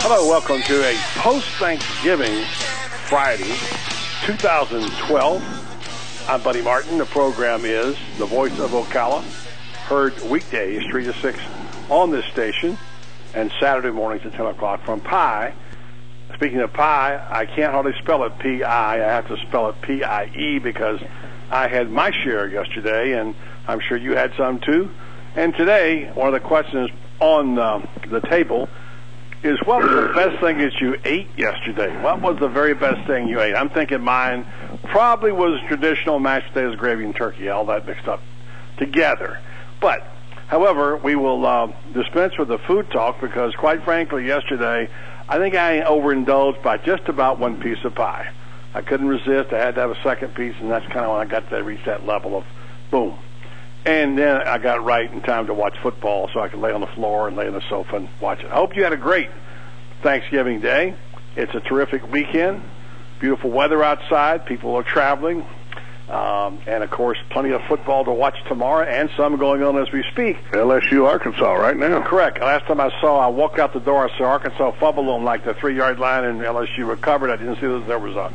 Hello, welcome to a post-Thanksgiving Friday, 2012. I'm Buddy Martin. The program is The Voice of Ocala, heard weekdays 3 to 6 on this station, and Saturday mornings at 10 o'clock from Pi. Speaking of Pi, I can't hardly spell it P-I. I have to spell it P-I-E because I had my share yesterday, and I'm sure you had some too. And today, one of the questions on the table is, what was the best thing that you ate yesterday? What was the very best thing you ate? I'm thinking mine probably was traditional mashed potatoes, gravy, and turkey, all that mixed up together. But, however, we will dispense with the food talk because, quite frankly, yesterday, I think I overindulged by just about one piece of pie. I couldn't resist. I had to have a second piece, and that's kind of when I got to reach that level of boom. And then I got right in time to watch football so I could lay on the floor and lay on the sofa and watch it. I hope you had a great Thanksgiving Day. It's a terrific weekend. Beautiful weather outside. People are traveling. And, of course, plenty of football to watch tomorrow and some going on as we speak. LSU, Arkansas right now. Correct. Last time I walked out the door, I saw Arkansas fumble on like the 3-yard line and LSU recovered. I didn't see if there was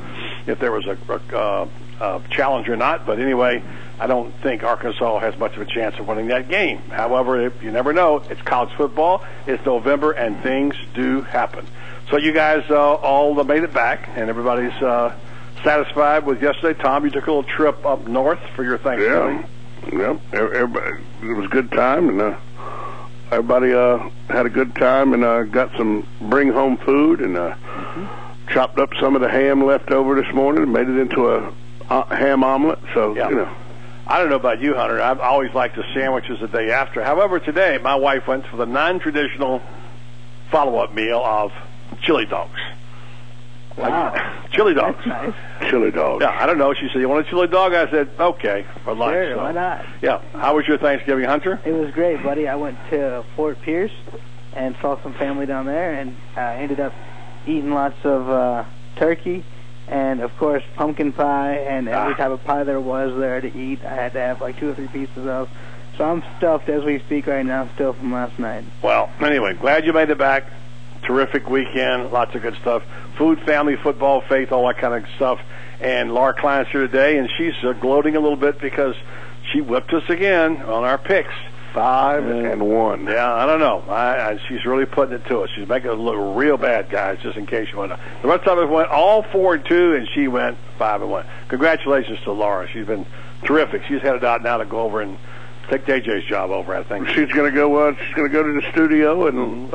a challenge or not. But anyway, I don't think Arkansas has much of a chance of winning that game. However, you never know. It's college football. It's November, and things do happen. So you guys all made it back, and everybody's satisfied with yesterday. Tom, you took a little trip up north for your Thanksgiving. Yeah. Everybody, it was a good time, and everybody had a good time, and got some bring-home food, and chopped up some of the ham left over this morning and made it into a ham omelet. So, yeah. You know. I don't know about you, Hunter. I've always liked the sandwiches the day after. However, today my wife went for the non-traditional follow-up meal of chili dogs. Wow. Chili dogs. That's nice. Chili dogs. Yeah, I don't know. She said, "You want a chili dog?" I said, "Okay, for lunch." Sure, so, why not? Yeah. How was your Thanksgiving, Hunter? It was great, buddy. I went to Fort Pierce and saw some family down there, and ended up eating lots of turkey and, of course, pumpkin pie and every type of pie there was there to eat. I had to have like 2 or 3 pieces of. So I'm stuffed as we speak right now, still from last night. Well, anyway, glad you made it back. Terrific weekend, lots of good stuff. Food, family, football, faith, all that kind of stuff. And Laura Klein's here today, and she's gloating a little bit because she whipped us again on our picks. 5-1. Yeah, I don't know. She's really putting it to us. She's making it look real bad, guys, just in case you want to. The rest of us went all 4-2, and she went 5-1. Congratulations to Laura. She's been terrific. She's headed out now to go over and take JJ's job over, I think. She's going to go. She's going to go to the studio and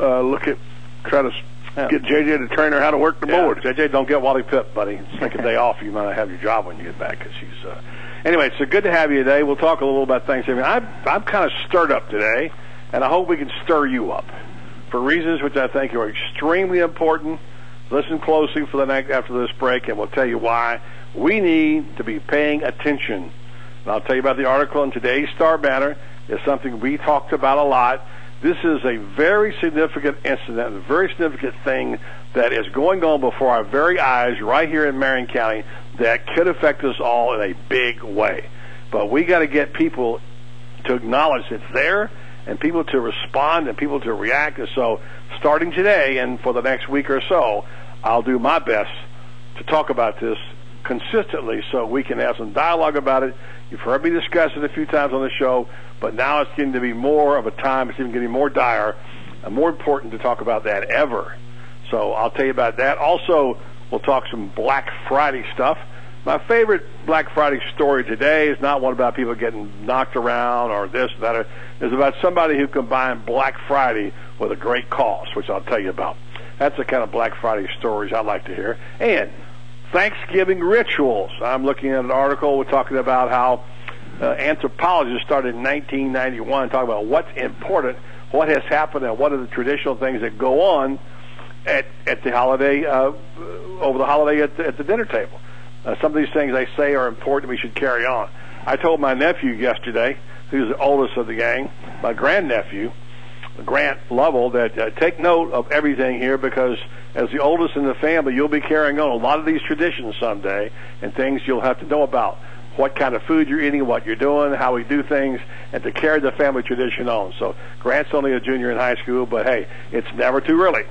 try to get JJ to train her how to work the board. JJ, don't get Wally Pipp, buddy. Take a day off. You might not have your job when you get back. Cause she's. Anyway, it's so good to have you today. We'll talk a little about Thanksgiving. I'm kind of stirred up today, and I hope we can stir you up for reasons which I think are extremely important. Listen closely for the next after this break, and we'll tell you why we need to be paying attention. And I'll tell you about the article in today's Star Banner. It's something we talked about a lot. This is a very significant incident, a very significant thing that is going on before our very eyes right here in Marion County that could affect us all in a big way. But we got to get people to acknowledge it's there and people to respond and people to react. And so starting today and for the next week or so, I'll do my best to talk about this consistently so we can have some dialogue about it. You've heard me discuss it a few times on the show, but now it's getting to be more of a time. It's even getting more dire and more important to talk about that ever. So I'll tell you about that. Also, we'll talk some Black Friday stuff. My favorite Black Friday story today is not one about people getting knocked around or this or that. It's about somebody who combined Black Friday with a great cause, which I'll tell you about. That's the kind of Black Friday stories I like to hear. And Thanksgiving rituals. I'm looking at an article. We're talking about how anthropologists started in 1991 talking about what's important, what has happened, and what are the traditional things that go on at the holiday, over the holiday at the dinner table. Some of these things they say are important, we should carry on. I told my nephew yesterday, who's the oldest of the gang, my grandnephew, Grant Lovell, that take note of everything here because as the oldest in the family, you'll be carrying on a lot of these traditions someday and things you'll have to know about. What kind of food you're eating, what you're doing, how we do things, and to carry the family tradition on. So Grant's only a junior in high school, but hey, it's never too early.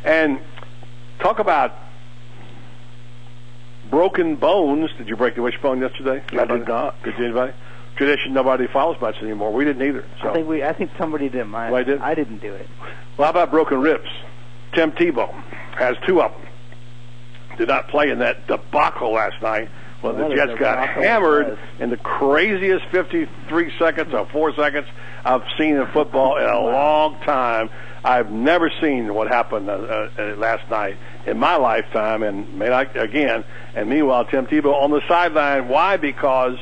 And talk about broken bones. Did you break the wishbone yesterday? I did not. Did anybody? Tradition nobody follows much anymore. We didn't either. So. I think somebody did mine. I did? I didn't do it. Well, how about broken ribs? Tim Tebow has 2 of them. Did not play in that debacle last night when the Jets got hammered in the craziest 53 seconds or 4 seconds I've seen in football in a long time. I've never seen what happened last night in my lifetime, and may not again. And meanwhile, Tim Tebow on the sideline. Why? Because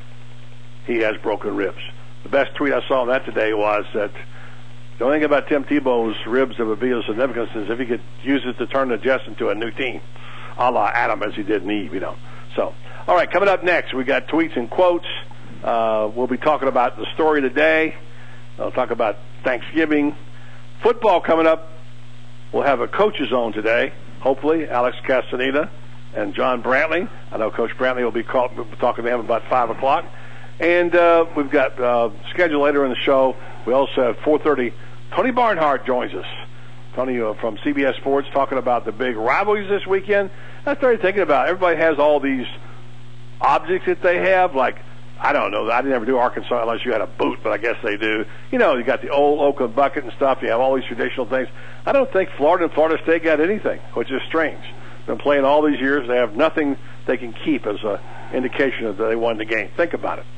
he has broken ribs. The best tweet I saw on that today was that the only thing about Tim Tebow's ribs that would be of significance is if he could use it to turn the Jets into a new team, a la Adam as he did in Eve, So, all right, coming up next, we got tweets and quotes. We'll be talking about the story of the day. I'll talk about Thanksgiving. Football coming up. We'll have a coach's zone today. Hopefully, Alex Castaneda and John Brantley. I know Coach Brantley will be talking to him about 5 o'clock. And we've got scheduled later in the show. We also have 4:30. Tony Barnhart joins us. Tony from CBS Sports talking about the big rivalries this weekend. I started thinking about everybody has all these objects that they have, like, I don't know. I didn't ever do Arkansas unless you had a boot, but I guess they do. You got the old Oakland bucket and stuff. You have all these traditional things. I don't think Florida and Florida State got anything, which is strange. Been playing all these years. They have nothing they can keep as an indication that they won the game. Think about it.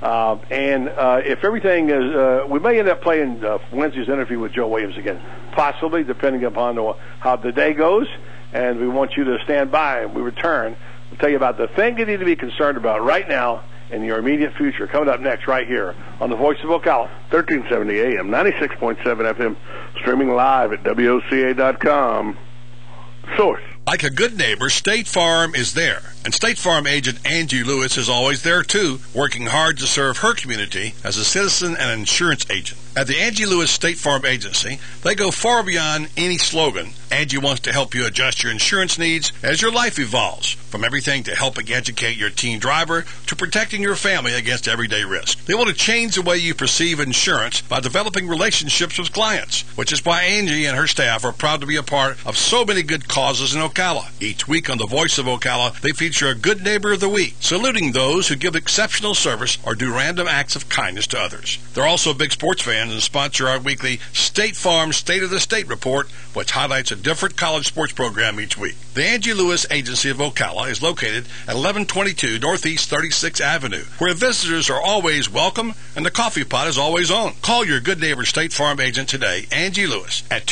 And if everything is, we may end up playing Wednesday's interview with Joe Williams again, possibly, depending upon how the day goes. And we want you to stand by and we return. We'll tell you about the thing you need to be concerned about right now in your immediate future. Coming up next right here on the Voice of Ocala. 1370 AM, 96.7 FM, streaming live at WOCA.com. Source. Like a good neighbor, State Farm is there. And State Farm agent Angie Lewis is always there, too, working hard to serve her community as a citizen and insurance agent. At the Angie Lewis State Farm Agency, they go far beyond any slogan. Angie wants to help you adjust your insurance needs as your life evolves, from everything to helping educate your teen driver to protecting your family against everyday risk. They want to change the way you perceive insurance by developing relationships with clients, which is why Angie and her staff are proud to be a part of so many good causes in Ocala. Each week on the Voice of Ocala, they feature a Good Neighbor of the Week, saluting those who give exceptional service or do random acts of kindness to others. They're also big sports fans and sponsor our weekly State Farm State of the State report, which highlights a different college sports program each week. The Angie Lewis Agency of Ocala is located at 1122 Northeast 36th Avenue, where visitors are always welcome and the coffee pot is always on. Call your Good Neighbor State Farm agent today, Angie Lewis, at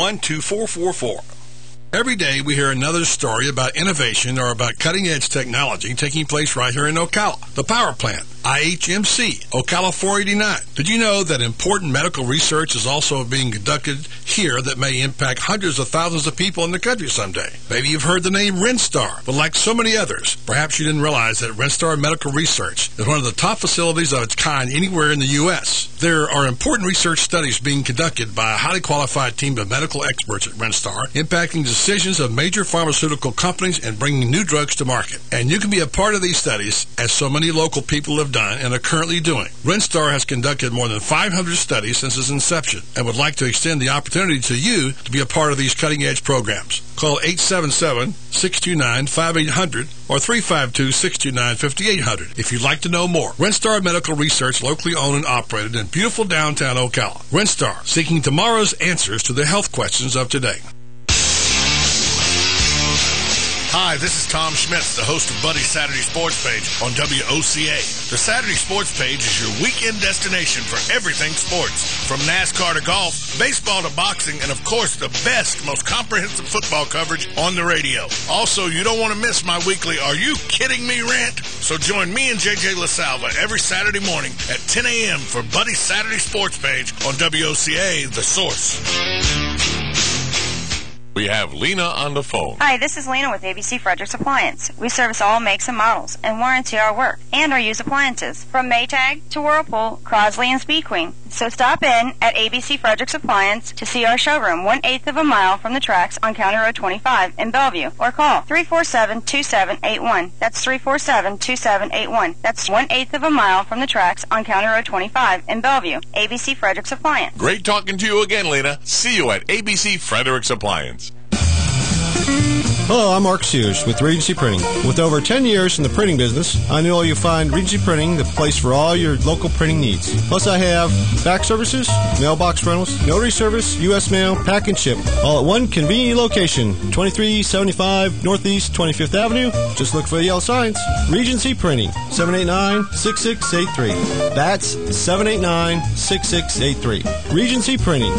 291-2444. Every day we hear another story about innovation or about cutting-edge technology taking place right here in Ocala. The power plant, IHMC, Ocala 489. Did you know that important medical research is also being conducted here that may impact hundreds of thousands of people in the country someday? Maybe you've heard the name Renstar, but like so many others, perhaps you didn't realize that Renstar Medical Research is one of the top facilities of its kind anywhere in the U.S. There are important research studies being conducted by a highly qualified team of medical experts at Renstar, impacting decisions of major pharmaceutical companies and bringing new drugs to market. And you can be a part of these studies, as so many local people have done and are currently doing. Renstar has conducted more than 500 studies since its inception and would like to extend the opportunity to you to be a part of these cutting-edge programs. Call 877-629-5800 or 352-629-5800 if you'd like to know more. Renstar Medical Research, locally owned and operated in beautiful downtown Ocala. Renstar, seeking tomorrow's answers to the health questions of today. Hi, this is Tom Schmitz, the host of Buddy's Saturday Sports Page on WOCA. The Saturday Sports Page is your weekend destination for everything sports, from NASCAR to golf, baseball to boxing, and of course the best, most comprehensive football coverage on the radio. Also, you don't want to miss my weekly Are You Kidding Me rant? So join me and JJ LaSalva every Saturday morning at 10 a.m. for Buddy's Saturday Sports Page on WOCA, The Source. We have Lena on the phone. Hi, this is Lena with ABC Fredericks Appliance. We service all makes and models and warranty our work and our used appliances, from Maytag to Whirlpool, Crosley, and Speed Queen. So stop in at ABC Fredericks Appliance to see our showroom 1/8 of a mile from the tracks on County Road 25 in Bellevue, or call 347-2781. That's 347-2781. That's 1/8 of a mile from the tracks on County Road 25 in Bellevue. ABC Fredericks Appliance. Great talking to you again, Lena. See you at ABC Fredericks Appliance. Hello, I'm Mark Sears with Regency Printing. With over 10 years in the printing business, I know you'll find Regency Printing the place for all your local printing needs. Plus, I have fax services, mailbox rentals, notary service, U.S. mail, pack and ship, all at one convenient location, 2375 Northeast 25th Avenue. Just look for the yellow signs. Regency Printing, 789-6683. That's 789-6683. Regency Printing.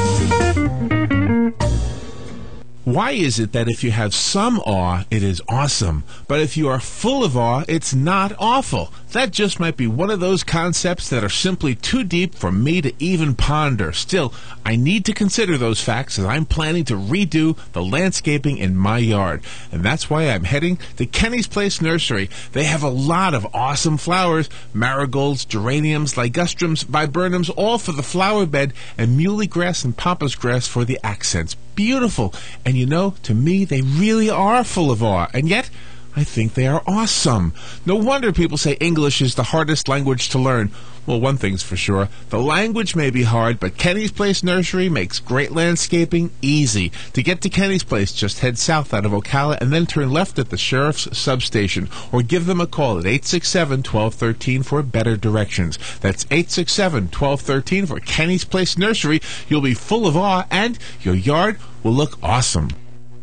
Why is it that if you have some awe, it is awesome, but if you are full of awe, it's not awful? That just might be one of those concepts that are simply too deep for me to even ponder. Still, I need to consider those facts as I'm planning to redo the landscaping in my yard. And that's why I'm heading to Kenny's Place Nursery. They have a lot of awesome flowers, marigolds, geraniums, ligustrums, viburnums, all for the flower bed, and muley grass and pampas grass for the accents. Beautiful. And you know, to me, they really are full of awe. And yet, I think they are awesome. No wonder people say English is the hardest language to learn. Well, one thing's for sure. The language may be hard, but Kenny's Place Nursery makes great landscaping easy. To get to Kenny's Place, just head south out of Ocala and then turn left at the Sheriff's Substation. Or give them a call at 867-1213 for better directions. That's 867-1213 for Kenny's Place Nursery. You'll be full of awe and your yard will look awesome.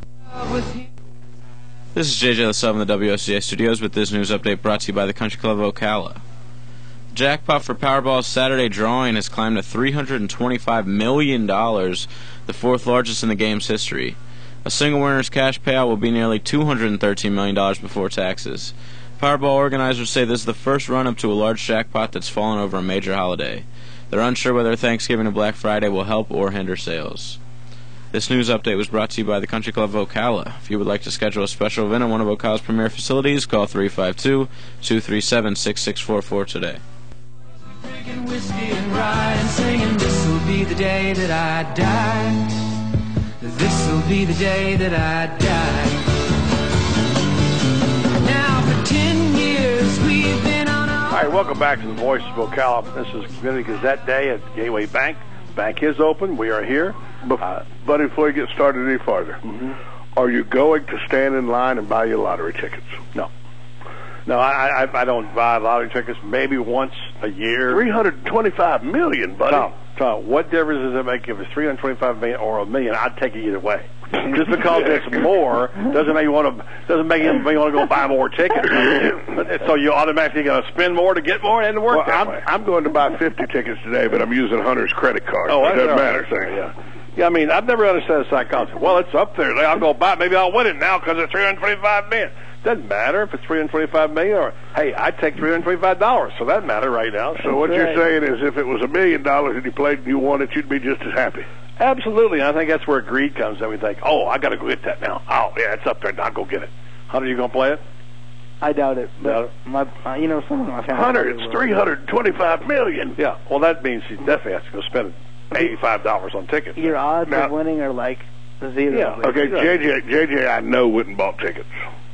This is JJ the Sub in the WOCA studios with this news update brought to you by the Country Club of Ocala. The jackpot for Powerball's Saturday drawing has climbed to $325 million, the fourth largest in the game's history. A single winner's cash payout will be nearly $213 million before taxes. Powerball organizers say this is the first run-up to a large jackpot that's fallen over a major holiday. They're unsure whether Thanksgiving and Black Friday will help or hinder sales. This news update was brought to you by the Country Club of Ocala. If you would like to schedule a special event at one of Ocala's premier facilities, call 352-237-6644 today. Drinking whiskey and rye and singing, this'll be the day that I die. This'll be the day that I die. Now for 10 years we've been on our... All right, welcome back to the Voice of Ocala. This is Community Gazette Day at Gateway Bank. Bank is open. We are here. Buddy, before you get started any farther, are you going to stand in line and buy your lottery tickets? No. No, I don't buy lottery tickets maybe once a year. $325 million, buddy. Tom, what difference does it make if it's $325 million or $1 million? I'd take it either way. Just because it's more doesn't make you want to go buy more tickets. So you automatically going to spend more to get more, and it works that way. I'm going to buy 50 tickets today, but I'm using Hunter's credit card. Oh, it doesn't matter. Yeah, I mean, I've never understood psychology. Well, it's up there. I'll go buy it. Maybe I'll win it now because it's $325 million. Doesn't matter if it's $325 million or, hey, I'd take $325, so that matter right now. So what you're saying is if it was $1 million and you played and you won it, you'd be just as happy. Absolutely. I think that's where greed comes in. We think, oh, I got to go get that now. Oh, yeah, it's up there. I'll go get it. Hunter, you going to play it? I doubt it. But some of my family. Hunter, it's $325 million. Yeah. Well, that means she definitely has to go spend $85 on tickets. Your odds of winning are like zero. Yeah. Okay, JJ, I know wouldn't bought tickets.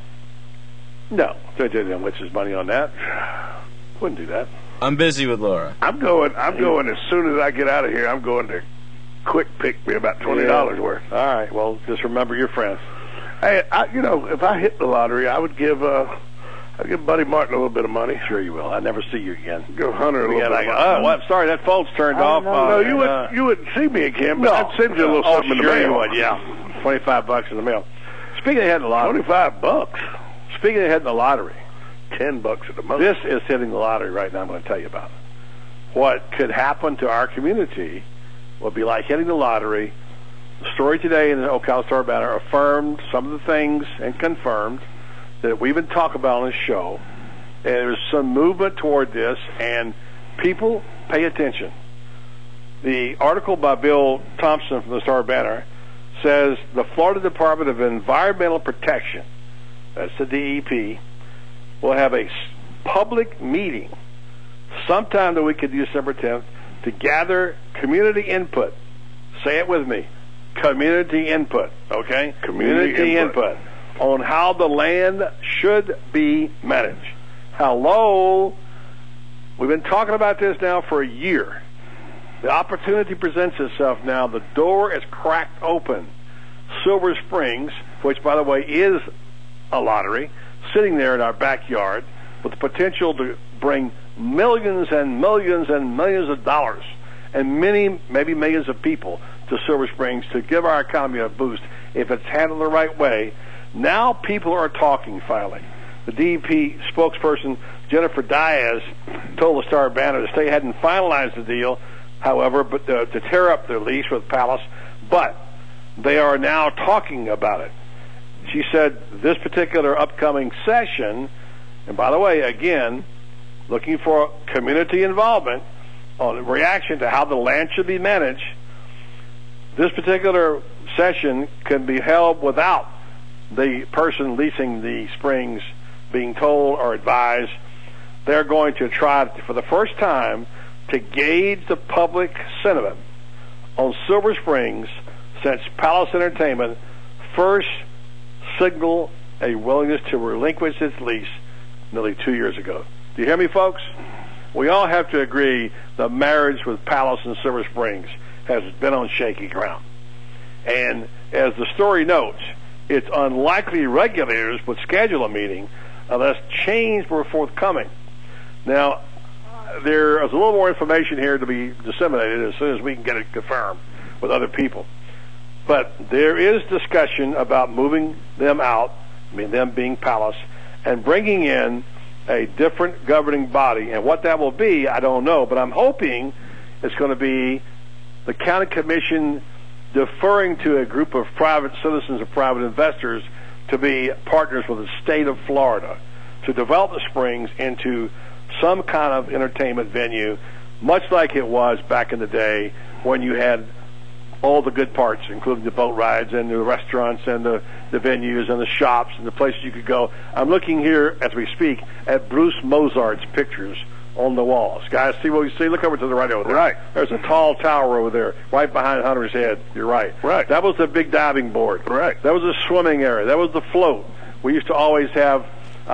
No, JJ didn't waste his money on that. Wouldn't do that. I'm busy with Laura. I'm going as soon as I get out of here. I'm going to quick pick me about $20 worth. All right. Well, just remember your friends. Hey, if I hit the lottery, I would give I'd give Buddy Martin a little bit of money. Sure you will. I'd never see you again. Give Hunter a little bit of money. Oh, well, sorry, that phone's turned off. No, you wouldn't see me again, but I'd send you a little something in the mail. You would, yeah. $25 in the mail. Speaking of hitting the lottery. $25. Speaking of hitting the lottery. $10 at the most. This is hitting the lottery right now. I'm going to tell you about it. What could happen to our community would be like hitting the lottery. The story today in the Ocala Star Banner affirmed some of the things and confirmed that we've been talking about on this show. And there's some movement toward this, and people pay attention. The article by Bill Thompson from the Star Banner says the Florida Department of Environmental Protection, that's the DEP, will have a public meeting sometime the week of December 10th to gather community input. Say it with me. Community input, okay? Community input on how the land should be managed. Hello? We've been talking about this now for a year. The opportunity presents itself now. The door is cracked open. Silver Springs, which, by the way, is a lottery, sitting there in our backyard with the potential to bring millions and millions and millions of dollars and many, maybe millions of people to Silver Springs to give our economy a boost if it's handled the right way. Now people are talking finally. The DEP spokesperson, Jennifer Diaz, told the Star-Banner the state hadn't finalized the deal, however, but to tear up their lease with Palace, but they are now talking about it. She said this particular upcoming session, and by the way, again, looking for community involvement on reaction to how the land should be managed, this particular session can be held without the person leasing the springs being told or advised. They're going to try, for the first time, to gauge the public sentiment on Silver Springs since Palace Entertainment first signaled a willingness to relinquish its lease nearly 2 years ago. Do you hear me, folks? We all have to agree the marriage with Palace and Silver Springs has been on shaky ground. And as the story notes, it's unlikely regulators would schedule a meeting unless change were forthcoming. Now, there is a little more information here to be disseminated as soon as we can get it confirmed with other people. But there is discussion about moving them out, I mean them being Palace, and bringing in a different governing body. And what that will be, I don't know, but I'm hoping it's going to be the county commission deferring to a group of private citizens or private investors to be partners with the state of Florida to develop the Springs into some kind of entertainment venue, much like it was back in the day when you had all the good parts, including the boat rides and the restaurants and the venues and the shops and the places you could go. I'm looking here as we speak at Bruce Mozart's pictures on the walls. Guys, see what we see? Look over to the right over there. Right. There's a tall tower over there, right behind Hunter's head. You're right. Right. That was the big diving board. Right. That was the swimming area. That was the float. We used to always have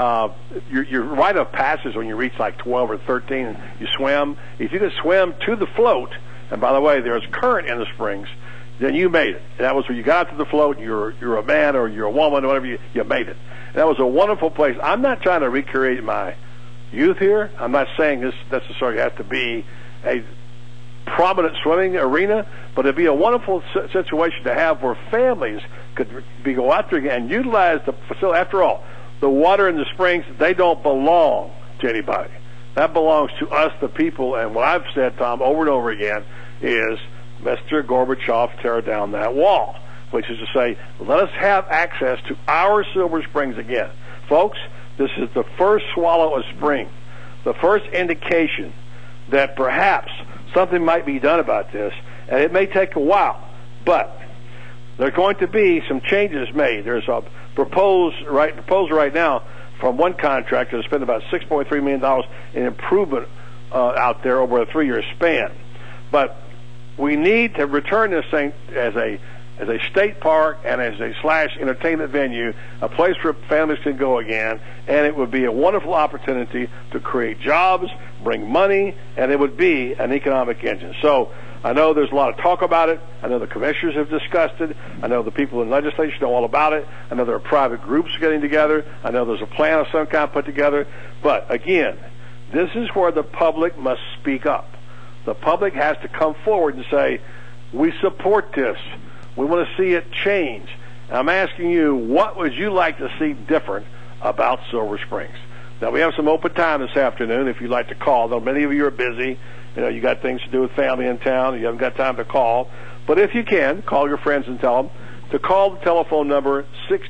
your rite of passage when you reach like 12 or 13 and you swim. If you could swim to the float, and by the way, there's current in the Springs, then you made it. And that was when you got to the float, you're a man or you're a woman, or whatever, you made it. And that was a wonderful place. I'm not trying to recreate my youth here. I'm not saying this necessarily has to be a prominent swimming arena, but it'd be a wonderful situation to have where families could go out there and utilize the facility. After all, the water in the Springs, they don't belong to anybody. That belongs to us, the people. And what I've said, Tom, over and over again, is Mr. Gorbachev, tear down that wall, which is to say, let us have access to our Silver Springs again. Folks, this is the first swallow of spring, the first indication that perhaps something might be done about this, and it may take a while, but there are going to be some changes made. There's a proposal right now from one contractor to spend about $6.3 million in improvement out there over a 3-year span. But we need to return this thing as a state park and as a / entertainment venue, a place where families can go again, and it would be a wonderful opportunity to create jobs, bring money, and it would be an economic engine. So I know there's a lot of talk about it. I know the commissioners have discussed it. I know the people in legislation know all about it. I know there are private groups getting together. I know there's a plan of some kind put together. But again, this is where the public must speak up. The public has to come forward and say, we support this. We want to see it change. And I'm asking you, what would you like to see different about Silver Springs? Now, we have some open time this afternoon if you'd like to call. Though many of you are busy. You know, you got things to do with family in town. You haven't got time to call. But if you can, call your friends and tell them to call the telephone number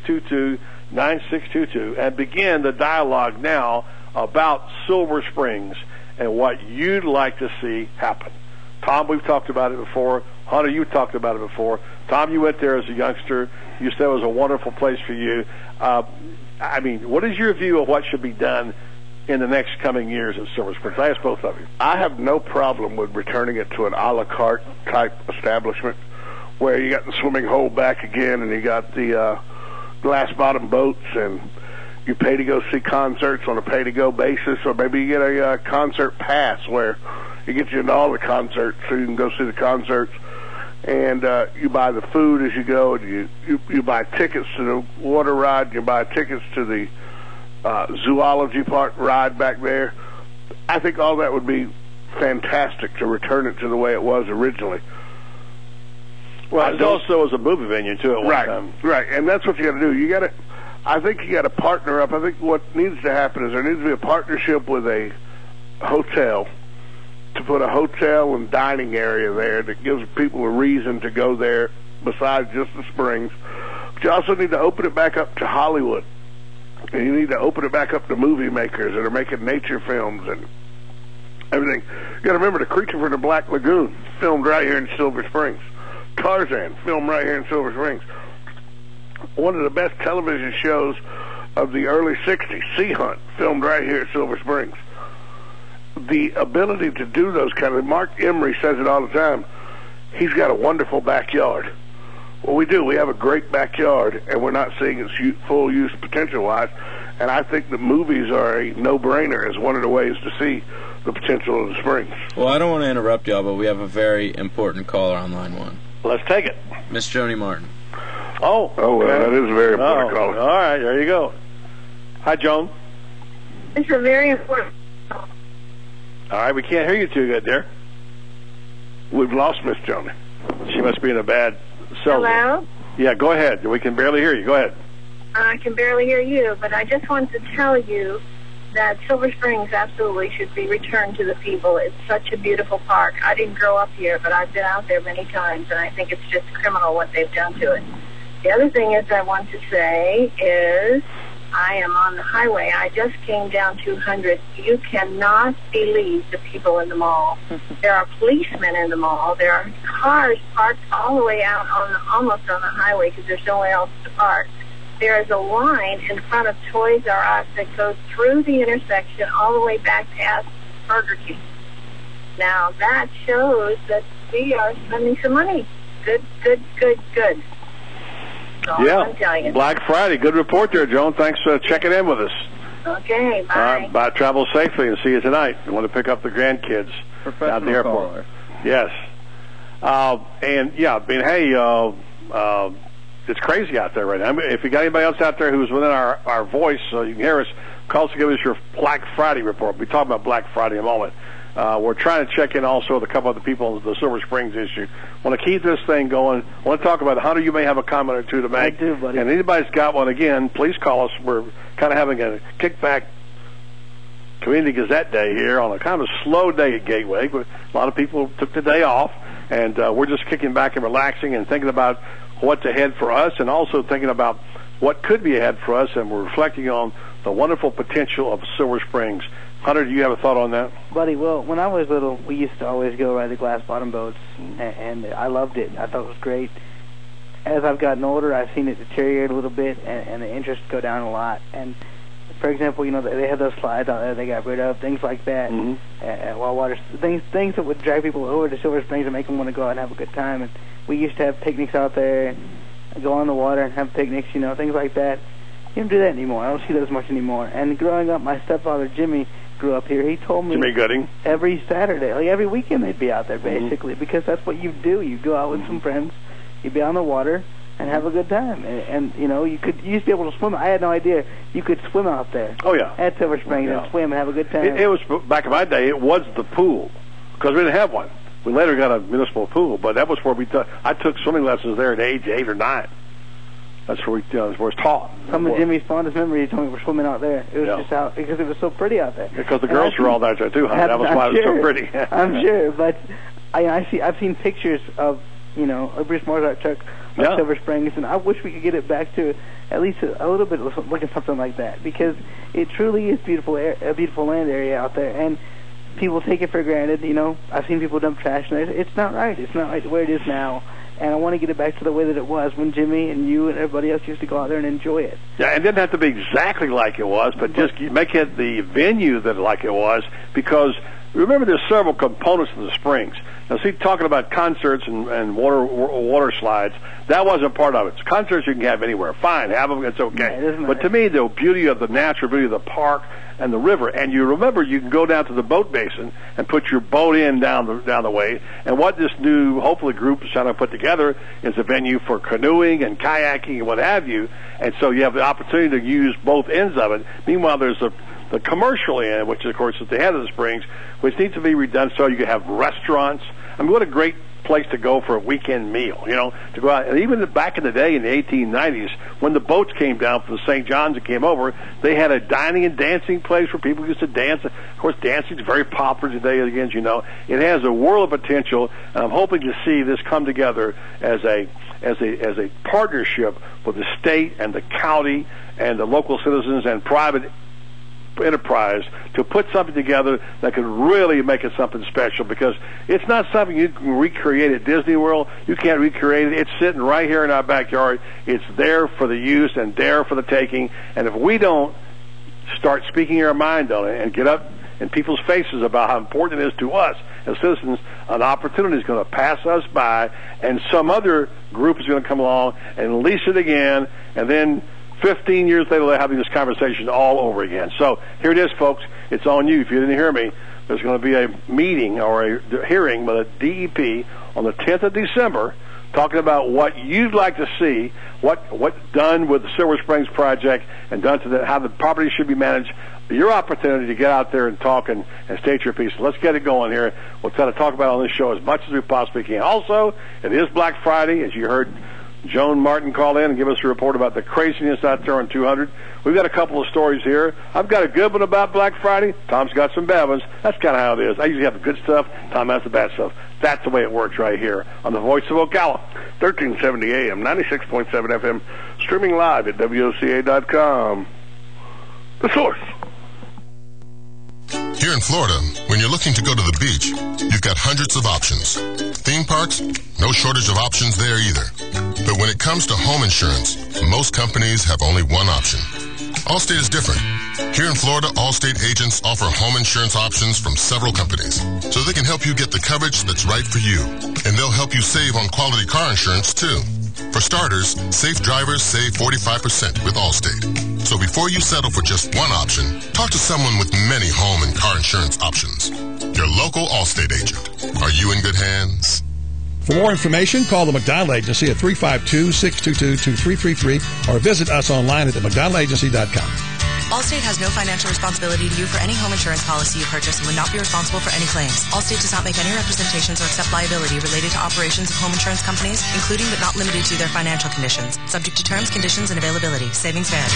622-9622 and begin the dialogue now about Silver Springs and what you'd like to see happen. Tom, we've talked about it before. Hunter, you talked about it before. Tom, you went there as a youngster. You said it was a wonderful place for you. I mean, what is your view of what should be done in the next coming years at Silver Springs? I ask both of you. I have no problem with returning it to an a la carte type establishment where you got the swimming hole back again and you got the glass bottom boats and you pay to go see concerts on a pay to go basis, or maybe you get a concert pass where it gets you into all the concerts so you can go see the concerts and you buy the food as you go, and you buy tickets to the water ride, you buy tickets to the zoology park ride back there. I think all that would be fantastic to return it to the way it was originally. Well, it also was a movie venue too at one time. Right, and that's what you got to do. I think you got to partner up. I think what needs to happen is there needs to be a partnership with a hotel to put a hotel and dining area there that gives people a reason to go there besides just the Springs. But you also need to open it back up to Hollywood, and you need to open it back up to movie makers that are making nature films and everything. You got to remember, The Creature from the Black Lagoon filmed right here in Silver Springs. Tarzan filmed right here in Silver Springs. One of the best television shows of the early 60s, Sea Hunt, filmed right here at Silver Springs. The ability to do those kind of... Mark Emery says it all the time. He's got a wonderful backyard. Well, we do. We have a great backyard, and we're not seeing its full use potential-wise. And I think that movies are a no-brainer as one of the ways to see the potential of the Springs. Well, I don't want to interrupt y'all, but we have a very important caller on line one. Let's take it. Miss Joni Martin. Oh, well, that is a very important caller. All right, there you go. Hi, Joan. It's a very important. All right, we can't hear you too good there. We've lost Miss Joni. She must be in a bad cell. Hello? Yeah, go ahead. We can barely hear you. Go ahead. I can barely hear you, but I just wanted to tell you that Silver Springs absolutely should be returned to the people. It's such a beautiful park. I didn't grow up here, but I've been out there many times, and I think it's just criminal what they've done to it. The other thing is I want to say is I am on the highway. I just came down 200. You cannot believe the people in the mall. There are policemen in the mall. There are cars parked all the way out almost on the highway because there's nowhere else to park. There is a line in front of Toys R Us that goes through the intersection all the way back past Burger King. Now, that shows that we are spending some money. Good. Yeah, Black Friday. Good report there, Joan. Thanks for checking in with us. Okay, bye. Bye. Travel safely and see you tonight. I want to pick up the grandkids at the airport. Caller. Yes. And, yeah, I mean, hey, it's crazy out there right now. I mean, if you got anybody else out there who's within our voice, so you can hear us, call us to give us your Black Friday report. We'll be talking about Black Friday in a moment. We're trying to check in also with a couple other people on the Silver Springs issue. Want to keep this thing going. Want to talk about it. Hunter, you may have a comment or two to make. I do, buddy. And anybody's got one, again, please call us. We're kind of having a kickback Community Gazette Day here on a kind of a slow day at Gateway. But a lot of people took the day off, and we're just kicking back and relaxing and thinking about what's ahead for us and also thinking about what could be ahead for us, and we're reflecting on the wonderful potential of Silver Springs. Hunter, do you have a thought on that? Buddy, well, when I was little, we used to always go ride the glass bottom boats, and I loved it. I thought it was great. As I've gotten older, I've seen it deteriorate a little bit, and the interest go down a lot. And, for example, you know, they have those slides out there they got rid of, things like that. While water, things that would drag people over to Silver Springs and make them want to go out and have a good time. And we used to have picnics out there, and go on the water and have picnics, you know, things like that. You don't do that anymore. I don't see that as much anymore. And growing up, my stepfather, Jimmy, grew up here. He told me Jimmy Gooding, every Saturday, like every weekend, they'd be out there basically because that's what you do. You go out with some friends, you be on the water and have a good time. And you know, you used to be able to swim. I had no idea you could swim out there. Oh yeah, at Silver Springs and swim and have a good time. It was back in my day. It was the pool because we didn't have one. We later got a municipal pool, but that was where I took swimming lessons there at age 8 or 9. That's where it's taught. Some of Jimmy's fondest memories, he told me, were swimming out there. It was just out because it was so pretty out there. Because the girls were all out there too, huh? That was why it was so pretty. I'm sure, but I've seen pictures of Bruce Mozart took of Silver Springs, and I wish we could get it back to at least a little bit looking something like that because it truly is a beautiful land area out there, and people take it for granted. You know, I've seen people dump trash in there. It's not right. It's not right the way it is now. And I want to get it back to the way that it was when Jimmy and you and everybody else used to go out there and enjoy it. Yeah, it didn't have to be exactly like it was, but just make it the venue that like it was, because remember there's several components to the Springs. Now, see, talking about concerts and water slides, that wasn't part of it. So concerts you can have anywhere. Fine, have them, it's okay. Yeah, but to me, the beauty of the natural beauty of the park and the river, and you remember you can go down to the boat basin and put your boat in down the way. And what this new, hopefully, group is trying to put together is a venue for canoeing and kayaking and what have you. And so you have the opportunity to use both ends of it. Meanwhile, there's the commercial end, which, of course, is the head of the Springs, which needs to be redone so you can have restaurants. I mean, what a great place to go for a weekend meal, to go out. And even back in the day in the 1890s, when the boats came down from the St. John's and came over, they had a dining and dancing place where people used to dance. Of course, dancing is very popular today, again, It has a world of potential, and I'm hoping to see this come together as a partnership with the state and the county and the local citizens and private enterprise to put something together that could really make it something special, because it's not something you can recreate at Disney World. You can't recreate it. It's sitting right here in our backyard. It's there for the use and there for the taking. And if we don't start speaking our mind on it and get up in people's faces about how important it is to us as citizens, an opportunity is going to pass us by, and some other group is going to come along and lease it again, and then 15 years later, they're having this conversation all over again. So here it is, folks. It's on you. If you didn't hear me, there's going to be a meeting or a hearing with a DEP on the 10th of December talking about what you'd like to see, what's done with the Silver Springs project and done to how the property should be managed. Your opportunity to get out there and talk and state your piece. So let's get it going here. We'll try to talk about it on this show as much as we possibly can. Also, it is Black Friday, as you heard Joan Martin call in and give us a report about the craziness out there on 200. We've got a couple of stories here. I've got a good one about Black Friday. Tom's got some bad ones. That's kind of how it is. I usually have the good stuff. Tom has the bad stuff. That's the way it works right here on the Voice of Ocala. 1370 AM, 96.7 FM, streaming live at WOCA.com. The Source. Here in Florida, when you're looking to go to the beach, you've got hundreds of options. Theme parks, no shortage of options there either. But when it comes to home insurance, most companies have only one option. Allstate is different. Here in Florida, Allstate agents offer home insurance options from several companies, so they can help you get the coverage that's right for you. And they'll help you save on quality car insurance, too. For starters, safe drivers save 45% with Allstate. So before you settle for just one option, talk to someone with many home and car insurance options. Your local Allstate agent. Are you in good hands? For more information, call the McDonald Agency at 352-622-2333 or visit us online at themcdonaldagency.com. Allstate has no financial responsibility to you for any home insurance policy you purchase and would not be responsible for any claims. Allstate does not make any representations or accept liability related to operations of home insurance companies, including but not limited to their financial conditions, subject to terms, conditions, and availability. Savings vary.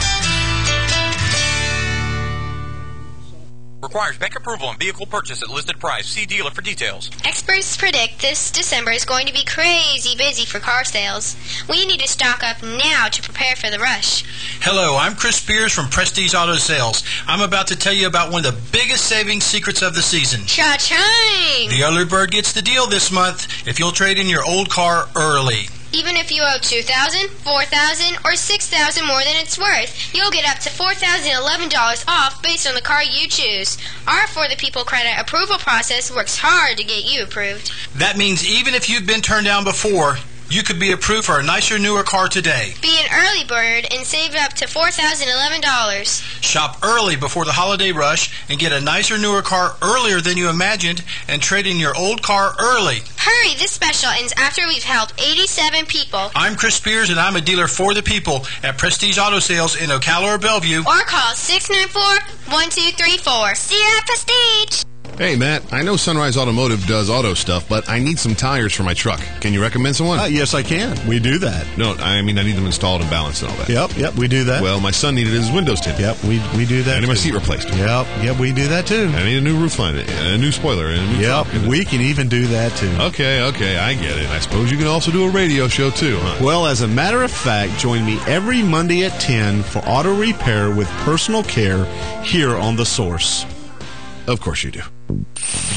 Requires bank approval on vehicle purchase at listed price. See dealer for details. Experts predict this December is going to be crazy busy for car sales. We need to stock up now to prepare for the rush. Hello, I'm Chris Spears from Prestige Auto Sales. I'm about to tell you about one of the biggest saving secrets of the season. Cha-ching! The early bird gets the deal this month if you'll trade in your old car early. Even if you owe $2,000, $4,000, or $6,000 more than it's worth, you'll get up to $4,011 off based on the car you choose. Our For the People credit approval process works hard to get you approved. That means even if you've been turned down before, you could be approved for a nicer, newer car today. Be an early bird and save up to $4,011. Shop early before the holiday rush and get a nicer, newer car earlier than you imagined and trade in your old car early. Hurry, this special ends after we've helped 87 people. I'm Chris Spears, and I'm a dealer for the people at Prestige Auto Sales in Ocala or Bellevue. Or call 694-1234. Sierra Prestige! Hey, Matt, I know Sunrise Automotive does auto stuff, but I need some tires for my truck. Can you recommend someone? Yes, I can. We do that. No, I mean I need them installed and balanced and all that. Yep, we do that. Well, my son needed his windows tinted. Yep, we do that. I need my seat replaced. Yep, we do that too. I need a new roof line, a new spoiler, and a new Yep, we can even do that too. Okay, I get it. I suppose you can also do a radio show too, huh? Well, as a matter of fact, join me every Monday at 10 for auto repair with personal care here on The Source. Of course you do.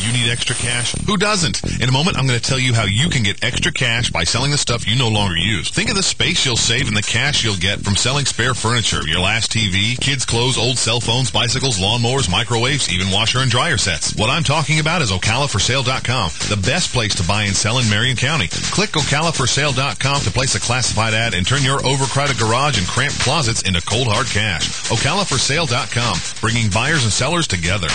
You need extra cash? Who doesn't? In a moment, I'm going to tell you how you can get extra cash by selling the stuff you no longer use. Think of the space you'll save and the cash you'll get from selling spare furniture, your last TV, kids' clothes, old cell phones, bicycles, lawnmowers, microwaves, even washer and dryer sets. What I'm talking about is ocalaforsale.com, the best place to buy and sell in Marion County. Click ocalaforsale.com to place a classified ad and turn your overcrowded garage and cramped closets into cold hard cash. ocalaforsale.com, bringing buyers and sellers together.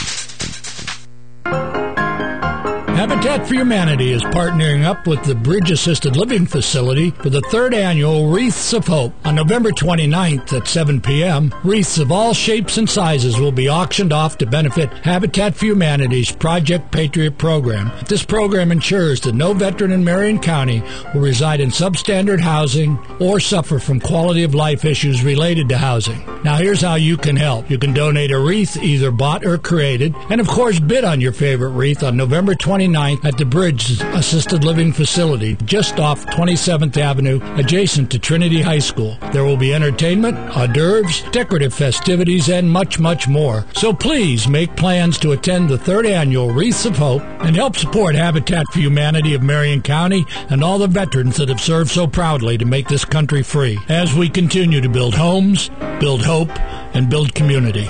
Habitat for Humanity is partnering up with the Bridge Assisted Living Facility for the 3rd annual Wreaths of Hope. On November 29th at 7 p.m., wreaths of all shapes and sizes will be auctioned off to benefit Habitat for Humanity's Project Patriot program. This program ensures that no veteran in Marion County will reside in substandard housing or suffer from quality of life issues related to housing. Now here's how you can help. You can donate a wreath either bought or created, and of course bid on your favorite wreath on November 29th at the Bridge Assisted Living Facility just off 27th Avenue, adjacent to Trinity High School. There will be entertainment, hors d'oeuvres, decorative festivities, and much, much more. So please make plans to attend the 3rd annual Wreaths of Hope and help support Habitat for Humanity of Marion County and all the veterans that have served so proudly to make this country free as we continue to build homes, build hope, and build community.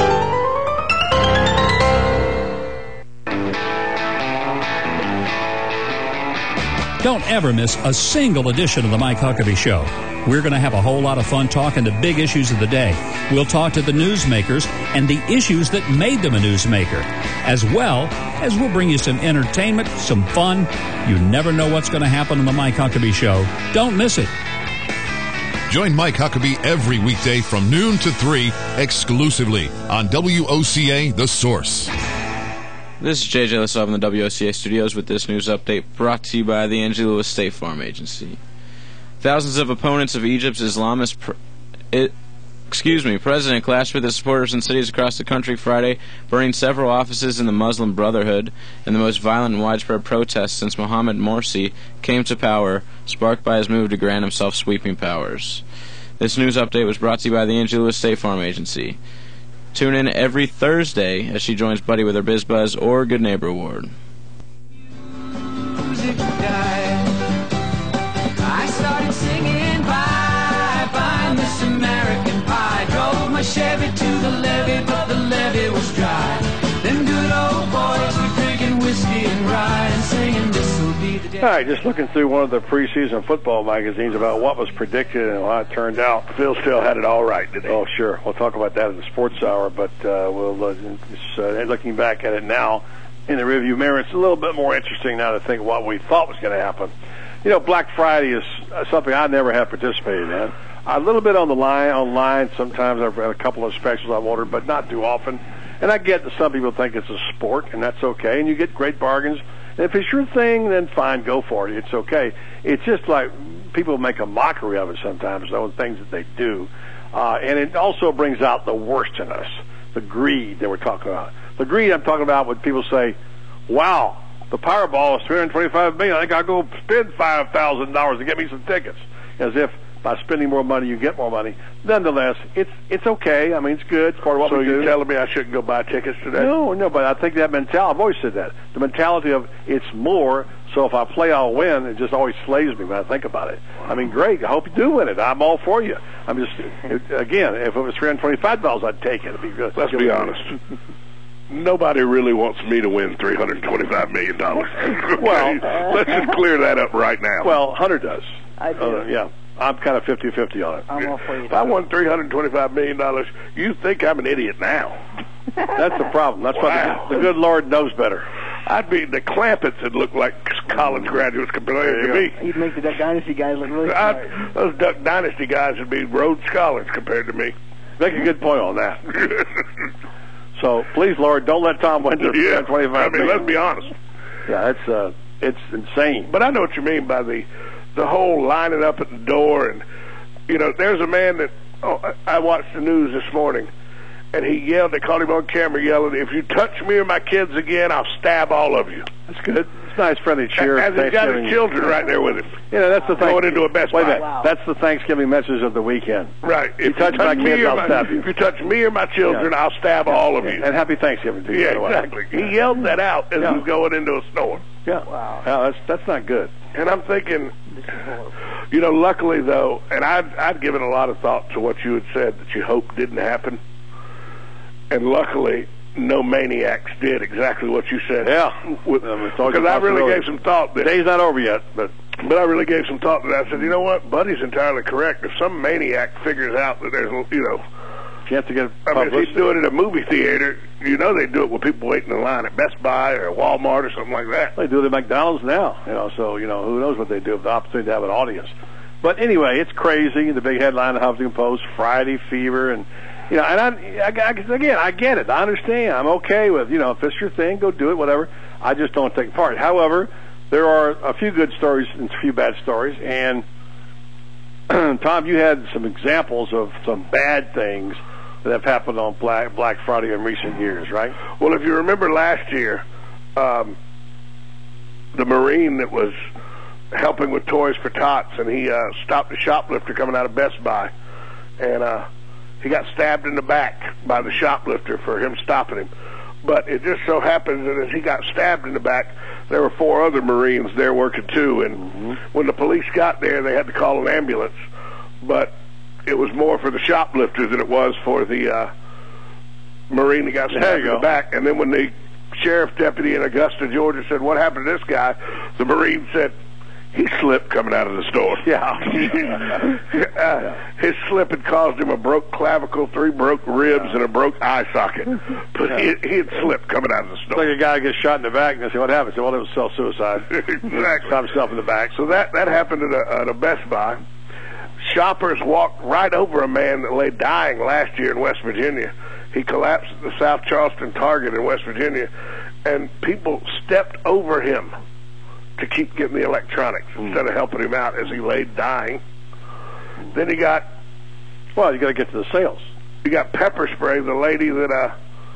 Don't ever miss a single edition of the Mike Huckabee Show. We're going to have a whole lot of fun talking the big issues of the day. We'll talk to the newsmakers and the issues that made them a newsmaker, as well as we'll bring you some entertainment, some fun. You never know what's going to happen on the Mike Huckabee Show. Don't miss it. Join Mike Huckabee every weekday from noon to 3 exclusively on WOCA The Source. This is JJ Lissov in the WOCA studios with this news update brought to you by the Angie Lewis State Farm Agency. Thousands of opponents of Egypt's Islamist president clashed with his supporters in cities across the country Friday, burning several offices in the Muslim Brotherhood in the most violent and widespread protests since Mohamed Morsi came to power, sparked by his move to grant himself sweeping powers. This news update was brought to you by the Angie Lewis State Farm Agency. Tune in every Thursday as she joins Buddy with her Biz Buzz or Good Neighbor Award. I started singing bye bye Miss American Pie. Drove my Chevy to the levee, but the levee was dry. Them good old boys were drinking whiskey and rye and singing this'll be the day. All right, just looking through one of the preseason football magazines about what was predicted and how it turned out. Phil still had it all right, didn't he? Oh, sure. We'll talk about that in the sports hour, but looking back at it now in the rearview mirror, it's a little bit more interesting now to think what we thought was going to happen. You know, Black Friday is something I never have participated in. A little bit online. Sometimes I've had a couple of specials I've ordered, but not too often. And I get that some people think it's a sport, and that's okay, and you get great bargains. And if it's your thing, then fine, go for it. It's okay. It's just like people make a mockery of it sometimes, those things that they do. And it also brings out the worst in us, the greed that we're talking about. The greed I'm talking about when people say, wow, the Powerball is $325 million. I think I'll go spend $5,000 to get me some tickets. As if by spending more money, you get more money. Nonetheless, it's okay. I mean, it's good. It's part of what we do. So you're telling me I shouldn't go buy tickets today? No, but I think that mentality, I've always said that. The mentality of it's more, so if I play, I'll win, it just always slays me when I think about it. I mean, great. I hope you do win it. I'm all for you. I'm just, again, if it was $325, I'd take it. It'd be good. Let's be honest. Nobody really wants me to win $325 million. Okay? Well, let's just clear that up right now. Well, Hunter does. I do. Yeah. I'm kind of 50-50 on it. I'm all for you. If I won $325 million, you think I'm an idiot now. That's the problem. That's why the good Lord knows better. I'd be, the Clampetts would look like college graduates compared to me. You'd make the Duck Dynasty guys look really smart. Those Duck Dynasty guys would be Rhodes Scholars compared to me. Make a good point on that. So, please, Lord, don't let Tom win $325 million. I mean, let's be honest. Yeah, it's insane. But I know what you mean by the whole lining up at the door. And, you know, there's a man that, I watched the news this morning, and he yelled. They caught him on camera yelling, "If you touch me or my kids again, I'll stab all of you." That's good. It's nice, friendly cheer. As he's got his children right there with him. That's the going into a Best Buy. That's the Thanksgiving message of the weekend. Right. If you touch my kids, I'll stab you. If you touch me or my children, I'll stab all of you. And happy Thanksgiving to you. Yeah, exactly. He yelled that out as he was going into a store. Yeah. Wow. Yeah, that's not good. And I'm thinking, luckily though, and I'd given a lot of thought to what you had said that you hoped didn't happen, and luckily no maniacs did exactly what you said. Yeah. Because I really gave some thought. The day's not over yet, but I really gave some thought to that. I said, you know what, Buddy's entirely correct. If some maniac figures out that there's, chance to get if he's doing it at a movie theater, they do it with people waiting in line at Best Buy or Walmart or something like that. They do it at McDonald's now, so, who knows what they do with the opportunity to have an audience. But anyway, it's crazy. The big headline of the Huffington Post, Friday fever, and, and I get it. I understand. I'm okay with, if it's your thing, go do it, whatever. I just don't take part. However, there are a few good stories and a few bad stories, and Tom, you had some examples of some bad things that have happened on Black Friday in recent years, right? Well, if you remember last year, the Marine that was helping with Toys for Tots, and he stopped a shoplifter coming out of Best Buy, and he got stabbed in the back by the shoplifter for him stopping him. But it just so happens that as he got stabbed in the back, there were 4 other Marines there working too, and when the police got there, they had to call an ambulance, but it was more for the shoplifter than it was for the Marine that got stabbed in the back. And then when the sheriff deputy in Augusta, Georgia said, "What happened to this guy?" the Marine said, "He slipped coming out of the store." Yeah. His slip had caused him a broke clavicle, 3 broke ribs, and a broke eye socket. But he had slipped coming out of the store. It's like a guy gets shot in the back, and they say, "What happened?" He said, "Well, it was self-suicide." Exactly. Shot himself in the back. So that happened at a Best Buy. Shoppers walked right over a man that lay dying last year in West Virginia. He collapsed at the South Charleston Target in West Virginia, and people stepped over him to keep getting the electronics instead of helping him out as he lay dying. Then he got... Well, you got to get to the sales. You got pepper spray. The lady that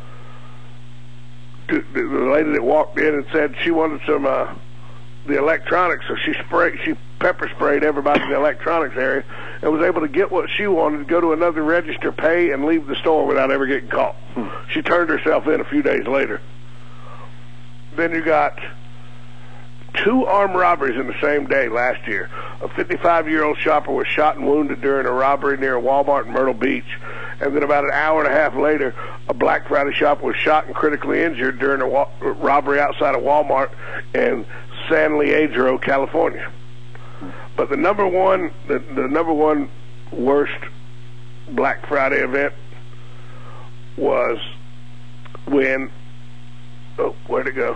walked in and said she wanted some the electronics, so she pepper sprayed everybody in the electronics area and was able to get what she wanted, to go to another register, pay, and leave the store without ever getting caught. She turned herself in a few days later. Then you got 2 armed robberies in the same day last year. A 55-year-old shopper was shot and wounded during a robbery near a Walmart in Myrtle Beach. And then about an hour and a half later, a Black Friday shopper was shot and critically injured during a robbery outside of Walmart in San Leandro, California. But the number one worst Black Friday event was when where'd it go?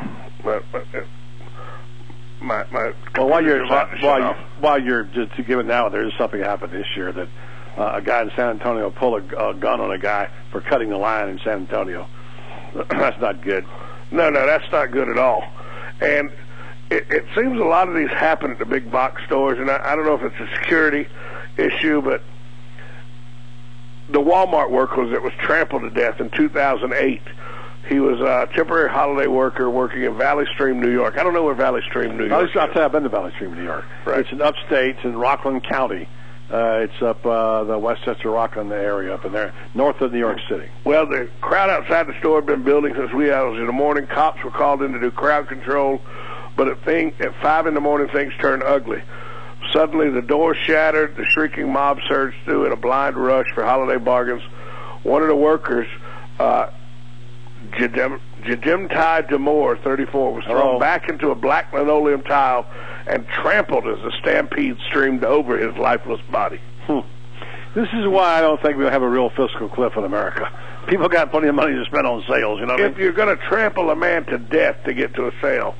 While you're just giving now, there's something happened this year that a guy in San Antonio pulled a gun on a guy for cutting the line in San Antonio. That's not good. No, that's not good at all. And it seems a lot of these happen at the big box stores, and I don't know if it's a security issue, but the Walmart worker that was trampled to death in 2008, he was a temporary holiday worker working in Valley Stream, New York. I don't know where Valley Stream, New York is. I'll tell you, I've been to Valley Stream, New York. Right. It's in upstate. It's in Rockland County. It's up the Westchester, Rockland area up in there, north of New York City. Well, the crowd outside the store had been building since wee hours in the morning. Cops were called in to do crowd control, but at 5 in the morning, things turned ugly. Suddenly, the door shattered. The shrieking mob surged through in a blind rush for holiday bargains. One of the workers, Jadimtai Demore, 34, was thrown back into a black linoleum tile and trampled as the stampede streamed over his lifeless body. This is why I don't think we'll have a real fiscal cliff in America. People got plenty of money to spend on sales, you know what I mean? If you're going to trample a man to death to get to a sale,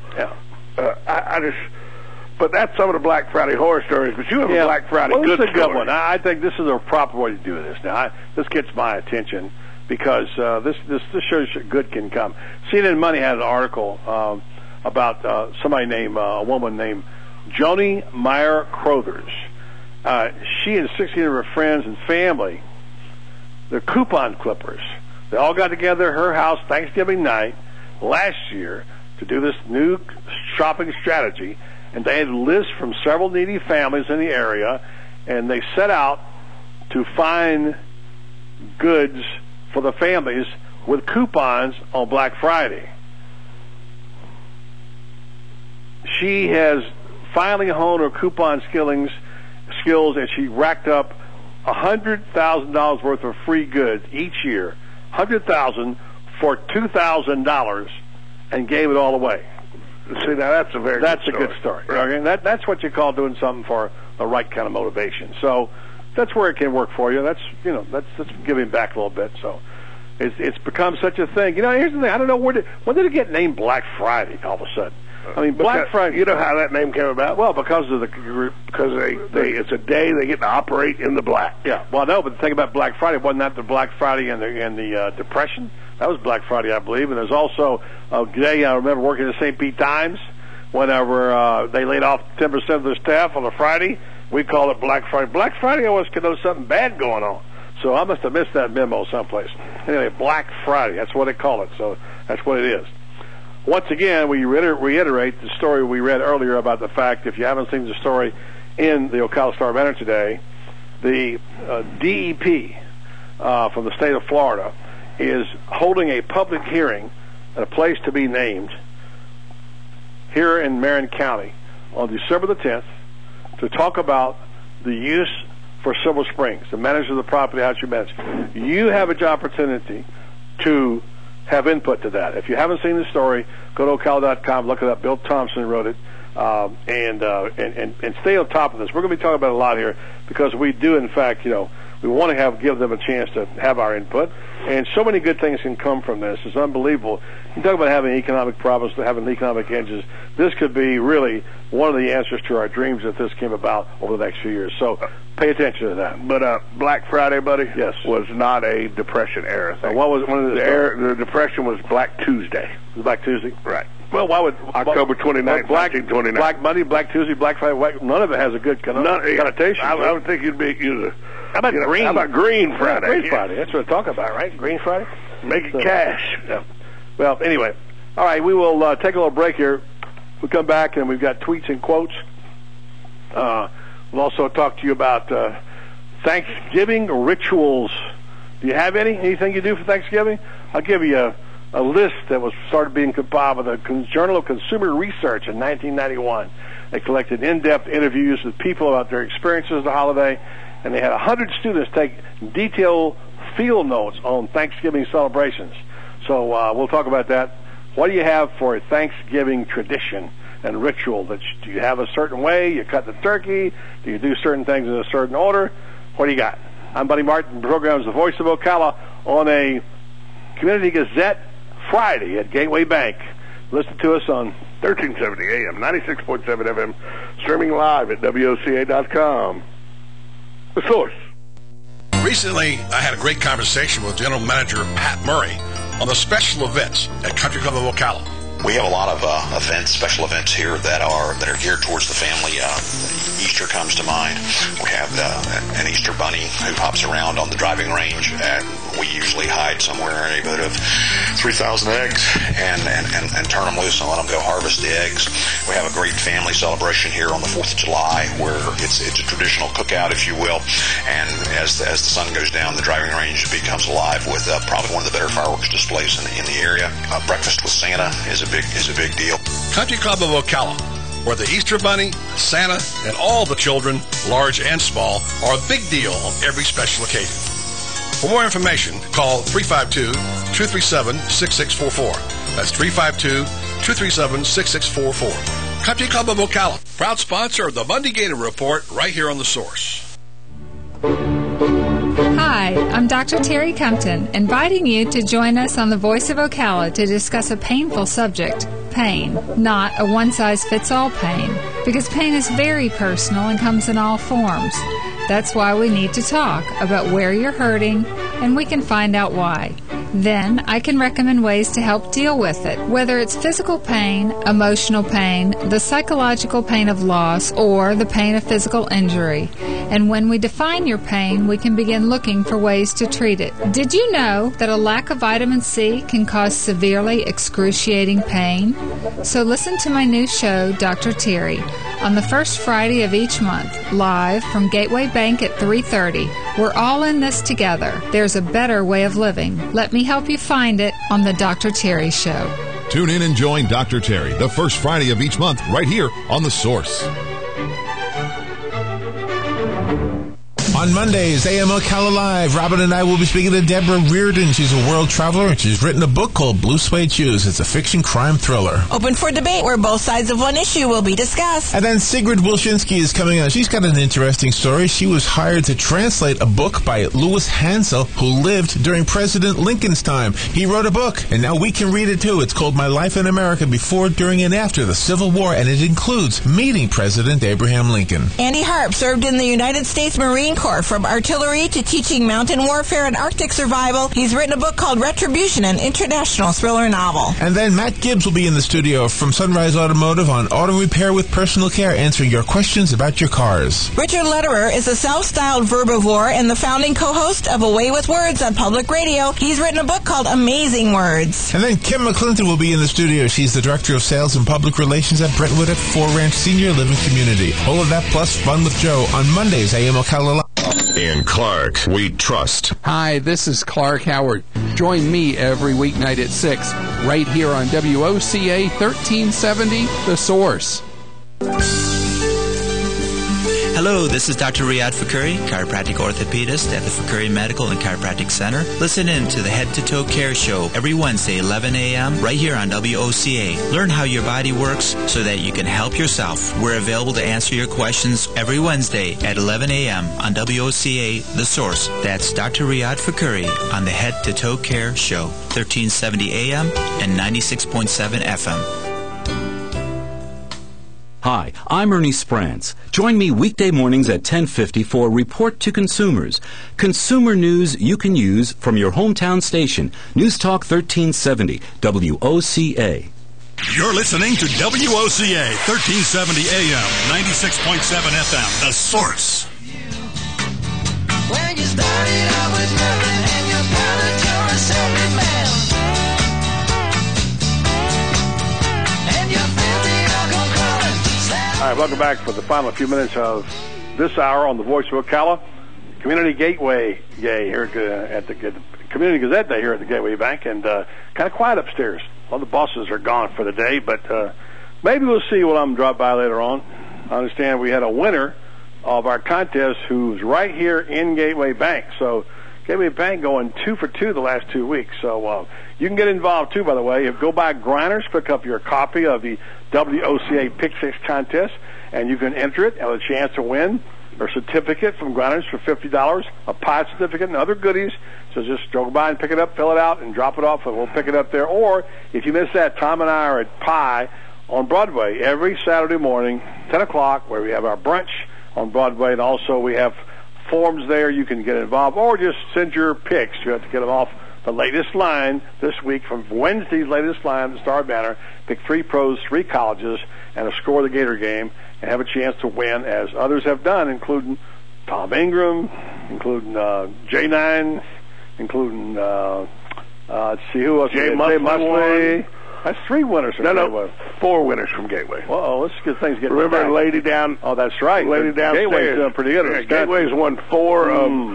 but that's some of the Black Friday horror stories. But you have a Black Friday good story. This is a good one. I think this is a proper way to do this. Now, this gets my attention because this shows good can come. CNN Money had an article about a woman named Joni Meyer Crothers. She and 16 of her friends and family, they're coupon clippers. They all got together at her house Thanksgiving night last year to do this new shopping strategy, and they had lists from several needy families in the area, and they set out to find goods for the families with coupons on Black Friday. She has finally honed her coupon skills, and she racked up $100,000 worth of free goods each year, $100,000 for $2,000, and gave it all away. See, now that's a good story. Right. Okay? That's what you call doing something for the right kind of motivation. So that's where it can work for you. That's giving back a little bit. So it's become such a thing. Here's the thing. I don't know when did it get named Black Friday all of a sudden? I mean, Black Friday. You know how that name came about? Well, because it's a day they get to operate in the black. Yeah. Well, no, but the thing about Black Friday wasn't that the Black Friday and the Depression. That was Black Friday, I believe. And there's also a day I remember working at St. Pete Times. Whenever they laid off 10% of their staff on a Friday, we call it Black Friday. Black Friday always connotes something bad going on. So I must have missed that memo someplace. Anyway, Black Friday, that's what they call it. So that's what it is. Once again, we reiterate the story we read earlier about the fact, if you haven't seen the story in the Ocala Star-Banner today, the DEP from the state of Florida is holding a public hearing at a place to be named here in Marin County on December the 10th to talk about the use for Silver Springs, the manager of the property, how you manage. You have an opportunity to have input to that. If you haven't seen the story, go to ocala.com, look it up. Bill Thompson wrote it, and stay on top of this. We're going to be talking about it a lot here because we do, in fact, we want to give them a chance to have our input, and so many good things can come from this. It's unbelievable. You talk about having economic problems, having economic engines. This could be really one of the answers to our dreams if this came about over the next few years. So pay attention to that. But Black Friday, buddy, yes, was not a Depression era thing. What was one of the Depression was Black Tuesday. It was Black Tuesday, right? Well, why would October 29th, 1929? Black Monday, Black Tuesday, Black Friday. None of it has a good connotation. I would think you'd use How about Green? How about Green Friday? Green Friday. That's what I'm talking about, right? Green Friday. Making cash. Yeah. Well, anyway, all right. We will take a little break here. We'll come back and we've got tweets and quotes. We'll also talk to you about Thanksgiving rituals. Do you have any? Anything you do for Thanksgiving? I'll give you a list that was started being compiled by the Journal of Consumer Research in 1991. They collected in-depth interviews with people about their experiences of the holiday, and they had 100 students take detailed field notes on Thanksgiving celebrations. So we'll talk about that. What do you have for a Thanksgiving tradition and ritual? Do you have a certain way? You cut the turkey? Do you do certain things in a certain order? What do you got? I'm Buddy Martin. The program is the Voice of Ocala on a Community Gazette Friday at Gateway Bank. Listen to us on 1370 AM, 96.7 FM, streaming live at WOCA.com. The Source. Recently, I had a great conversation with General Manager Pat Murray on the special events at Country Club of Ocala. We have a lot of events, special events here that are geared towards the family. Easter comes to mind. We have an Easter bunny who hops around on the driving range, and we usually hide somewhere in a neighborhood of 3,000 eggs and turn them loose and let them go harvest the eggs. We have a great family celebration here on the 4th of July where it's a traditional cookout, if you will, and as the sun goes down, the driving range becomes alive with probably one of the better fireworks displays in the area. Breakfast with Santa is a big deal. Country Club of Ocala, where the Easter Bunny, Santa, and all the children, large and small, are a big deal on every special occasion. For more information, call 352-237-6644. That's 352-237-6644. Country Club of Ocala, proud sponsor of the Monday Gator Report right here on The Source. Hi, I'm Dr. Terry Compton, inviting you to join us on the Voice of Ocala to discuss a painful subject, pain, not a one-size-fits-all pain, because pain is very personal and comes in all forms. That's why we need to talk about where you're hurting, and we can find out why. Then I can recommend ways to help deal with it, whether it's physical pain, emotional pain, the psychological pain of loss, or the pain of physical injury. And when we define your pain, we can begin looking for ways to treat it. Did you know that a lack of vitamin C can cause severely excruciating pain? So listen to my new show, Dr. Terry, on the first Friday of each month, live from Gateway Bank at 3:30. We're all in this together. There's a better way of living. Let me help you find it on the Dr. Terry Show. Tune in and join Dr. Terry the first Friday of each month right here on The Source. On Mondays, AM Ocala Live, Robin and I will be speaking to Deborah Reardon. She's a world traveler, and she's written a book called Blue Suede Shoes. It's a fiction crime thriller. Open for debate, where both sides of one issue will be discussed. And then Sigrid Wilczynski is coming on. She's got an interesting story. She was hired to translate a book by Louis Hansel, who lived during President Lincoln's time. He wrote a book, and now we can read it too. It's called My Life in America Before, During, and After the Civil War, and it includes meeting President Abraham Lincoln. Andy Harp served in the United States Marine Corps. From artillery to teaching mountain warfare and Arctic survival, he's written a book called Retribution, an international thriller novel. And then Matt Gibbs will be in the studio from Sunrise Automotive on auto repair with personal care, answering your questions about your cars. Richard Lederer is a self-styled verbivore and the founding co-host of Away with Words on public radio. He's written a book called Amazing Words. And then Kim McClinton will be in the studio. She's the Director of Sales and Public Relations at Brentwood at Four Ranch Senior Living Community. All of that plus Fun with Joe on Mondays, AM Ocala Live. In Clark, we trust. Hi, this is Clark Howard. Join me every weeknight at 6, right here on WOCA 1370, The Source. Hello, this is Dr. Riyad Fakuri, chiropractic orthopedist at the Fakuri Medical and Chiropractic Center. Listen in to the Head to Toe Care Show every Wednesday, 11 a.m., right here on WOCA. Learn how your body works so that you can help yourself. We're available to answer your questions every Wednesday at 11 a.m. on WOCA, The Source. That's Dr. Riyad Fakuri on the Head to Toe Care Show, 1370 a.m. and 96.7 FM. Hi, I'm Ernie Sprantz. Join me weekday mornings at 10:50 for Report to Consumers. Consumer news you can use from your hometown station. News Talk 1370, WOCA. You're listening to WOCA 1370 AM, 96.7 FM, The Source. When you started out with nothing and you found that you're a self-made man. And you felt the alcohol crawling. All right, welcome back for the final few minutes of this hour on the Voice of Ocala. Community Gateway Day here at the Community Gazette Day here at the Gateway Bank, and kind of quiet upstairs. All the bosses are gone for the day, but maybe we'll see when I'm drop by later on. I understand we had a winner of our contest who's right here in Gateway Bank. So Gateway Bank going 2 for 2 the last 2 weeks. So you can get involved too, by the way. Go by Grinders, pick up your copy of the WOCA Pick 6 contest, and you can enter it, have a chance to win a certificate from Grinders for $50, a pie certificate, and other goodies. So just go by and pick it up, fill it out, and drop it off, and we'll pick it up there. Or if you miss that, Tom and I are at Pie on Broadway every Saturday morning, 10 o'clock, where we have our brunch on Broadway, and also we have forms there. You can get involved, or just send your picks. You have to get them off the latest line this week from Wednesday's latest line, the Star Banner. Pick 3 pros, 3 colleges, and a Score the Gator game, and have a chance to win, as others have done, including Tom Ingram, including J9, including let's see who else. Jay Musley. That's 3 winners from Gateway. 4 winners from Gateway. Well, let's get things getting Remember back. Lady Down? Oh, that's right. Lady Downstairs. Gateway's doing pretty good. Yeah, Gateway's won 4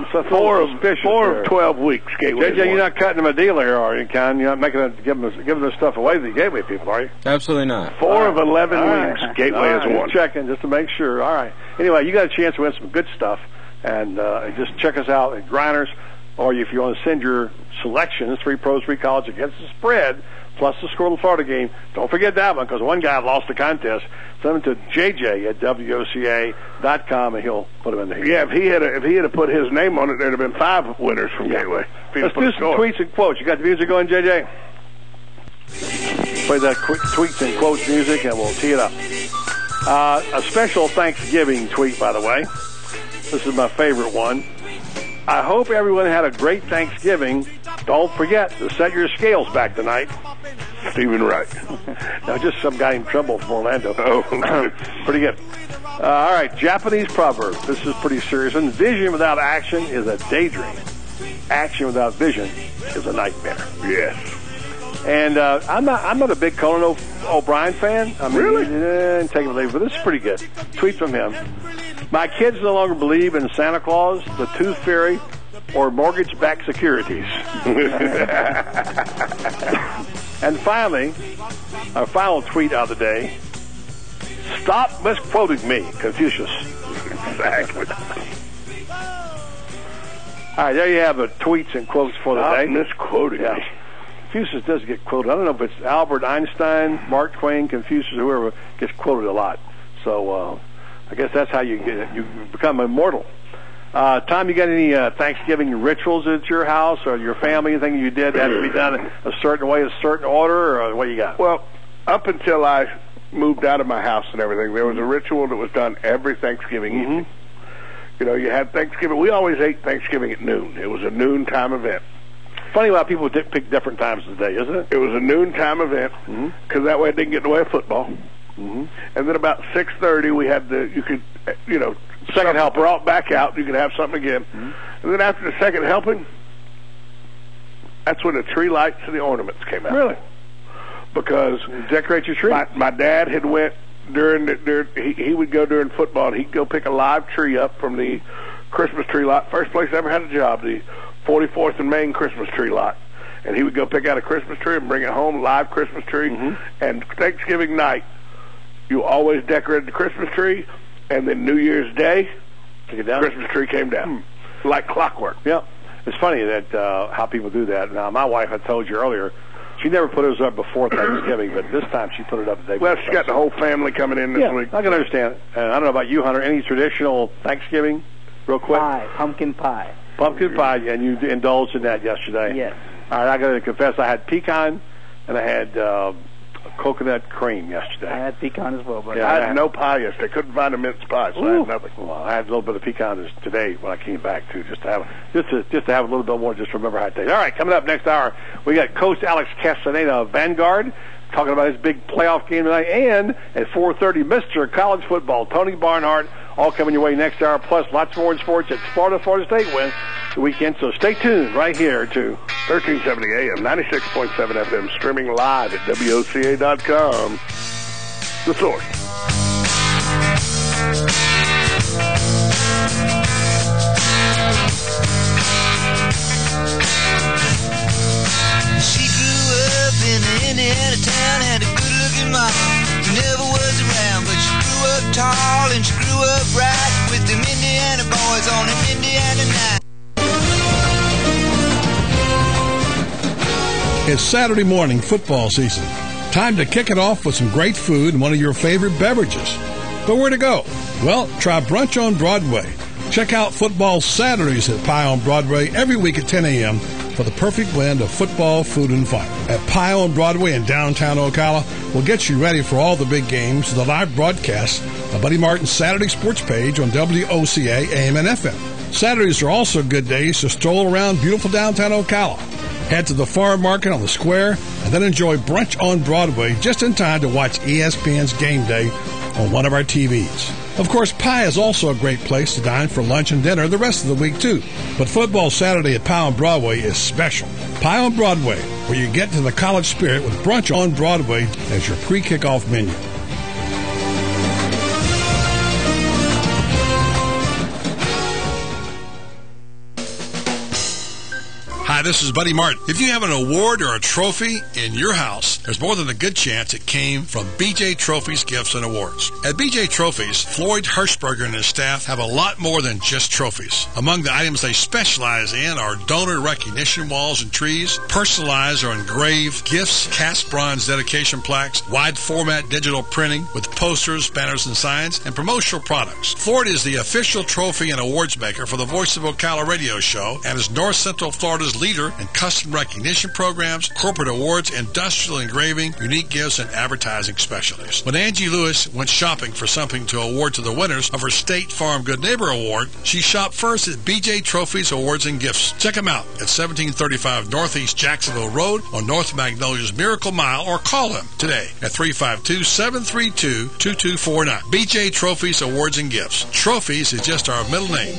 of 12 weeks. Gateway. JJ, you're not cutting them a deal here, are you, Con? You're not giving this stuff away to the Gateway people, are you? Absolutely not. 4 of 11 weeks. Gateway has won. Just checking, just to make sure. All right. Anyway, you got a chance to win some good stuff, and just check us out at Grinders, or if you want to send your selections, 3 pros, 3 college against the spread, plus the Score of the Florida game. Don't forget that one, because one guy lost the contest. Send them to JJ at WOCA.com, and he'll put them in there. Yeah, if he had put his name on it, there'd have been 5 winners from Gateway. Let's do some tweets and quotes. You got the music going, JJ? Play that quick tweets and quotes music, and we'll tee it up. A special Thanksgiving tweet, by the way. This is my favorite one. I hope everyone had a great Thanksgiving. Don't forget to set your scales back tonight. Stephen Wright. Now, just some guy in trouble from Orlando. Oh, pretty good. All right, Japanese proverb. This is pretty serious one. Vision without action is a daydream. Action without vision is a nightmare. Yes. And I'm not a big Conan O'Brien fan. I mean, really? Take it or leave it, but this is pretty good. Tweet from him. My kids no longer believe in Santa Claus, the Tooth Fairy, or mortgage-backed securities. And finally, our final tweet of the day. Stop misquoting me, Confucius. Exactly. All right, there you have the tweets and quotes for the day. Misquoting me. Confucius does get quoted. I don't know if it's Albert Einstein, Mark Twain, Confucius, whoever gets quoted a lot. So I guess that's how you become immortal. Tom, you got any Thanksgiving rituals at your house or your family? Anything you did had to be done a certain way, a certain order, or what you got? Well, up until I moved out of my house and everything, there was a ritual that was done every Thanksgiving evening. You know, you had Thanksgiving. We always ate Thanksgiving at noon. It was a noontime event. Funny how people pick different times of the day, isn't it? It was a noontime event because that way it didn't get in the way of football. And then about 6:30, we had second help brought back out. You could have something again. And then after the second helping, that's when the tree lights and the ornaments came out. Really? Because decorate your tree. My dad had went he would go during football and he'd go pick a live tree up from the Christmas tree lot. First place I ever had a job, the 44th and Main Christmas tree lot. And he would go pick out a Christmas tree and bring it home, live Christmas tree. And Thanksgiving night, you always decorated the Christmas tree, and then New Year's Day, the Christmas tree came down. Like clockwork. Yeah. It's funny that how people do that. Now, my wife, I told you earlier, she never put hers up before Thanksgiving, but this time she put it up the day before. Well, she's got the whole family coming in this week. I can understand. I don't know about you, Hunter. Any traditional Thanksgiving, real quick? Pumpkin pie. Pumpkin pie, and you indulged in that yesterday. Yes. All right, I got to confess, I had pecan, and I had coconut cream yesterday. I had pecan as well, but I had no pie yesterday. Couldn't find a mince pie, so I had nothing. Well, I had a little bit of pecan today when I came back too, just to have a little bit more, just to remember how it tastes. All right, coming up next hour, we got Coach Alex Castaneda of Vanguard talking about his big playoff game tonight, and at 4:30, Mr. College Football, Tony Barnhart, all coming your way next hour, plus lots more in sports at Florida State win the weekend. So stay tuned right here to 1370 AM, 96.7 FM, streaming live at WOCA.com. The Source. She grew up in an Indiana town, had a good-looking mom who never was around, but she grew up tall and she grew up right with them Indiana boys on an Indiana night. It's Saturday morning football season. Time to kick it off with some great food and one of your favorite beverages. But where to go? Well, try Brunch on Broadway. Check out Football Saturdays at Pie on Broadway every week at 10 a.m. for the perfect blend of football, food, and fun. At Pie on Broadway in downtown Ocala, we'll get you ready for all the big games with a live broadcast of Buddy Martin's Saturday Sports page on WOCA AM and FM. Saturdays are also good days to stroll around beautiful downtown Ocala. Head to the farm market on the square and then enjoy Brunch on Broadway just in time to watch ESPN's Game Day on one of our TVs. Of course, Pie is also a great place to dine for lunch and dinner the rest of the week, too. But Football Saturday at Pie on Broadway is special. Pie on Broadway, where you get to the college spirit with Brunch on Broadway as your pre-kickoff menu. Hi, this is Buddy Martin. If you have an award or a trophy in your house, there's more than a good chance it came from BJ Trophies, Gifts, and Awards. At BJ Trophies, Floyd Hirschberger and his staff have a lot more than just trophies. Among the items they specialize in are donor recognition walls and trees, personalized or engraved gifts, cast bronze dedication plaques, wide format digital printing with posters, banners, and signs, and promotional products. Floyd is the official trophy and awards maker for the Voice of Ocala radio show and is North Central Florida's leading leader in custom recognition programs, corporate awards, industrial engraving, unique gifts, and advertising specialist. When Angie Lewis went shopping for something to award to the winners of her State Farm Good Neighbor Award, she shopped first at BJ Trophies Awards and Gifts. Check them out at 1735 Northeast Jacksonville Road on North Magnolia's Miracle Mile, or call them today at 352-732-2249. BJ Trophies Awards and Gifts. Trophies is just our middle name.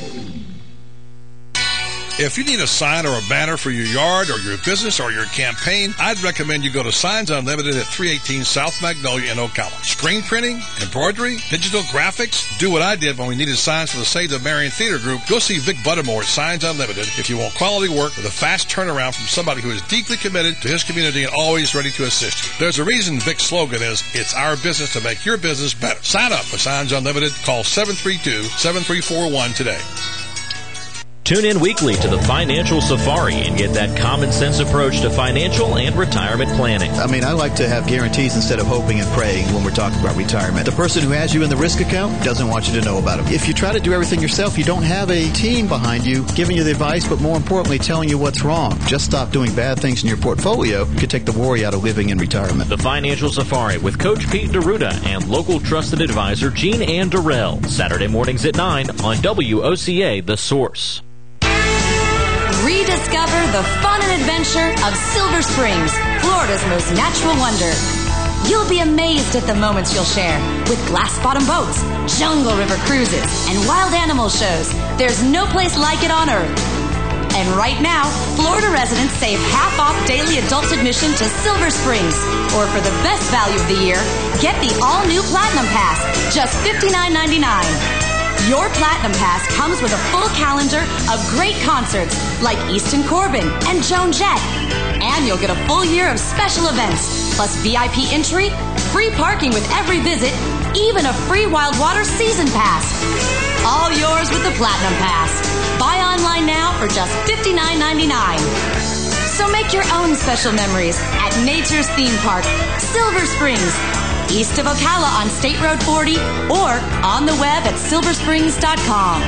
If you need a sign or a banner for your yard or your business or your campaign, I'd recommend you go to Signs Unlimited at 318 South Magnolia in Ocala. Screen printing, embroidery, digital graphics. Do what I did when we needed signs for the Save the Marion Theater Group. Go see Vic Buttermore at Signs Unlimited if you want quality work with a fast turnaround from somebody who is deeply committed to his community and always ready to assist you. There's a reason Vic's slogan is, "It's our business to make your business better." Sign up for Signs Unlimited. Call 732-7341 today. Tune in weekly to the Financial Safari and get that common sense approach to financial and retirement planning. I mean, I like to have guarantees instead of hoping and praying when we're talking about retirement. The person who has you in the risk account doesn't want you to know about them. If you try to do everything yourself, you don't have a team behind you giving you the advice, but more importantly, telling you what's wrong. Just stop doing bad things in your portfolio could take the worry out of living in retirement. The Financial Safari with Coach Pete D'Arruda and local trusted advisor Jean Ann Durrell. Saturday mornings at 9 on WOCA The Source. Rediscover the fun and adventure of Silver Springs, Florida's most natural wonder. You'll be amazed at the moments you'll share with glass-bottom boats, jungle river cruises, and wild animal shows. There's no place like it on Earth. And right now, Florida residents save half off daily adult admission to Silver Springs. Or for the best value of the year, get the all-new Platinum Pass, just $59.99. Your Platinum Pass comes with a full calendar of great concerts like Easton Corbin and Joan Jett. And you'll get a full year of special events, plus VIP entry, free parking with every visit, even a free Wild Water Season Pass. All yours with the Platinum Pass. Buy online now for just $59.99. So make your own special memories at Nature's Theme Park, Silver Springs, east of Ocala on State Road 40, or on the web at silversprings.com.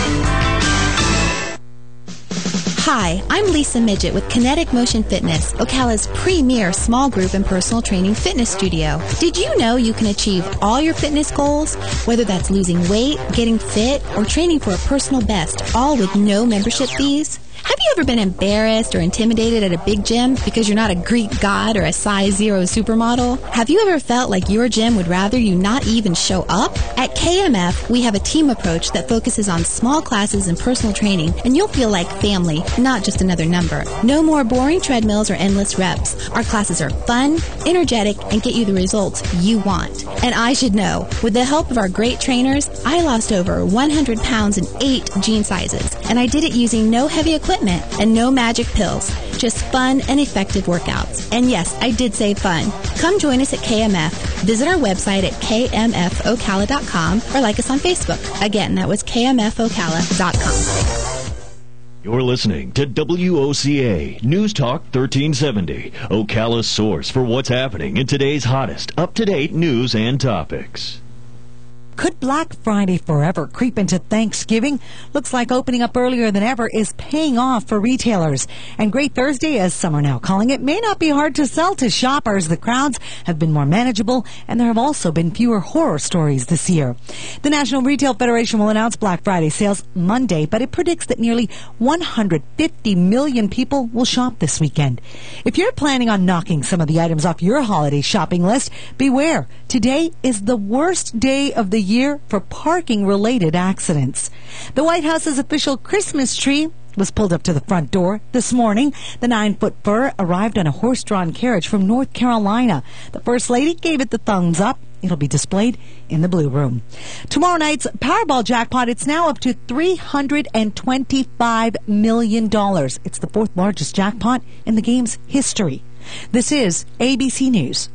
Hi, I'm Lisa Midget with Kinetic Motion Fitness, Ocala's premier small group and personal training fitness studio. Did you know you can achieve all your fitness goals, whether that's losing weight, getting fit, or training for a personal best, all with no membership fees? Have you ever been embarrassed or intimidated at a big gym because you're not a Greek god or a size 0 supermodel? Have you ever felt like your gym would rather you not even show up? At KMF, we have a team approach that focuses on small classes and personal training, and you'll feel like family, not just another number. No more boring treadmills or endless reps. Our classes are fun, energetic, and get you the results you want. And I should know, with the help of our great trainers, I lost over 100 pounds in 8 jean sizes, and I did it using no heavy equipment and no magic pills, just fun and effective workouts. And yes, I did say fun. Come join us at KMF. Visit our website at kmfocala.com or like us on Facebook. Again, that was kmfocala.com. You're listening to WOCA News Talk 1370, Ocala's source for what's happening in today's hottest, up-to-date news and topics. Could Black Friday forever creep into Thanksgiving? Looks like opening up earlier than ever is paying off for retailers. And Great Thursday, as some are now calling it, may not be hard to sell to shoppers. The crowds have been more manageable, and there have also been fewer horror stories this year. The National Retail Federation will announce Black Friday sales Monday, but it predicts that nearly 150 million people will shop this weekend. If you're planning on knocking some of the items off your holiday shopping list, beware. Today is the worst day of the year for parking-related accidents. The White House's official Christmas tree was pulled up to the front door this morning. The 9-foot fir arrived on a horse-drawn carriage from North Carolina. The First Lady gave it the thumbs up. It'll be displayed in the Blue Room. Tomorrow night's Powerball jackpot, it's now up to $325 million. It's the 4th largest jackpot in the game's history. This is ABC News.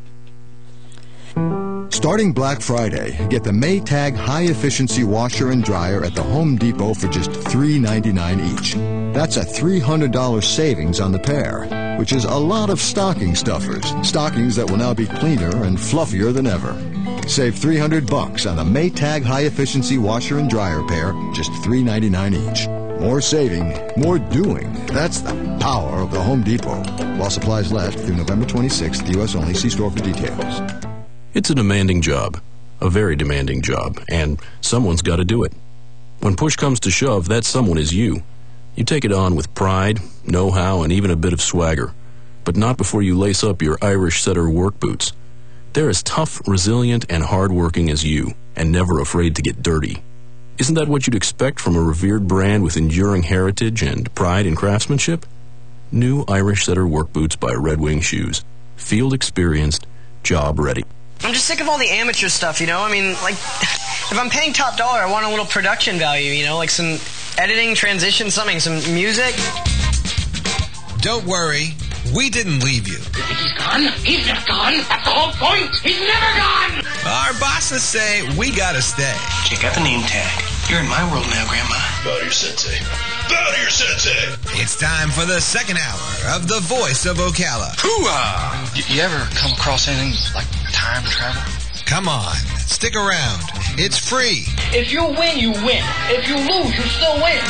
Starting Black Friday, get the Maytag high-efficiency washer and dryer at the Home Depot for just $3.99 each. That's a $300 savings on the pair, which is a lot of stocking stuffers. Stockings that will now be cleaner and fluffier than ever. Save $300 on the Maytag high-efficiency washer and dryer pair, just $3.99 each. more saving, more doing. That's the power of the Home Depot. While supplies last through November 26th, U.S. only. See store for details. It's a demanding job, a very demanding job, and someone's got to do it. When push comes to shove, that someone is you. You take it on with pride, know-how, and even a bit of swagger, but not before you lace up your Irish setter work boots. They're as tough, resilient, and hard-working as you, and never afraid to get dirty. Isn't that what you'd expect from a revered brand with enduring heritage and pride in craftsmanship? New Irish setter work boots by Red Wing Shoes. Field experienced, job ready. I'm just sick of all the amateur stuff, you know? I mean, like, if I'm paying top dollar, I want a little production value, you know? Like some editing, transition, something, some music. Don't worry. We didn't leave you. You think he's gone? He's not gone. That's the whole point. He's never gone. Our bosses say we gotta stay. Check out the name tag. You're in my world now, Grandma. Bow to your sensei. Bow to your sensei. It's time for the second hour of The Voice of Ocala. Hoo-ah! You ever come across anything like time travel? Come on, stick around. It's free. If you win, you win. If you lose, you still win.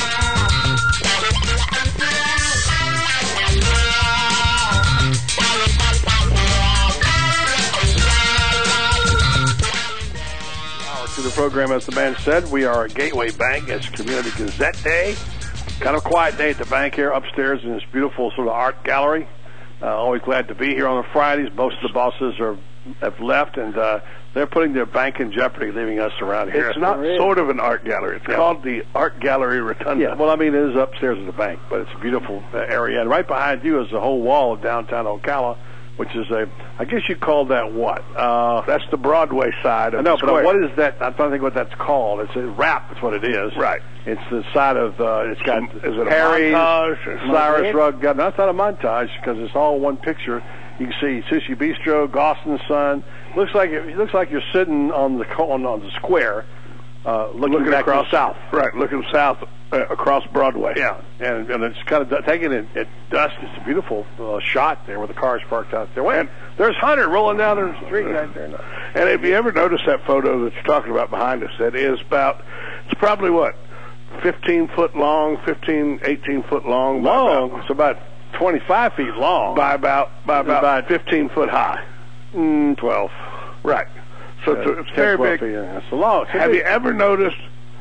To the program, as the man said, we are at Gateway Bank. It's Community Gazette Day. Kind of a quiet day at the bank here upstairs in this beautiful sort of art gallery. Always glad to be here on the Fridays. Most of the bosses have left, and they're putting their bank in jeopardy, leaving us around here. It's not sort of an art gallery. It's called the Art Gallery Rotunda. Yeah, well, I mean, it is upstairs at the bank, but it's a beautiful area. And right behind you is the whole wall of downtown Ocala, which is I guess you call that what? That's the Broadway side of the square. But what is that? I'm trying to think what that's called. It's a wrap. That's what it is. Right. It's the side of, it's got is it Harry, a montage or Cyrus Rugg. No, it's not a montage because it's all one picture. You can see Sushi Bistro, Gostin's Son. Looks like you're sitting on the square, looking back across south. Right, looking south across Broadway. Yeah, and it's kind of taking it at dusk. It's a beautiful shot there with the cars parked out there. And there's Hunter rolling down the street right there. And if you ever notice that photo that you're talking about behind us, that is it's probably what, 15 foot long, 18 foot long. It's about 25 feet long. By about 15 foot high. 12. Right. So it's very big. Feet, yeah. It's long. Have you ever noticed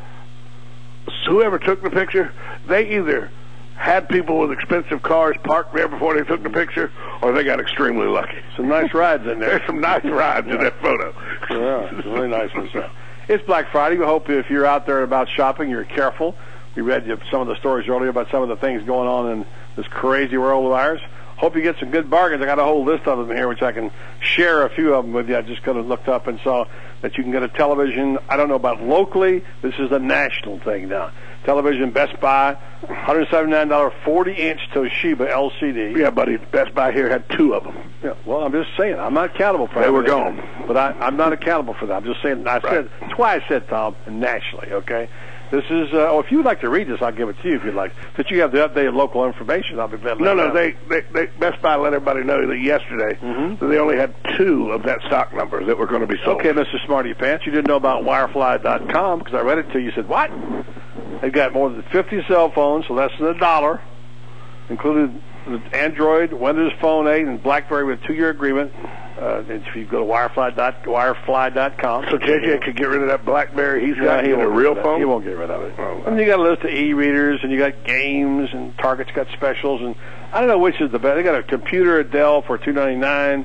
whoever took the picture, they either had people with expensive cars parked there before they took the picture, or they got extremely lucky. Some nice rides in there. There's some nice rides in that photo. Yeah, it's really nice. It's Black Friday. We hope if you're out there about shopping, you're careful. We read some of the stories earlier about some of the things going on in this crazy world of ours. Hope you get some good bargains. I got a whole list of them here, which I can share a few of them with you. I just kind of looked up and saw that you can get a television. I don't know about locally. This is a national thing now. Television, Best Buy, $179 40-inch Toshiba LCD. Yeah, buddy, Best Buy here had two of them. Yeah, well, I'm just saying, I'm not accountable for that. They were gone. But I'm not accountable for that. I'm just saying, that's why I said, Tom, nationally, okay? This is, if you'd like to read this, I'll give it to you if you'd like. Since you have the updated local information, I'll be glad to let you know. They Best Buy let everybody know that yesterday that they only had two of that stock numbers that were going to be sold. Okay, Mr. Smarty Pants, you didn't know about Wirefly.com because I read it to you. You said, what? They've got more than 50 cell phones, so less than $1, including Android, Windows Phone 8, and BlackBerry with a 2-year agreement. If you go to wirefly.com. So JJ could get rid of that BlackBerry he's got a real phone? He won't get rid of it. Oh, and you got a list of e-readers, and you got games, and Target's got specials, and I don't know which is the best. They got a computer at Dell for $299.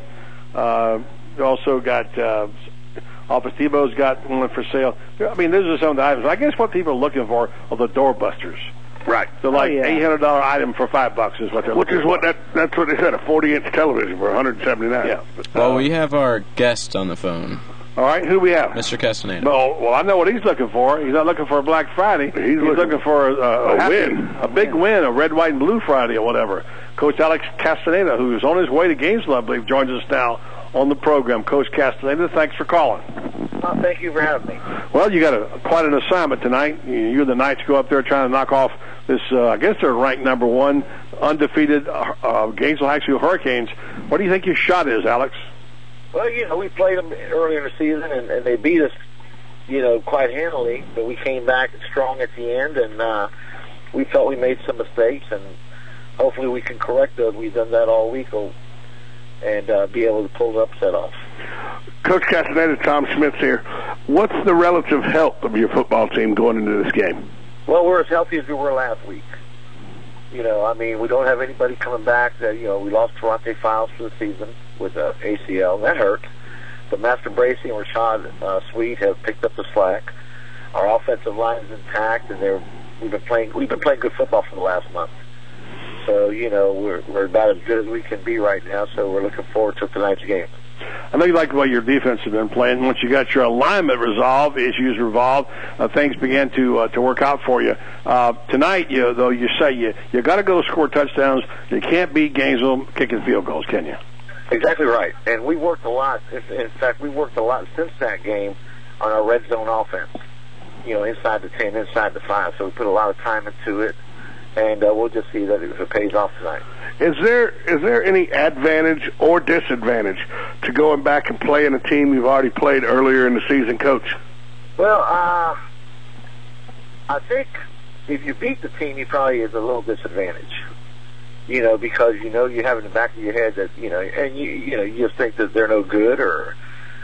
They also got Office Depot's got one for sale. I mean, those are some of the items. I guess what people are looking for are the doorbusters. Right. So like $800 item for $5 is what they're looking for. That's what they said, a 40-inch television for $179. Yeah. Well, we have our guest on the phone. All right, who do we have? Mr. Castaneda. Well, I know what he's looking for. He's not looking for a Black Friday. He's looking for a win. A big win, a red, white, and blue Friday or whatever. Coach Alex Castaneda, who's on his way to Gainesville, I believe, joins us now on the program. Coach Castaneda, thanks for calling. Thank you for having me. Well, you got quite an assignment tonight. You and the Knights go up there trying to knock off this, I guess they're ranked number 1, undefeated Gainesville High School Hurricanes. What do you think your shot is, Alex? Well, we played them earlier in the season, and they beat us, quite handily. But we came back strong at the end, and we felt we made some mistakes, and hopefully we can correct those. We've done that all week, and be able to pull the upset off. Coach Castaneda, Tom Schmitz here. What's the relative health of your football team going into this game? Well, we're as healthy as we were last week. You know, I mean, we don't have anybody coming back. We lost Ferrante Files for the season with ACL. That hurt. But Master Bracey and Rashad Sweet have picked up the slack. Our offensive line is intact, and we've been playing good football for the last month. So, we're about as good as we can be right now, so we're looking forward to tonight's game. I know you like the way your defense has been playing. Once you got your alignment resolved, issues resolved, things began to work out for you. Tonight, though, you say you got to go score touchdowns. You can't beat Gainesville kicking field goals, can you? Exactly right. And we worked a lot. In fact, we worked a lot since that game on our red zone offense. Inside the 10, inside the 5. So we put a lot of time into it, and we'll just see that if it pays off tonight. Is there any advantage or disadvantage to going back and playing a team you've already played earlier in the season, Coach? Well, I think if you beat the team, you probably is a little disadvantage. Because you have in the back of your head that and you just think that they're no good, or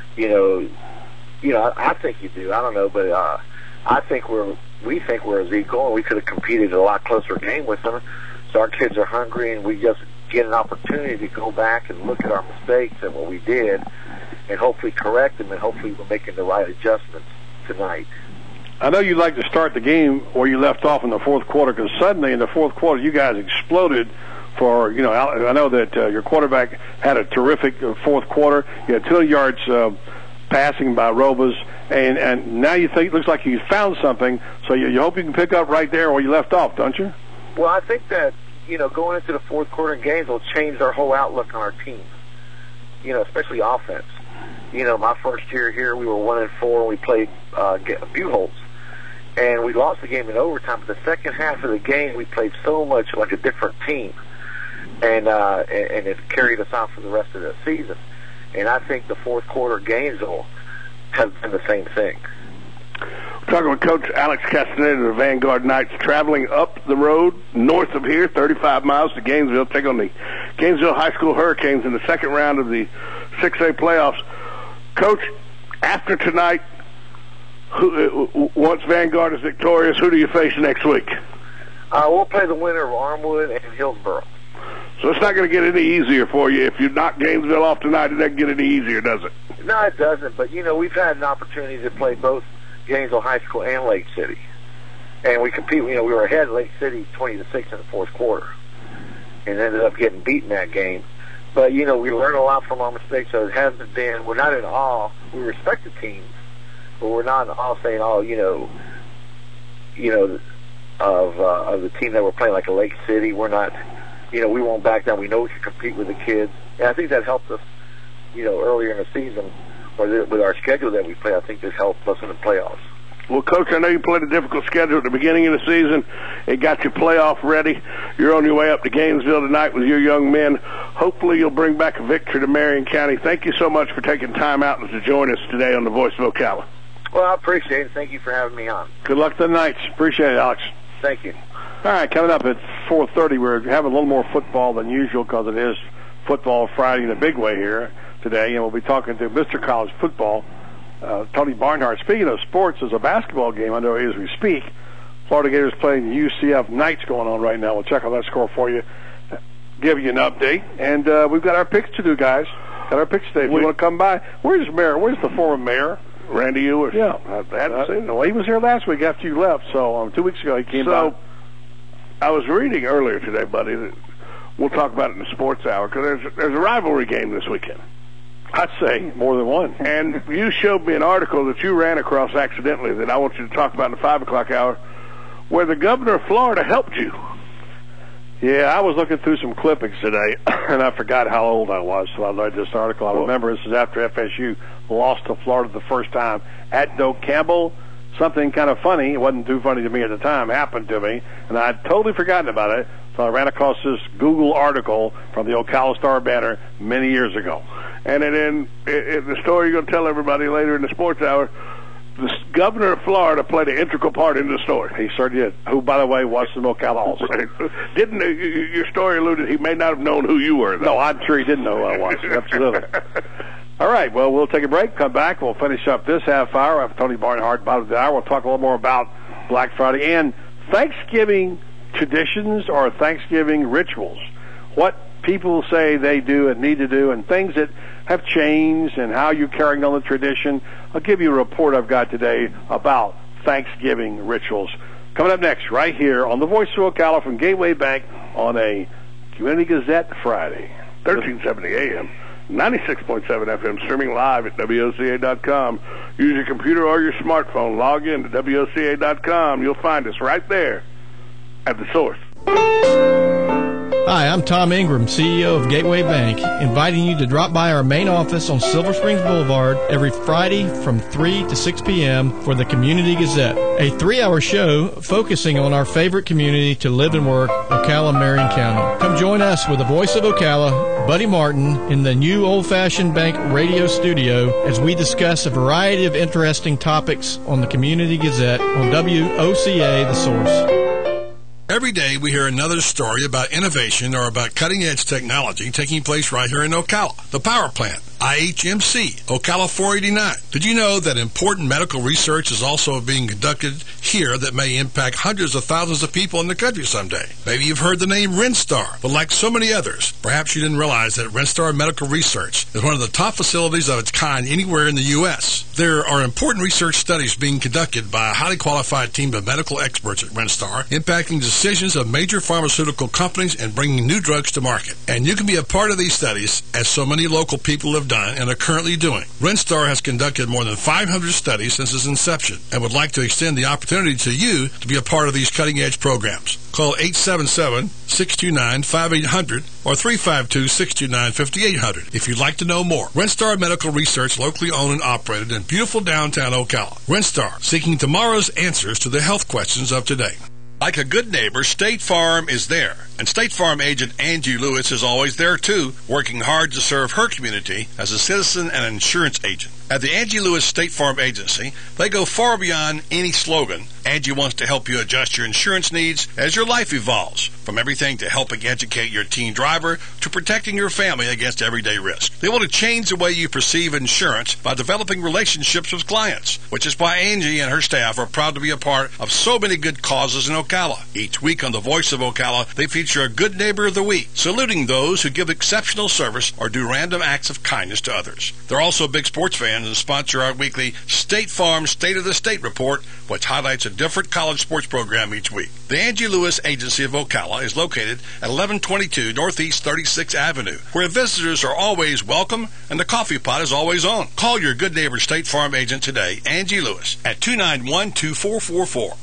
I think you do. I don't know, but I think we think we're as equal, and we could have competed a lot closer game with them. So our kids are hungry, and we just get an opportunity to go back and look at our mistakes and what we did, and hopefully correct them, and hopefully we're making the right adjustments tonight. I know you'd like to start the game where you left off in the fourth quarter, because suddenly in the fourth quarter you guys exploded. I know that your quarterback had a terrific fourth quarter. You had 200 yards passing by Robas, and now you think it looks like you found something. So you hope you can pick up right there where you left off, don't you? Well, I think that going into the fourth quarter in games will change our whole outlook on our team. Especially offense. My first year here, we were 1-4, and we played Buchholz, and we lost the game in overtime. But the second half of the game, we played so much like a different team, and it carried us on for the rest of the season. And I think the fourth quarter Gainesville has been the same thing. We're talking with Coach Alex Castaneda of the Vanguard Knights, traveling up the road north of here, 35 miles to Gainesville, take on the Gainesville High School Hurricanes in the second round of the 6A playoffs. Coach, after tonight, once Vanguard is victorious, who do you face next week? We'll play the winner of Armwood and Hillsborough. So it's not going to get any easier for you. If you knock Gainesville off tonight, it doesn't get any easier, does it? No, it doesn't. But, we've had an opportunity to play both Gainesville High School and Lake City. And we compete. We were ahead of Lake City 20-6 in the fourth quarter, and ended up getting beaten that game. But, we learn a lot from our mistakes, so it hasn't been, we're not in awe. We respect the team, but we're not in awe saying, of the team that we're playing, like a Lake City. We're not, we won't back down. We know we can compete with the kids. And I think that helped us, earlier in the season, or with our schedule that we play. I think this helped us in the playoffs. Well, Coach, I know you played a difficult schedule at the beginning of the season. It got you playoff ready. You're on your way up to Gainesville tonight with your young men. Hopefully you'll bring back a victory to Marion County. Thank you so much for taking time out to join us today on the Voice of Ocala. Well, I appreciate it. Thank you for having me on. Good luck to the Knights. Appreciate it, Alex. Thank you. All right, coming up at 4:30, we're having a little more football than usual because it is Football Friday in a big way here today, and we'll be talking to Mr. College Football, Tony Barnhart. Speaking of sports, there's a basketball game underway as we speak. Florida Gators playing the UCF Knights going on right now. We'll check on that score for you, give you an update, and we've got our picks to do, guys. Got our picks today. If you want to come by, where's the former mayor? Randy Ewers. Yeah. I hadn't seen him. Well, he was here last week after you left, so 2 weeks ago he came by. So, I was reading earlier today, buddy, that we'll talk about it in the sports hour, because there's a rivalry game this weekend. I'd say more than one. And you showed me an article that you ran across accidentally that I want you to talk about in the 5 o'clock hour, where the governor of Florida helped you. Yeah, I was looking through some clippings today, and I forgot how old I was, so I read this article. I remember this is after FSU lost to Florida the first time at Doak Campbell. Something kind of funny, it wasn't too funny to me at the time, happened to me, and I'd totally forgotten about it, so I ran across this Google article from the Ocala Star-Banner many years ago. And then in the story you're going to tell everybody later in the sports hour, the governor of Florida played an integral part in the story. He sure did. Who, by the way, was from Ocala also. Right. Didn't your story alluded he may not have known who you were, though. No, I'm sure he didn't know who I was. Absolutely. All right, well, we'll take a break, come back, we'll finish up this half hour. I have Tony Barnhart, bottom of the hour. We'll talk a little more about Black Friday and Thanksgiving traditions or Thanksgiving rituals. What people say they do and need to do and things that have changed and how you're carrying on the tradition. I'll give you a report I've got today about Thanksgiving rituals. Coming up next, right here on the Voice of Ocala from Gateway Bank on a Community Gazette Friday. 1370 AM. 96.7 FM, streaming live at WOCA.com. Use your computer or your smartphone. Log in to WOCA.com. You'll find us right there at the source. Hi, I'm Tom Ingram, CEO of Gateway Bank, inviting you to drop by our main office on Silver Springs Boulevard every Friday from 3 to 6 p.m. for the Community Gazette, a 3-hour show focusing on our favorite community to live and work, Ocala, Marion County. Come join us with the voice of Ocala, Buddy Martin, in the new old-fashioned bank radio studio as we discuss a variety of interesting topics on the Community Gazette on WOCA, The Source. Every day we hear another story about innovation or about cutting-edge technology taking place right here in Ocala. The power plant, IHMC, Ocala 489. Did you know that important medical research is also being conducted here that may impact hundreds of thousands of people in the country someday? Maybe you've heard the name Renstar, but like so many others, perhaps you didn't realize that Renstar Medical Research is one of the top facilities of its kind anywhere in the U.S. There are important research studies being conducted by a highly qualified team of medical experts at Renstar, impacting decisions of major pharmaceutical companies and bringing new drugs to market. And you can be a part of these studies, as so many local people have done and are currently doing. Renstar has conducted more than 500 studies since its inception and would like to extend the opportunity to you to be a part of these cutting-edge programs. Call 877-629-5800 or 352-629-5800 if you'd like to know more. Renstar Medical Research, locally owned and operated in beautiful downtown Ocala. Renstar, seeking tomorrow's answers to the health questions of today. Like a good neighbor, State Farm is there. And State Farm agent Angie Lewis is always there, too, working hard to serve her community as a citizen and insurance agent. At the Angie Lewis State Farm Agency, they go far beyond any slogan. Angie wants to help you adjust your insurance needs as your life evolves, from everything to helping educate your teen driver to protecting your family against everyday risk. They want to change the way you perceive insurance by developing relationships with clients, which is why Angie and her staff are proud to be a part of so many good causes in Ocala. Each week on The Voice of Ocala, they feature a Good Neighbor of the Week, saluting those who give exceptional service or do random acts of kindness to others. They're also big sports fans and sponsor our weekly State Farm State of the State report, which highlights a different college sports program each week. The Angie Lewis Agency of Ocala is located at 1122 Northeast 36th Avenue, where visitors are always welcome and the coffee pot is always on. Call your Good Neighbor State Farm agent today, Angie Lewis, at 291-2444.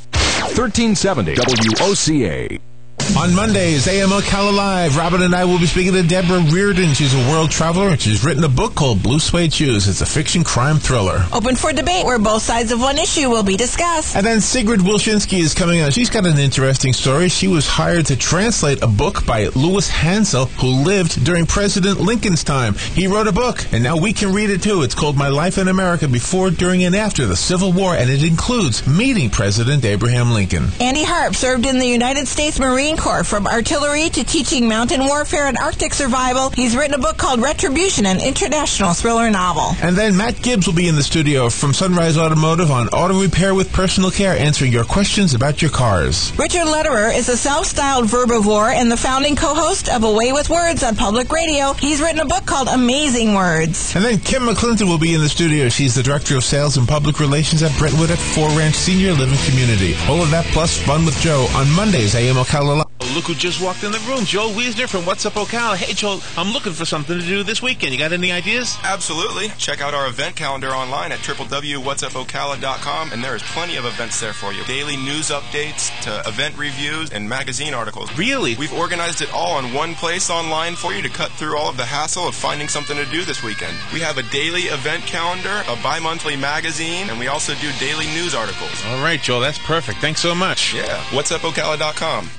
1370 WOCA. On Mondays, AM Ocala Live, Robin and I will be speaking to Deborah Reardon. She's a world traveler, and she's written a book called Blue Suede Shoes. It's a fiction crime thriller. Open for debate, where both sides of one issue will be discussed. And then Sigrid Wilczynski is coming on. She's got an interesting story. She was hired to translate a book by Louis Hansel, who lived during President Lincoln's time. He wrote a book, and now we can read it too. It's called My Life in America Before, During, and After the Civil War, and it includes meeting President Abraham Lincoln. Andy Harp served in the United States Marine Corps, from artillery to teaching mountain warfare and Arctic survival. He's written a book called Retribution, an international thriller novel. And then Matt Gibbs will be in the studio from Sunrise Automotive on auto repair with personal care, answering your questions about your cars. Richard Lederer is a self-styled verbivore and the founding co-host of Away with Words on public radio. He's written a book called Amazing Words. And then Kim McClinton will be in the studio. She's the Director of Sales and Public Relations at Brentwood at Four Ranch Senior Living Community. All of that plus Fun with Joe on Mondays, AM Ocala Live. Look who just walked in the room. Joel Wiesner from What's Up Ocala. Hey, Joel, I'm looking for something to do this weekend. You got any ideas? Absolutely. Check out our event calendar online at www.whatsupocala.com, and there is plenty of events there for you. Daily news updates to event reviews and magazine articles. Really? We've organized it all in one place online for you to cut through all of the hassle of finding something to do this weekend. We have a daily event calendar, a bi-monthly magazine, and we also do daily news articles. All right, Joel, that's perfect. Thanks so much. Yeah. Whatsupocala.com.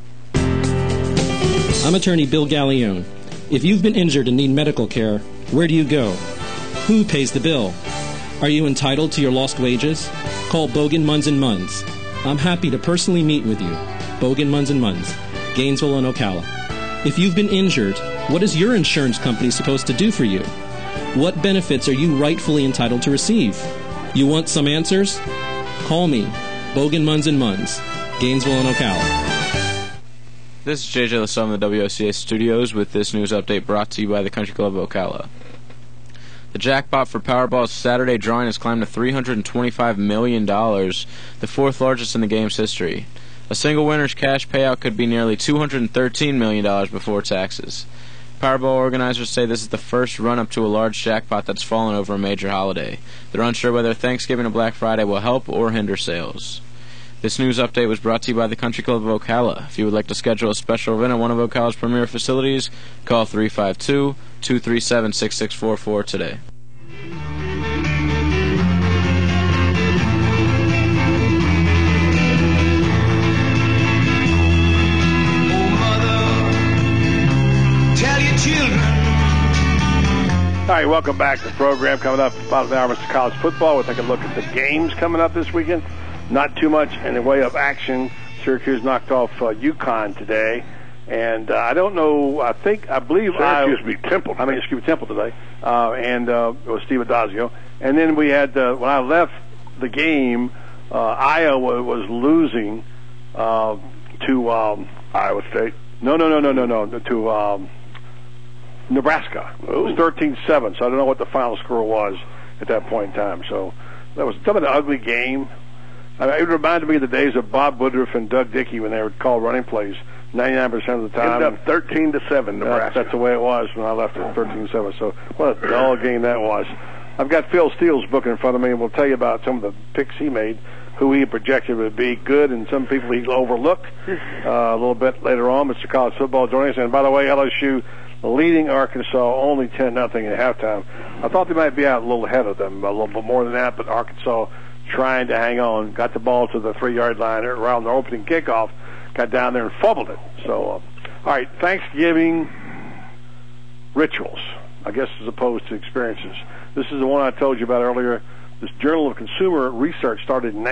I'm attorney Bill Gallione. If you've been injured and need medical care, where do you go? Who pays the bill? Are you entitled to your lost wages? Call Bogan Munns & Munns. I'm happy to personally meet with you. Bogan Munns & Munns, Gainesville and Ocala. If you've been injured, what is your insurance company supposed to do for you? What benefits are you rightfully entitled to receive? You want some answers? Call me, Bogan Munns & Munns, Gainesville and Ocala. This is JJ LaSalle in the WOCA studios with this news update brought to you by the Country Club of Ocala. The jackpot for Powerball's Saturday drawing has climbed to $325 million, the fourth largest in the game's history. A single winner's cash payout could be nearly $213 million before taxes. Powerball organizers say this is the first run-up to a large jackpot that's fallen over a major holiday. They're unsure whether Thanksgiving and Black Friday will help or hinder sales. This news update was brought to you by the Country Club of Ocala. If you would like to schedule a special event at one of Ocala's premier facilities, call 352-237-6644 today. All right, welcome back to the program. Coming up about an hour of college football. We'll take a look at the games coming up this weekend. Not too much in the way of action. Syracuse knocked off UConn today. And I don't know, I believe Syracuse beat Temple. Temple today. And it was Steve Adazio. And then we had, when I left the game, Iowa was losing to Iowa State. No, to Nebraska. Ooh. It was 13-7, so I don't know what the final score was at that point in time. So that was some of the ugly game. It reminded me of the days of Bob Woodruff and Doug Dickey when they would call running plays 99% of the time. Ended up 13-7 Nebraska. That's the way it was when I left it, 13-7. So what a dull game that was. I've got Phil Steele's book in front of me, and we'll tell you about some of the picks he made, who he projected would be good, and some people he overlooked a little bit later on. Mr. College Football joining us. And by the way, LSU leading Arkansas only 10-0 at halftime. I thought they might be out a little ahead of them, a little bit more than that, but Arkansas trying to hang on, got the ball to the 3-yard line around the opening kickoff, got down there and fumbled it. So, all right, Thanksgiving rituals, I guess, as opposed to experiences. This is the one I told you about earlier. This Journal of Consumer Research started in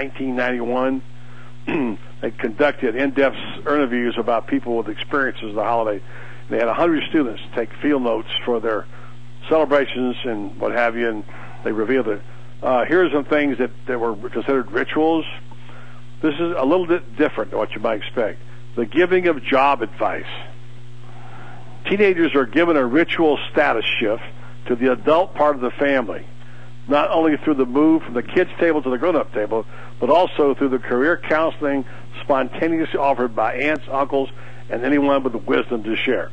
1991. They conducted in-depth interviews about people with experiences of the holiday. They had 100 students take field notes for their celebrations and what have you, and they revealed it. Here's some things that were considered rituals. This is a little bit different than what you might expect. The giving of job advice. Teenagers are given a ritual status shift to the adult part of the family, not only through the move from the kids' table to the grown-up table, but also through the career counseling spontaneously offered by aunts, uncles, and anyone with the wisdom to share.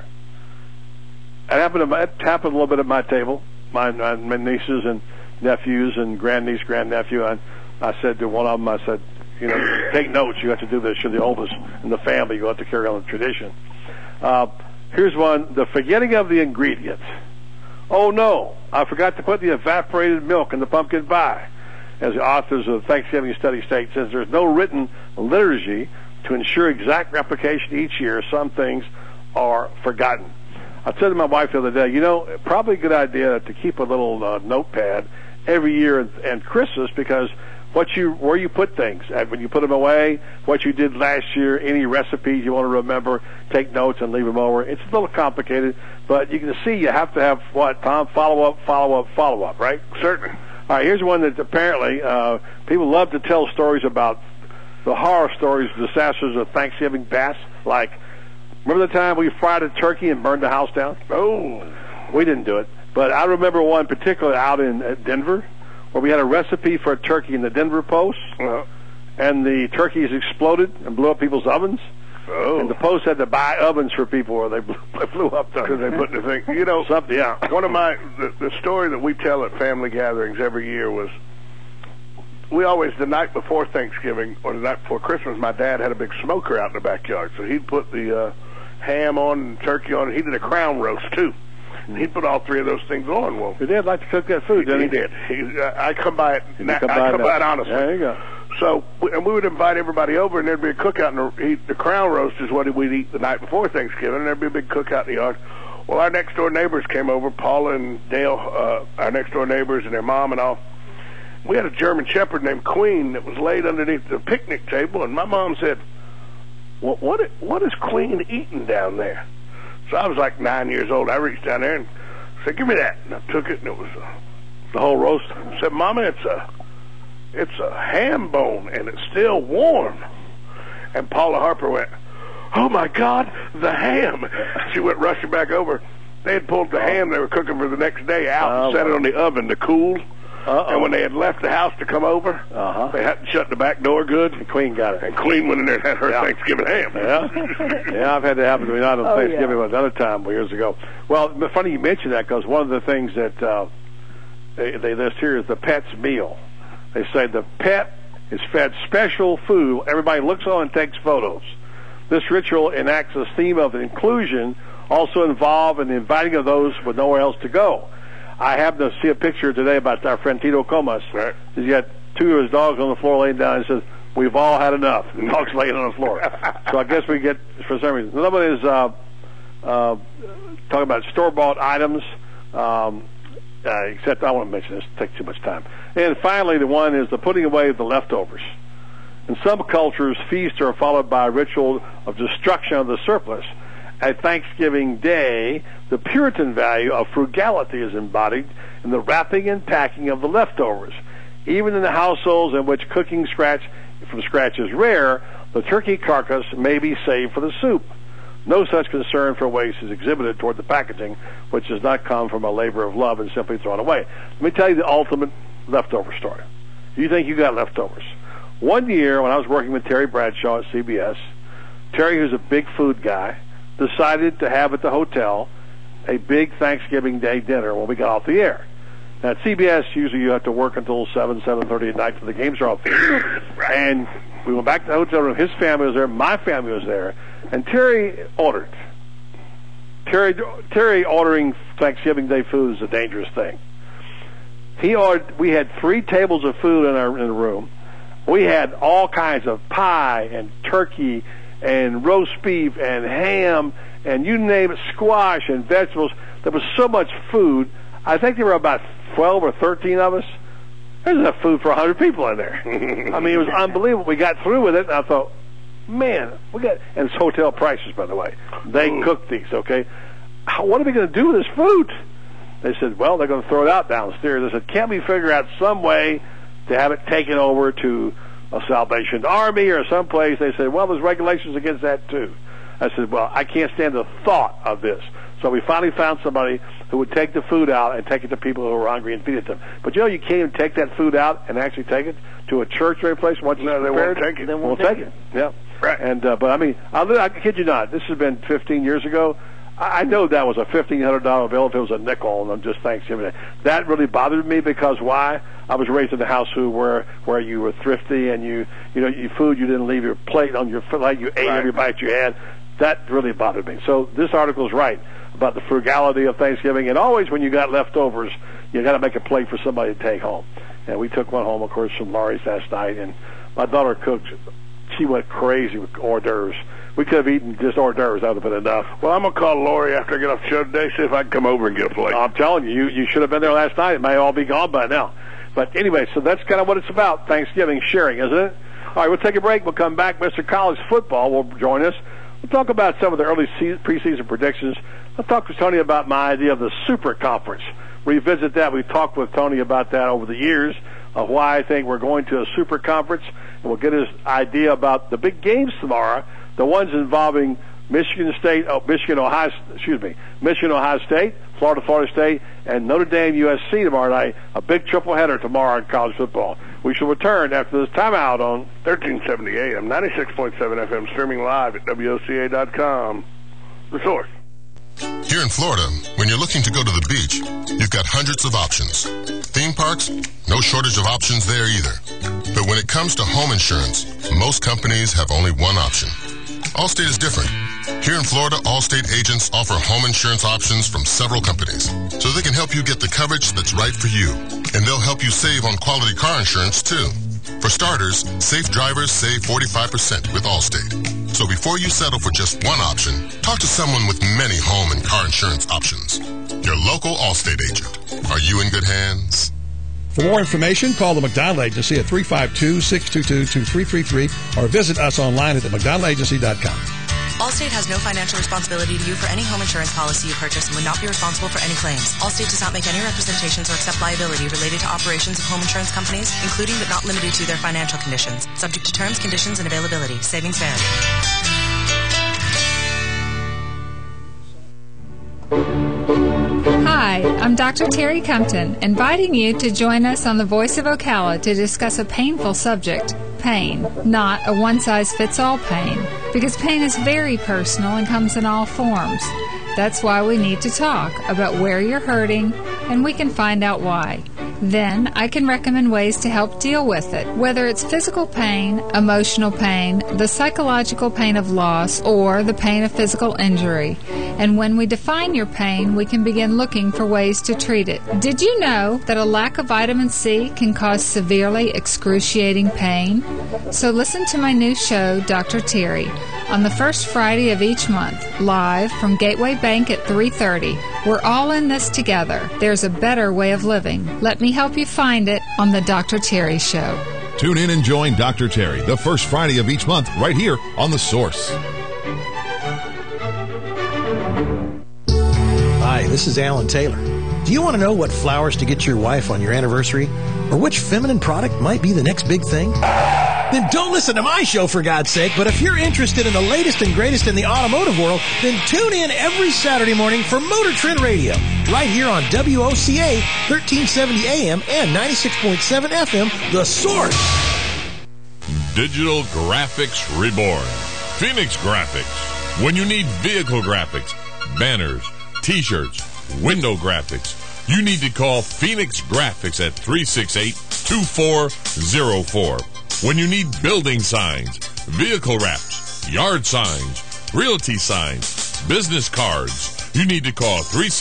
It happened a little bit at my table, my nieces and nephews and grandniece, grandnephew. And I said to one of them, I said, take notes. You have to do this. You're the oldest in the family. You have to carry on the tradition. Here's one, the forgetting of the ingredients. Oh, no, I forgot to put the evaporated milk in the pumpkin pie. As the authors of the Thanksgiving Study state, since there's no written liturgy to ensure exact replication each year, some things are forgotten. I said to my wife the other day, probably a good idea to keep a little notepad every year and Christmas, because where you put things, when you put them away, what you did last year, any recipes you want to remember, take notes and leave them over. It's a little complicated, but you can see you have to have Tom? Follow up, right? Certainly. All right, here's one that apparently people love to tell stories about, the horror stories, disasters of Thanksgiving past, like, remember the time we fried a turkey and burned the house down? Oh. We didn't do it. But I remember one particularly out in Denver where we had a recipe for a turkey in the Denver Post, and the turkeys exploded and blew up people's ovens. Oh. And the Post had to buy ovens for people or they blew up because they put the thing. Something, yeah. One of the story that we tell at family gatherings every year was, we always, the night before Thanksgiving or the night before Christmas, my dad had a big smoker out in the backyard. So he'd put the ham on and turkey on, and he did a crown roast, too. And he'd put all three of those things on. Well, he did like to cook that food, didn't he? He did. I come by it honestly. There you go. So, and we would invite everybody over, and there'd be a cookout, and the crown roast is what we'd eat the night before Thanksgiving, and there'd be a big cookout in the yard. Well, our next-door neighbors came over, Paula and Dale, our next-door neighbors and their mom and all, we had a German Shepherd named Queen that was laid underneath the picnic table, and my mom said, well, what is Queen eating down there? So I was like 9 years old. I reached down there and said, give me that. And I took it, and it was the whole roast. I said, Mama, it's a ham bone, and it's still warm. And Paula Harper went, oh, my God, the ham. She went rushing back over. They had pulled the ham they were cooking for the next day out and set it on the oven to cool. And when they had left the house to come over, they hadn't shut the back door good. And Queen got it. And Queen went in there and had her Thanksgiving ham. Yeah, I've had that happen to me not on Thanksgiving, but another time years ago. Well, funny you mentioned that, because one of the things that they list here is the pet's meal. They say the pet is fed special food. Everybody looks on and takes photos. This ritual enacts a theme of inclusion, also involved in the inviting of those with nowhere else to go. I happened to see a picture today about our friend Tito Comas. Right. He's got two of his dogs on the floor laying down and says, we've all had enough. The dog's laying on the floor. So I guess we get, for some reason. Another one is talking about store-bought items, except I won't mention this. It takes too much time. And finally, the one is the putting away of the leftovers. In some cultures, feasts are followed by a ritual of destruction of the surplus. At Thanksgiving Day, the Puritan value of frugality is embodied in the wrapping and packing of the leftovers. Even in the households in which cooking from scratch is rare, the turkey carcass may be saved for the soup. No such concern for waste is exhibited toward the packaging, which does not come from a labor of love and simply thrown away. Let me tell you the ultimate leftover story. You think you got leftovers? One year, when I was working with Terry Bradshaw at CBS, Terry, who's a big food guy, decided to have at the hotel a big Thanksgiving Day dinner when we got off the air. Now, at CBS, usually you have to work until 7:30 at night till the games are off the air. And we went back to the hotel room. His family was there. My family was there. And Terry ordered. Terry ordering Thanksgiving Day food is a dangerous thing. We had 3 tables of food in the room. We had all kinds of pie and turkey and roast beef and ham and you name it, squash and vegetables. There was so much food. I think there were about 12 or 13 of us. There's enough food for 100 people in there. I mean, it was unbelievable. We got through with it, and I thought, man, and it's hotel prices, by the way. They cook these, okay? What are we going to do with this food? They said, well, they're going to throw it out downstairs. I said, can't we figure out some way to have it taken over to a Salvation Army or someplace? They said, well, there's regulations against that, too. I said, well, I can't stand the thought of this. So we finally found somebody who would take the food out and take it to people who were hungry and feed it to them. But, you know, you can't even take that food out and actually take it to a church or any place. Once no, they won't take it. They won't take it. Yeah. Right. And, but, I mean, I kid you not, this has been 15 years ago. I know that was a $1,500 bill if it was a nickel on just Thanksgiving Day. That really bothered me because why? I was raised in a house where you were thrifty and you know, your food, you didn't leave your plate on your plate. You ate every bite you had. That really bothered me. So this article is right about the frugality of Thanksgiving. And always when you got leftovers, you got to make a plate for somebody to take home. And we took one home, of course, from Laurie's last night. And my daughter cooked. She went crazy with hors d'oeuvres. We could have eaten just hors d'oeuvres. That would have been enough. Well, I'm going to call Lori after I get off the show today, see if I can come over and get a plate. I'm telling you, you should have been there last night. It may all be gone by now. But anyway, so that's kind of what it's about, Thanksgiving sharing, isn't it? All right, we'll take a break. We'll come back. Mr. College Football will join us. We'll talk about some of the early preseason predictions. I'll talk to Tony about my idea of the Super Conference. Revisit that. We've talked with Tony about that over the years of why I think we're going to a Super Conference. And we'll get his idea about the big games tomorrow, the ones involving Michigan, Ohio State, Florida State, and Notre Dame, USC tomorrow night. A big triple-header tomorrow in college football. We shall return after this timeout on 1370 AM, 96.7 FM, streaming live at WOCA.com. The Source. Here in Florida, when you're looking to go to the beach, you've got hundreds of options. Theme parks, no shortage of options there either. But when it comes to home insurance, most companies have only one option. Allstate is different. Here in Florida, Allstate agents offer home insurance options from several companies, so they can help you get the coverage that's right for you. And they'll help you save on quality car insurance, too. For starters, safe drivers save 45% with Allstate. So before you settle for just one option, talk to someone with many home and car insurance options. Your local Allstate agent. Are you in good hands? For more information, call the McDonald Agency at 352-622-2333 or visit us online at themcdonaldagency.com. Allstate has no financial responsibility to you for any home insurance policy you purchase and would not be responsible for any claims. Allstate does not make any representations or accept liability related to operations of home insurance companies, including but not limited to their financial conditions. Subject to terms, conditions, and availability. Savings vary. Hi, I'm Dr. Terry Compton, inviting you to join us on the Voice of Ocala to discuss a painful subject, pain, not a one-size-fits-all pain, because pain is very personal and comes in all forms. That's why we need to talk about where you're hurting, and we can find out why. Then I can recommend ways to help deal with it, whether it's physical pain, emotional pain, the psychological pain of loss, or the pain of physical injury. And when we define your pain, we can begin looking for ways to treat it. Did you know that a lack of vitamin C can cause severely excruciating pain? So listen to my new show, Dr. Terry, on the first Friday of each month, live from Gateway Bank at 3:30. We're all in this together. There's a better way of living. Let me help you find it on the Dr. Terry Show. Tune in and join Dr. Terry the first Friday of each month right here on The Source. Hi, this is Alan Taylor. Do you want to know what flowers to get your wife on your anniversary? Or which feminine product might be the next big thing? Then don't listen to my show, for God's sake. But if you're interested in the latest and greatest in the automotive world, then tune in every Saturday morning for Motor Trend Radio, right here on WOCA 1370 AM and 96.7 FM, The Source. Digital Graphics Reborn. Phoenix Graphics. When you need vehicle graphics, banners, T-shirts, window graphics, you need to call Phoenix Graphics at 368-2404. When you need building signs, vehicle wraps, yard signs, realty signs, business cards, you need to call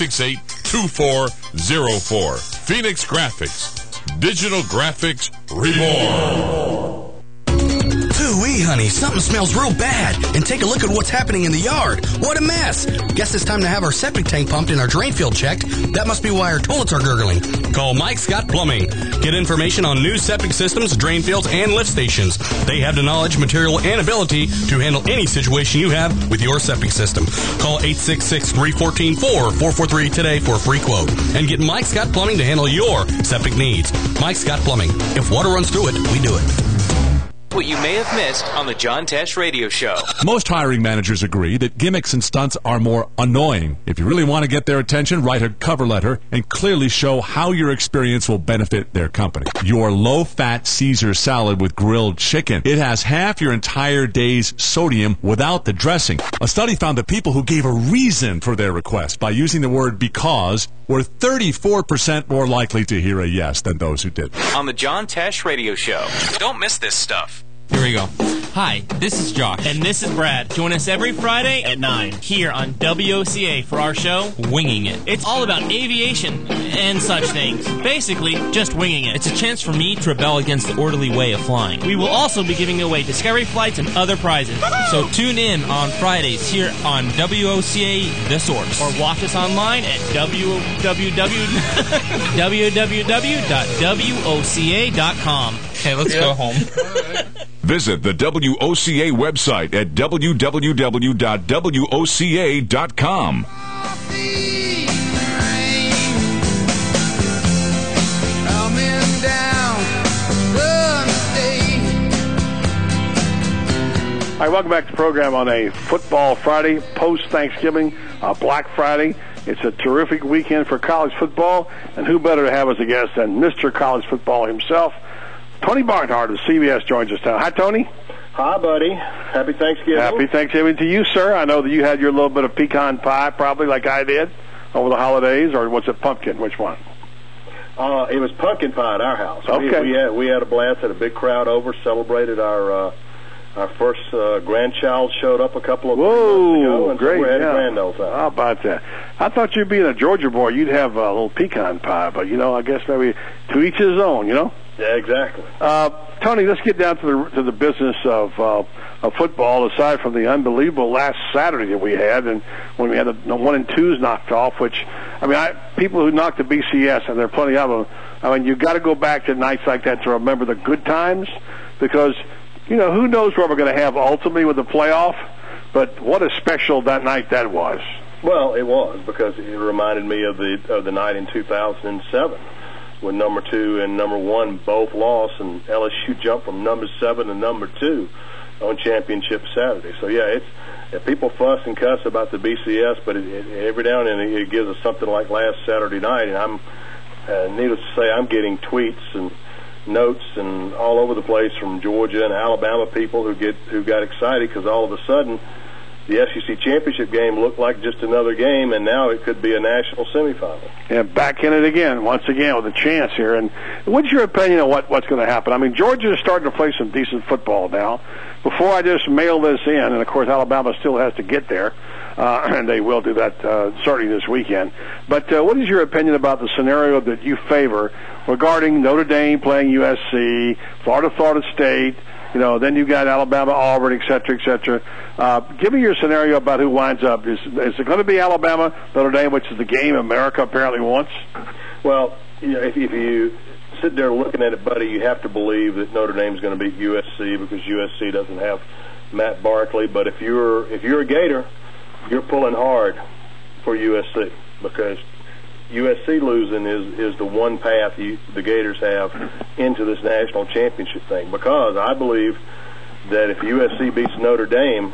368-2404. Phoenix Graphics. Digital Graphics Reborn. Ooh-wee, honey, something smells real bad. And take a look at what's happening in the yard. What a mess. Guess it's time to have our septic tank pumped and our drain field checked. That must be why our toilets are gurgling. Call Mike Scott Plumbing. Get information on new septic systems, drain fields, and lift stations. They have the knowledge, material, and ability to handle any situation you have with your septic system. Call 866-314-4443 today for a free quote. And get Mike Scott Plumbing to handle your septic needs. Mike Scott Plumbing. If water runs through it, we do it. What you may have missed on the John Tesh Radio Show. Most hiring managers agree that gimmicks and stunts are more annoying. If you really want to get their attention, write a cover letter and clearly show how your experience will benefit their company. Your low-fat Caesar salad with grilled chicken. It has half your entire day's sodium without the dressing. A study found that people who gave a reason for their request by using the word because were 34% more likely to hear a yes than those who did. On the John Tesh Radio Show. Don't miss this stuff. Here we go. Hi, this is Josh. And this is Brad. Join us every Friday at 9 here on WOCA for our show, Winging It. It's all about aviation and such things. Basically, just winging it. It's a chance for me to rebel against the orderly way of flying. We will also be giving away Discovery flights and other prizes. So tune in on Fridays here on WOCA The Source. Or watch us online at www.woca.com. Okay, let's go home. Visit the WOCA website at www.woca.com. All right, welcome back to the program on a Football Friday, post-Thanksgiving, Black Friday. It's a terrific weekend for college football, and who better to have as a guest than Mr. College Football himself, Tony Barnhart of CBS joins us now. Hi, Tony. Hi, buddy. Happy Thanksgiving. Happy Thanksgiving to you, sir. I know that you had your little bit of pecan pie, probably like I did, over the holidays, or was it pumpkin? Which one? It was pumpkin pie at our house. Okay. We had a blast, had a big crowd over, celebrated our first grandchild showed up a couple of months ago, and great, so we had yeah. grand old time. How about that? I thought you being a Georgia boy, you'd have a little pecan pie, but, I guess maybe to each his own, Yeah, exactly. Tony, let's get down to the business of football. Aside from the unbelievable last Saturday that we had, and when we had the 1 and 2s knocked off, which people who knocked the BCS, and there are plenty of them. I mean, you've got to go back to nights like that to remember the good times, because who knows what we're going to have ultimately with the playoff. But what a special that night that was. Well, it was, because it reminded me of the night in 2007 when number 2 and number 1 both lost, and LSU jumped from number 7 to number 2 on championship Saturday. So yeah, people fuss and cuss about the BCS, but every now and then it gives us something like last Saturday night. And I'm needless to say, I'm getting tweets and notes and all over the place from Georgia and Alabama people who got excited because all of a sudden the SEC championship game looked like just another game, and now it could be a national semifinal. Yeah, back in it again, once again, with a chance here. And what's your opinion of what's going to happen? I mean, Georgia is starting to play some decent football now. Before I just mail this in, and of course Alabama still has to get there, and they will do that starting this weekend. But what is your opinion about the scenario that you favor regarding Notre Dame playing USC, Florida State, then you got Alabama, Auburn, et cetera, et cetera. Give me your scenario about who winds up. Is it going to be Alabama, Notre Dame, which is the game America apparently wants? Well, if you sit there looking at it, buddy, you have to believe that Notre Dame is going to beat USC because USC doesn't have Matt Barkley. But if you're a Gator, you're pulling hard for USC because USC losing is the one path the Gators have into this national championship thing. Because I believe that if USC beats Notre Dame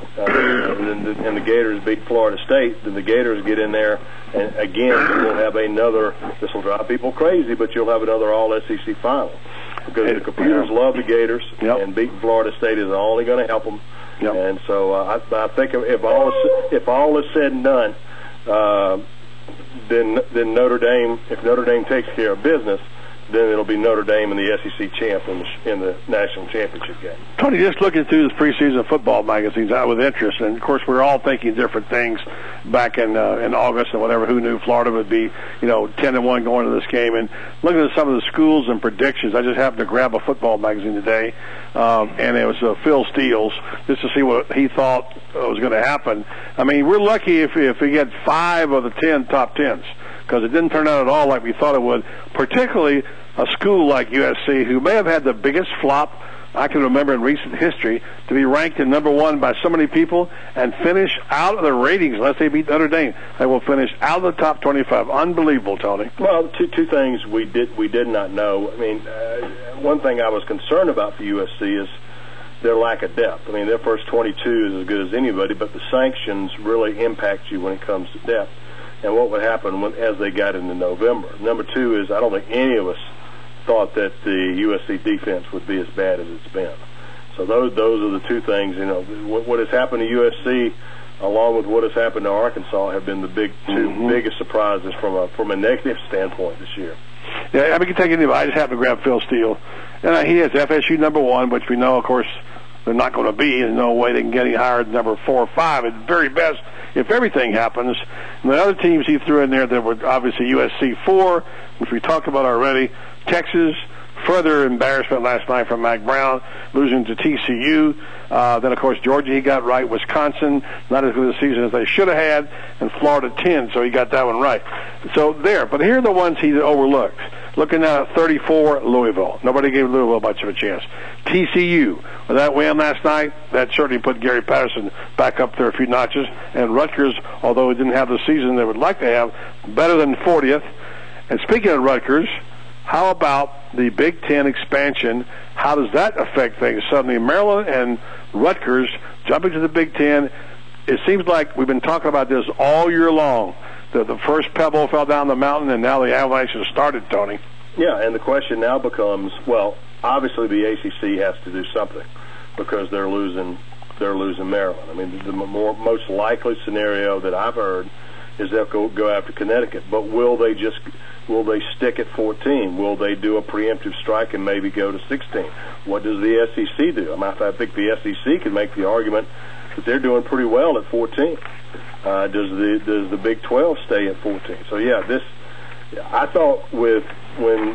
and the Gators beat Florida State, then the Gators get in there, and again, we'll have another, this will drive people crazy, but you'll have another all-SEC final. Because the computers love the Gators, and beating Florida State is only going to help them. Yep. And so I think if all is said and done, then Notre Dame, if Notre Dame takes care of business, then it'll be Notre Dame and the SEC champ in the national championship game. Tony, just looking through the preseason football magazines with interest, and of course we're all thinking different things back in August and whatever. Who knew Florida would be 10-1 going into this game? And looking at some of the schools and predictions, I just happened to grab a football magazine today, and it was Phil Steele's, just to see what he thought was going to happen. I mean, we're lucky if we get 5 of the 10 top 10s. Because it didn't turn out at all like we thought it would, particularly a school like USC, who may have had the biggest flop I can remember in recent history, to be ranked in number 1 by so many people and finish out of the ratings unless they beat Notre Dame. They will finish out of the top 25. Unbelievable, Tony. Well, two things we did not know. I mean, one thing I was concerned about for USC is their lack of depth. I mean, their first 22 is as good as anybody, but the sanctions really impact you when it comes to depth. And what would happen as they got into November. Number 2 is I don't think any of us thought that the USC defense would be as bad as it's been. So those are the two things. What has happened to USC, along with what has happened to Arkansas, have been the two biggest surprises from a negative standpoint this year. Yeah, I mean, you can take anybody. I just happened to grab Phil Steele, and he has FSU number 1, which we know, of course, they're not going to be. There's no way they can get any higher than number 4 or 5 at the very best if everything happens. And the other teams he threw in there that were obviously USC 4, which we talked about already, Texas, further embarrassment last night from Mac Brown, losing to TCU. Then, of course, Georgia he got right. Wisconsin, not as good a season as they should have had. And Florida 10, so he got that one right. So there. But here are the ones he overlooked. Looking now at 34, Louisville. Nobody gave Louisville much of a chance. TCU, with that win last night, that certainly put Gary Patterson back up there a few notches. And Rutgers, although he didn't have the season they would like to have, better than 40th. And speaking of Rutgers, how about the Big Ten expansion? How does that affect things? Suddenly Maryland and Rutgers jumping to the Big Ten. It seems like we've been talking about this all year long. The first pebble fell down the mountain, and now the avalanche has started, Tony. Yeah, and the question now becomes, well, obviously the ACC has to do something because they're losing Maryland. I mean, the most likely scenario that I've heard is they'll go after Connecticut. But will they stick at 14? Will they do a preemptive strike and maybe go to 16? What does the SEC do? I think the SEC can make the argument that they're doing pretty well at 14. Does the Big 12 stay at 14? So yeah, I thought when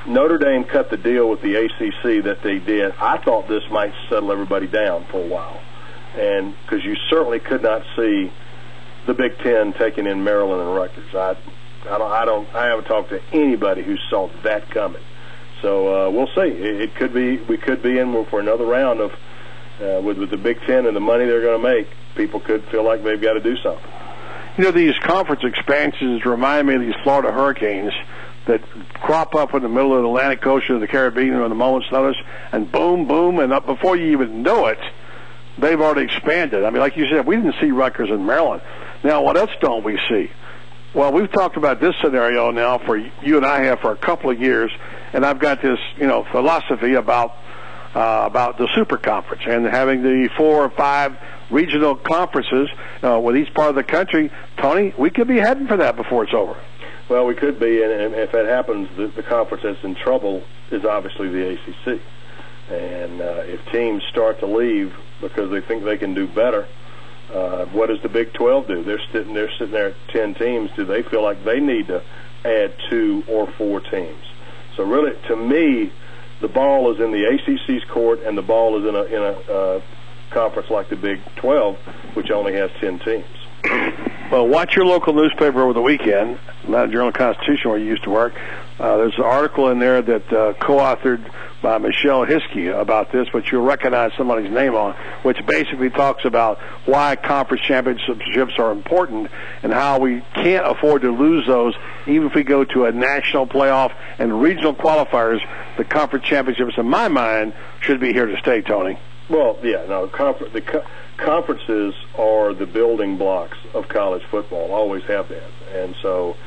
Notre Dame cut the deal with the ACC that they did, I thought this might settle everybody down for a while, and because you certainly could not see the Big Ten taking in Maryland and Rutgers. I haven't talked to anybody who saw that coming. So we'll see. It could be, we could be in for another round of with the Big Ten and the money they're going to make. People could feel like they've got to do something. You know, these conference expansions remind me of these Florida hurricanes that crop up in the middle of the Atlantic Ocean or the Caribbean on a moment's notice, and boom, boom, and up before you even know it, they've already expanded. I mean, like you said, we didn't see Rutgers in Maryland. Now, what else don't we see? Well, we've talked about this scenario now for you and I have for a couple of years, and I've got this, philosophy about the super conference and having the 4 or 5 regional conferences with each part of the country. Tony, we could be heading for that before it's over. Well, we could be, and if that happens, the conference that's in trouble is obviously the ACC. And if teams start to leave because they think they can do better, what does the Big 12 do? They're sitting there at 10 teams. Do they feel like they need to add 2 or 4 teams? So really, to me, the ball is in the ACC's court, and the ball is in a conference like the Big 12, which only has 10 teams. Well, watch your local newspaper over the weekend, not Journal-Constitution where you used to work. There's an article in there that co-authored by Michelle Hiskey about this, which you'll recognize somebody's name on, which basically talks about why conference championships are important and how we can't afford to lose those even if we go to a national playoff and regional qualifiers. The conference championships, in my mind, should be here to stay, Tony. Well, yeah, no, conferences are the building blocks of college football, always have been. And so,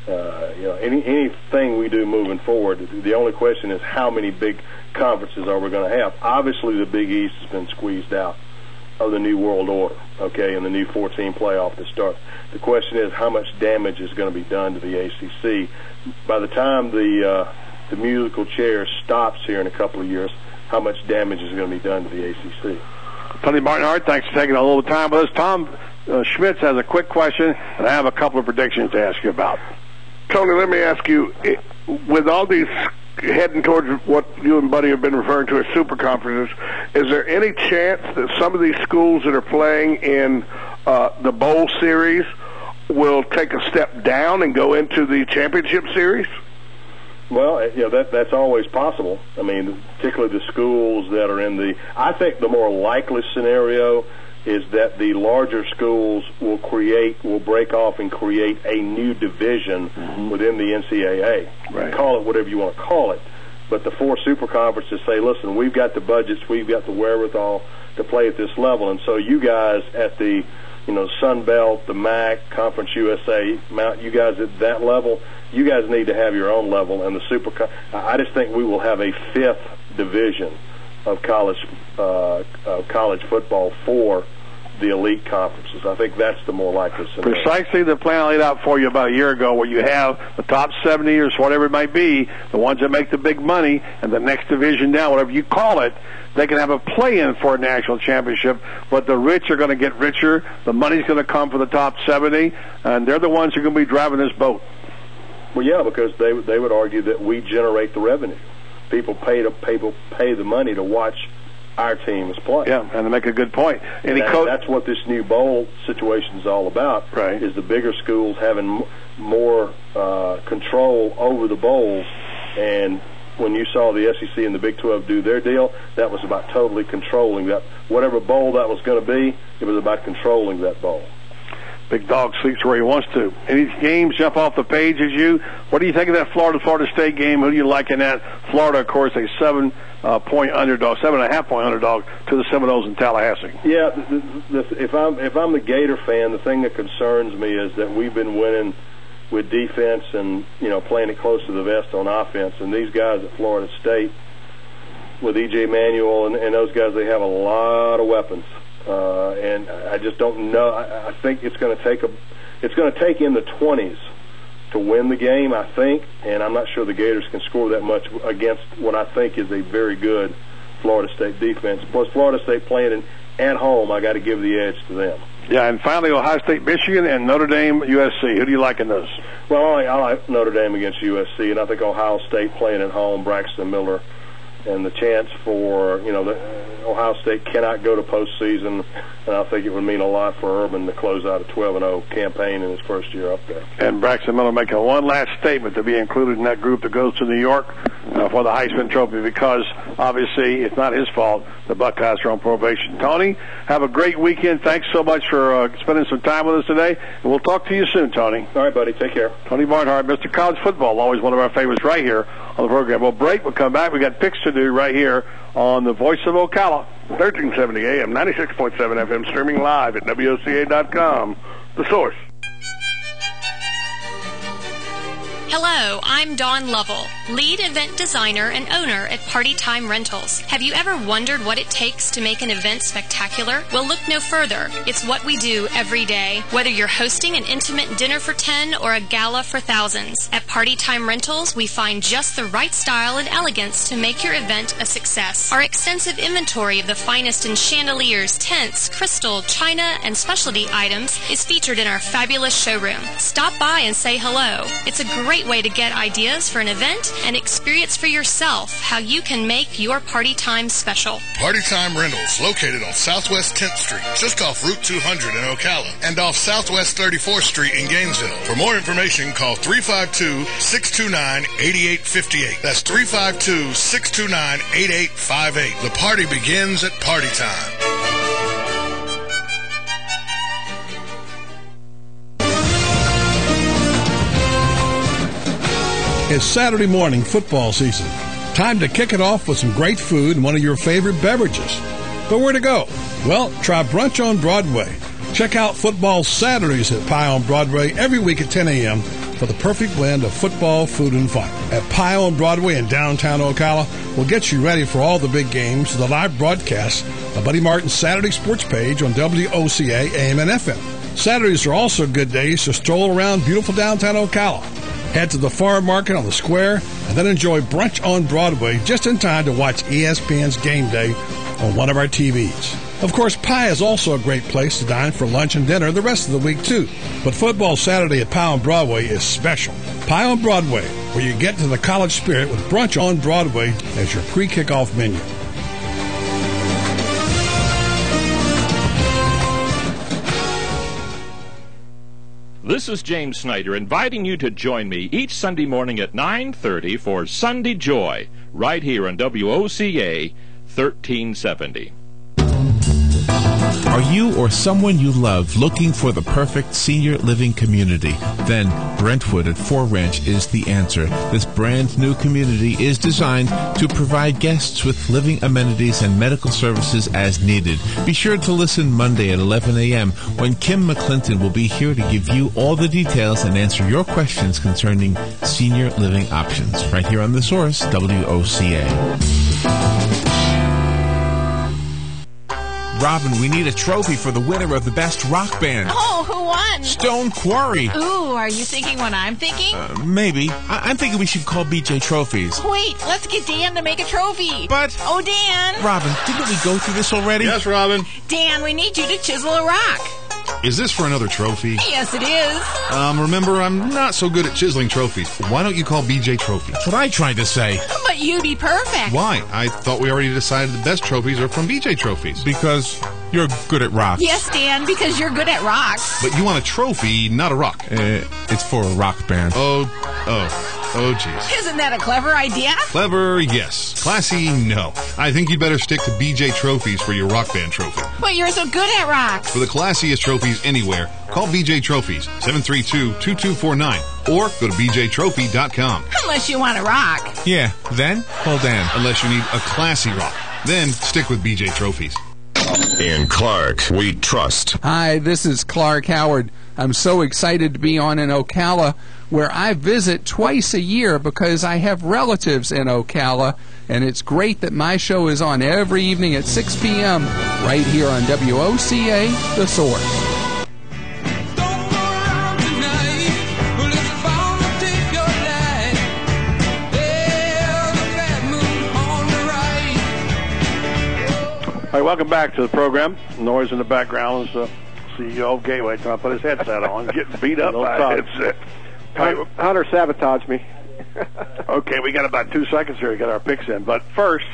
anything we do moving forward, the only question is how many big conferences are we going to have. Obviously, the Big East has been squeezed out of the New World Order, okay, and the new 14 playoff to start. The question is how much damage is going to be done to the ACC. By the time the musical chair stops here in a couple of years, how much damage is going to be done to the ACC. Tony Barnhart, thanks for taking a little time with us. Tom Schmitz has a quick question, and I have a couple of predictions to ask you about. Tony, let me ask you, with all these heading towards what you and Buddy have been referring to as super conferences, is there any chance that some of these schools that are playing in the bowl series will take a step down and go into the championship series? Well, that's always possible. I mean, particularly the schools that are in the... I think the more likely scenario is that the larger schools will break off and create a new division within the NCAA. Right. Call it whatever you want to call it. But the 4 super conferences say, listen, we've got the budgets, we've got the wherewithal to play at this level. And so you guys at the Sun Belt, the MAC, Conference USA, you guys at that level, you guys need to have your own level. And the I just think we will have a 5th division of college football for the elite conferences. I think that's the more likely scenario. Precisely the plan I laid out for you about a year ago, where you have the top 70 or whatever it might be, the ones that make the big money, and the next division down, whatever you call it, they can have a play-in for a national championship, but the rich are going to get richer. The money's going to come for the top 70, and they're the ones who are going to be driving this boat. Well, yeah, because they would argue that we generate the revenue. People pay the money to watch our teams play. Yeah, and to make a good point. That's what this new bowl situation is all about. Right. Is the bigger schools having more control over the bowls. And when you saw the SEC and the Big 12 do their deal, that was about totally controlling that. Whatever bowl that was going to be, it was about controlling that bowl. Big dog sleeps where he wants to. Any games jump off the page as you? What do you think of that Florida State game? Who do you like in that? Florida, of course, a 7.5 point underdog to the Seminoles in Tallahassee. Yeah, if I'm the Gator fan, the thing that concerns me is that we've been winning with defense and playing it close to the vest on offense. And these guys at Florida State, with E.J. Manuel and those guys, they have a lot of weapons. And I just don't know. I think it's going to take in the 20s to win the game, I think, and I'm not sure the Gators can score that much against what I think is a very good Florida State defense. Plus, Florida State playing at home, I got to give the edge to them. Yeah, and finally, Ohio State, Michigan, and Notre Dame, USC. Who do you like in those? Well, I like Notre Dame against USC, and I think Ohio State playing at home, Braxton Miller, and the chance for, Ohio State cannot go to postseason, and I think it would mean a lot for Urban to close out a 12-0 campaign in his first year up there. And Braxton Miller making one last statement to be included in that group that goes to New York for the Heisman Trophy, because obviously it's not his fault the Buckeyes are on probation. Tony, have a great weekend. Thanks so much for spending some time with us today, and we'll talk to you soon, Tony. All right, buddy. Take care. Tony Barnhart, Mr. College Football, always one of our favorites right here on the program. We'll break. We'll come back. We got picks to do right here on the Voice of Ocala. 1370 AM, 96.7 FM, streaming live at WOCA.com. The Source. Hello, I'm Dawn Lovell, lead event designer and owner at Party Time Rentals. Have you ever wondered what it takes to make an event spectacular? Well, look no further. It's what we do every day. Whether you're hosting an intimate dinner for 10 or a gala for thousands, at Party Time Rentals, we find just the right style and elegance to make your event a success. Our extensive inventory of the finest in chandeliers, tents, crystal, china, and specialty items is featured in our fabulous showroom. Stop by and say hello. It's a great way to get ideas for an event and experience for yourself how you can make your party time special. Party Time Rentals, located on Southwest 10th Street, just off Route 200 in Ocala, and off Southwest 34th Street in Gainesville. For more information, call 352-629-8858. That's 352-629-8858. The party begins at Party Time. It's Saturday morning football season. Time to kick it off with some great food and one of your favorite beverages. But where to go? Well, try Brunch on Broadway. Check out Football Saturdays at Pie on Broadway every week at 10 a.m. for the perfect blend of football, food, and fun. At Pie on Broadway in downtown Ocala, we'll get you ready for all the big games, the live broadcast of Buddy Martin's Saturday Sports page on WOCA AM and FM. Saturdays are also good days to stroll around beautiful downtown Ocala. Head to the farm market on the square, and then enjoy Brunch on Broadway just in time to watch ESPN's Game Day on one of our TVs. Of course, Pie is also a great place to dine for lunch and dinner the rest of the week, too. But Football Saturday at Pie on Broadway is special. Pie on Broadway, where you get to the college spirit with Brunch on Broadway as your pre-kickoff menu. This is James Snyder inviting you to join me each Sunday morning at 9:30 for Sunday Joy, right here on WOCA 1370. Are you or someone you love looking for the perfect senior living community? Then Brentwood at Four Ranch is the answer. This brand new community is designed to provide guests with living amenities and medical services as needed. Be sure to listen Monday at 11 a.m. when Kim McClinton will be here to give you all the details and answer your questions concerning senior living options. Right here on The Source, WOCA. Robin, we need a trophy for the winner of the best rock band. Oh, who won? Stone Quarry. Ooh, are you thinking what I'm thinking? Maybe. I'm thinking we should call BJ Trophies. Wait, let's get Dan to make a trophy. But... Oh, Dan. Robin, didn't we go through this already? Yes, Robin. Dan, we need you to chisel a rock. Is this for another trophy? Yes, it is. Remember, I'm not so good at chiseling trophies. Why don't you call BJ Trophies? That's what I tried to say. But you'd be perfect. Why? I thought we already decided the best trophies are from BJ Trophies. Because you're good at rocks. Yes, Dan, because you're good at rocks. But you want a trophy, not a rock. It's for a rock band. Oh, jeez. Isn't that a clever idea? Clever, yes. Classy, no. I think you'd better stick to BJ Trophies for your rock band trophy. But you're so good at rocks. For the classiest trophies anywhere, call BJ Trophies, 732-2249, or go to bjtrophy.com. Unless you want a rock. Yeah, then call Dan. Unless you need a classy rock. Then stick with BJ Trophies. In Clark, we trust. Hi, this is Clark Howard. I'm so excited to be on in Ocala, where I visit twice a year because I have relatives in Ocala, and it's great that my show is on every evening at 6 p.m. right here on WOCA, The Source. All right, welcome back to the program. Noise in the background is CEO of Gateway, trying to put his headset on, getting beat up by a headset. Hunter sabotaged me. Okay, we got about 2 seconds here to get our picks in. But first,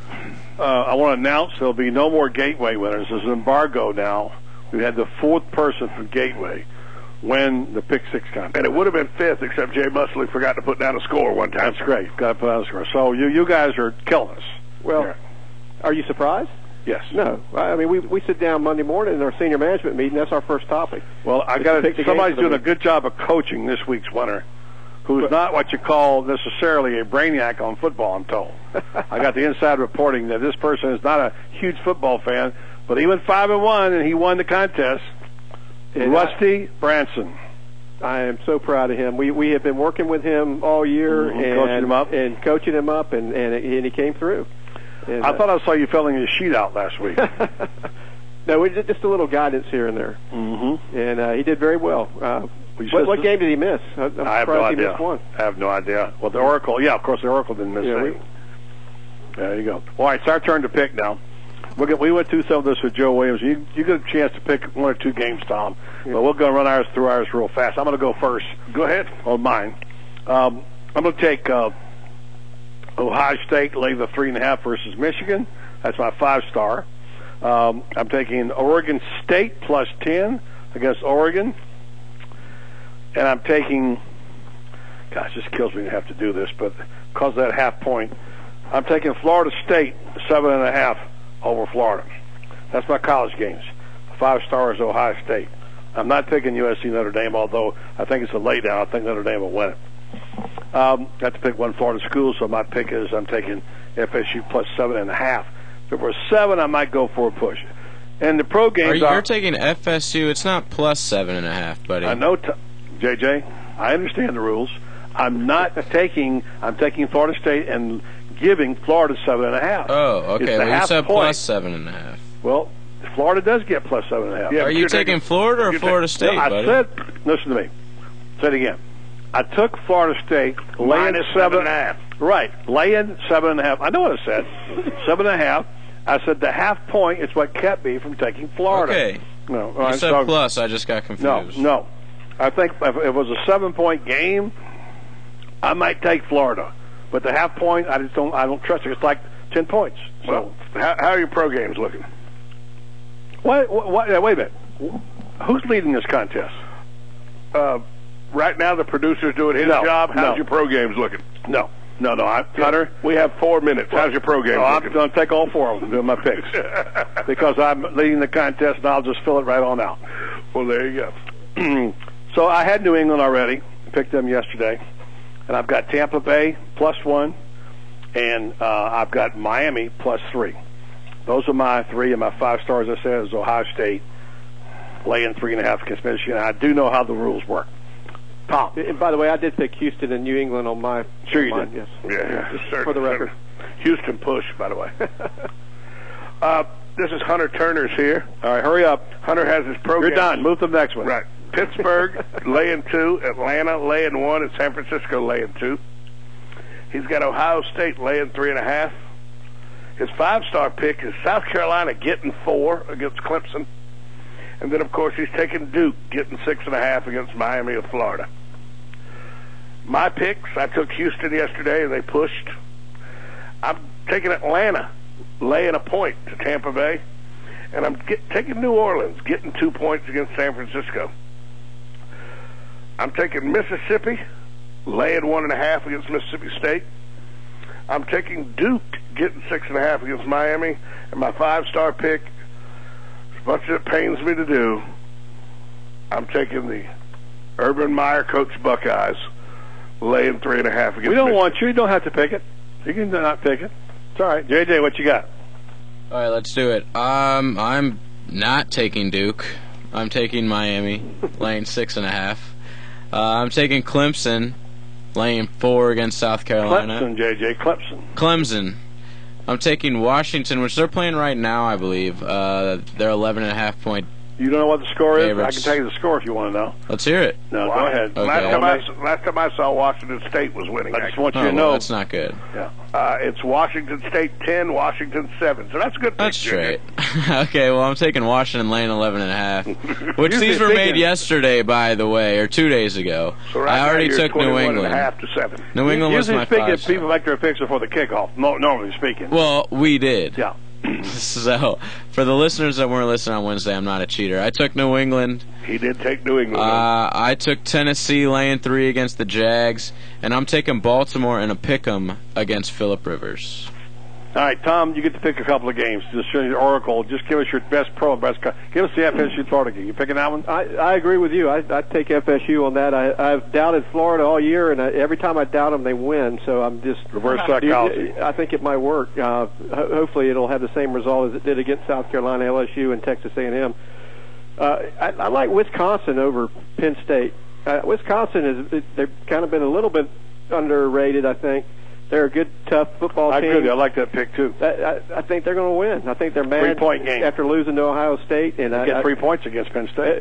I want to announce there'll be no more Gateway winners. There's an embargo now. We had the fourth person from Gateway win the Pick Six contest. And it would have been fifth, except Jay Mussley forgot to put down a score one time. That's great. Got to put down a score. So you guys are killing us. Well, are you surprised? Yes. No. I mean, we sit down Monday morning in our senior management meeting. That's our first topic. Well, I got somebody's doing a good job of coaching this week's winner, who's not what you call necessarily a brainiac on football, I'm told. I got the inside reporting that this person is not a huge football fan, but he went 5-1 and he won the contest. And Rusty Branson. I am so proud of him. We have been working with him all year and coaching him up, and he came through. And, I thought I saw you filling his sheet out last week. No, we did just a little guidance here and there. Mm-hmm. And he did very well. What game did he miss? I'm I have no idea. He missed one. I have no idea. Well, the Oracle, of course, the Oracle didn't miss anything. There you go. All right, it's our turn to pick now. We went through some of this with Joe Williams. You get a chance to pick one or two games, Tom. Yeah. But we're going to run through ours real fast. I'm going to go first. Go ahead. On mine. I'm going to take Ohio State, lay the 3.5 versus Michigan. That's my 5-star. I'm taking Oregon State plus 10 against Oregon. And I'm taking, gosh, this kills me to have to do this, but because of that half point, I'm taking Florida State 7.5 over Florida. That's my college games. 5 stars Ohio State. I'm not taking USC Notre Dame, although I think it's a laydown. I think Notre Dame will win it. I have to pick one Florida school, so my pick is I'm taking FSU plus 7.5. If it were 7, I might go for a push. And the pro games you're taking FSU. It's not plus 7.5, buddy. I know, JJ. I understand the rules. I'm not taking. I'm taking Florida State and giving Florida 7.5. Oh, okay. Well, you said point. plus 7.5. Well, Florida does get plus 7.5. Yeah, are you taking Florida or Florida State, buddy? I said, listen to me. Say it again. I took Florida State laying 7.5. Right, laying 7.5. I know what I said. 7.5. I said the half point is what kept me from taking Florida. Okay. No, you said plus. I just got confused. No. I think if it was a 7-point game, I might take Florida. But the half point, I don't trust it. It's like 10 points. So. Well, how are your pro games looking? Wait a minute. Who's leading this contest? Right now, the producer's doing his job. How's your pro games looking? No. Hunter, we have 4 minutes. How's your pro games looking? I'm going to take all 4 of them, doing my picks. Because I'm leading the contest, and I'll just fill it right on out. Well, there you go. So I had New England already. Picked them yesterday. And I've got Tampa Bay plus 1, and I've got Miami plus 3. Those are my 3, and my 5 stars, I said, is Ohio State laying 3.5 against Michigan. I do know how the rules work. Tom. And by the way, I did pick Houston and New England on my. Sure you did. Yes. Yeah, just for the record. Houston push, by the way. This is Hunter Turner's here. All right, hurry up. Hunter has his program. You're done. Move to the next one. Right. Pittsburgh laying 2, Atlanta laying 1, and San Francisco laying 2. He's got Ohio State laying 3.5. His 5-star pick is South Carolina getting 4 against Clemson. And then, of course, he's taking Duke getting 6.5 against Miami of Florida. My picks, I took Houston yesterday, and they pushed. I'm taking Atlanta laying a point to Tampa Bay. And I'm taking New Orleans getting 2 points against San Francisco. I'm taking Mississippi laying 1.5 against Mississippi State. I'm taking Duke getting 6.5 against Miami. And my 5-star pick, as much as it pains me to do, I'm taking the Urban Meyer coach Buckeyes laying 3.5 against We don't Michigan. want you. You don't have to pick it. You can not pick it. It's all right. JJ, what you got? All right, let's do it. I'm not taking Duke. I'm taking Miami, laying 6.5. I'm taking Clemson, laying 4 against South Carolina. Clemson. I'm taking Washington, which they're playing right now, I believe. They're 11.5-point You don't know what the score is? Favorites. I can tell you the score if you want to know. Let's hear it. No, go ahead. Okay. Last time I saw Washington State was winning. I just want you to know. Well, that's not good. Yeah. It's Washington State 10, Washington 7. So that's a good pick. That's straight. Okay, well, I'm taking Washington laying 11.5, which these were made yesterday, by the way, or 2 days ago. So right I already now took New England. 21.5 to 7. New England was my 5. Usually people make their picks before the kickoff, normally speaking. Well, we did. Yeah. So, for the listeners that weren't listening on Wednesday, I'm not a cheater. I took New England. He did take New England. I took Tennessee laying 3 against the Jags, and I'm taking Baltimore in a pick'em against Phillip Rivers. All right, Tom, you get to pick a couple of games. Just show your Oracle. Just give us your best pro and best. Give us the FSU Florida game. You picking that one? I agree with you. I take FSU on that. I've doubted Florida all year, and every time I doubt them, they win. So I'm just reverse psychology. I think it might work. Hopefully, it'll have the same result as it did against South Carolina, LSU, and Texas A&M. I like Wisconsin over Penn State. Wisconsin they've kind of been a little bit underrated, I think. They're a good, tough football team. I agree. I like that pick, too. I think they're going to win. I think they're mad 3-point game after losing to Ohio State. And they get 3 points against Penn State.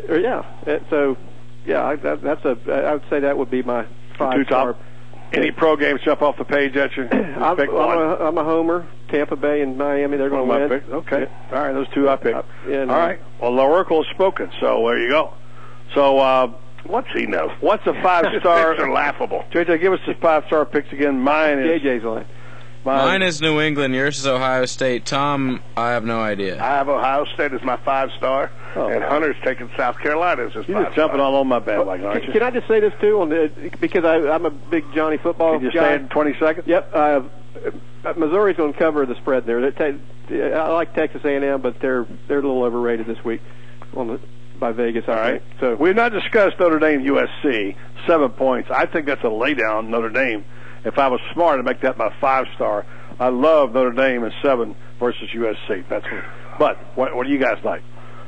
I would say that would be my 5-star. Any pro games jump off the page at you? I'm a homer. Tampa Bay and Miami, they're going to win. Pick. Okay. Yeah. All right, those two I picked. All right. Well, the Oracle has spoken, so there you go. So, what's he know? What's a 5-star? They're laughable. JJ, give us the 5-star picks again. Mine is JJ's line. Mine is New England. Yours is Ohio State. Tom, I have no idea. I have Ohio State as my 5-star, and Hunter's taking South Carolina as his 5-star. You're just jumping all on my bandwagon, aren't you? Can I just say this, too, because I'm a big Johnny football guy. Can you say it in 20 seconds? Yep. Missouri's going to cover the spread there. I like Texas A&M, but they're a little overrated this week by Vegas. All right. So we've not discussed Notre Dame USC 7 points. I think that's a laydown Notre Dame. If I was smart, I'd make that my 5-star. I love Notre Dame at 7 versus USC. But what do you guys like?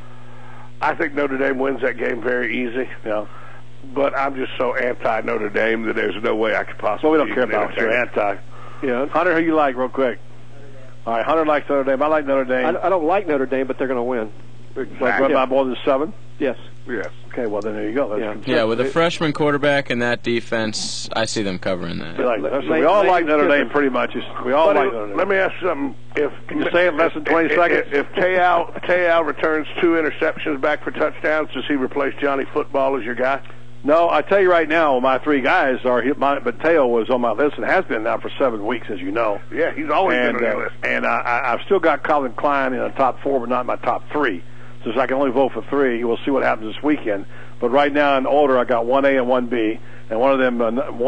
I think Notre Dame wins that game very easy. Yeah. But I'm just so anti Notre Dame that there's no way I could possibly. Well, we don't care about you're anti. Yeah. Hunter, who you like, real quick? All right, Hunter likes Notre Dame. I like Notre Dame. I don't like Notre Dame, but they're going to win. Like by more than 7? Yes. Yes. Okay, well, then there you go. Yeah, with a freshman quarterback and that defense, I see them covering that. We all like Notre Dame pretty much. We all like Notre Dame. Let me ask you something. Can you say it in less than 20 seconds? If Te'o returns 2 interceptions back for touchdowns, does he replace Johnny Football as your guy? No, I tell you right now, my 3 guys are. But Te'o was on my list and has been now for 7 weeks, as you know. Yeah, he's always been on your list. And I've still got Colin Klein in the top 4, but not in my top 3. Since I can only vote for 3, we'll see what happens this weekend. But right now in order, I got 1A and 1B, and one of them,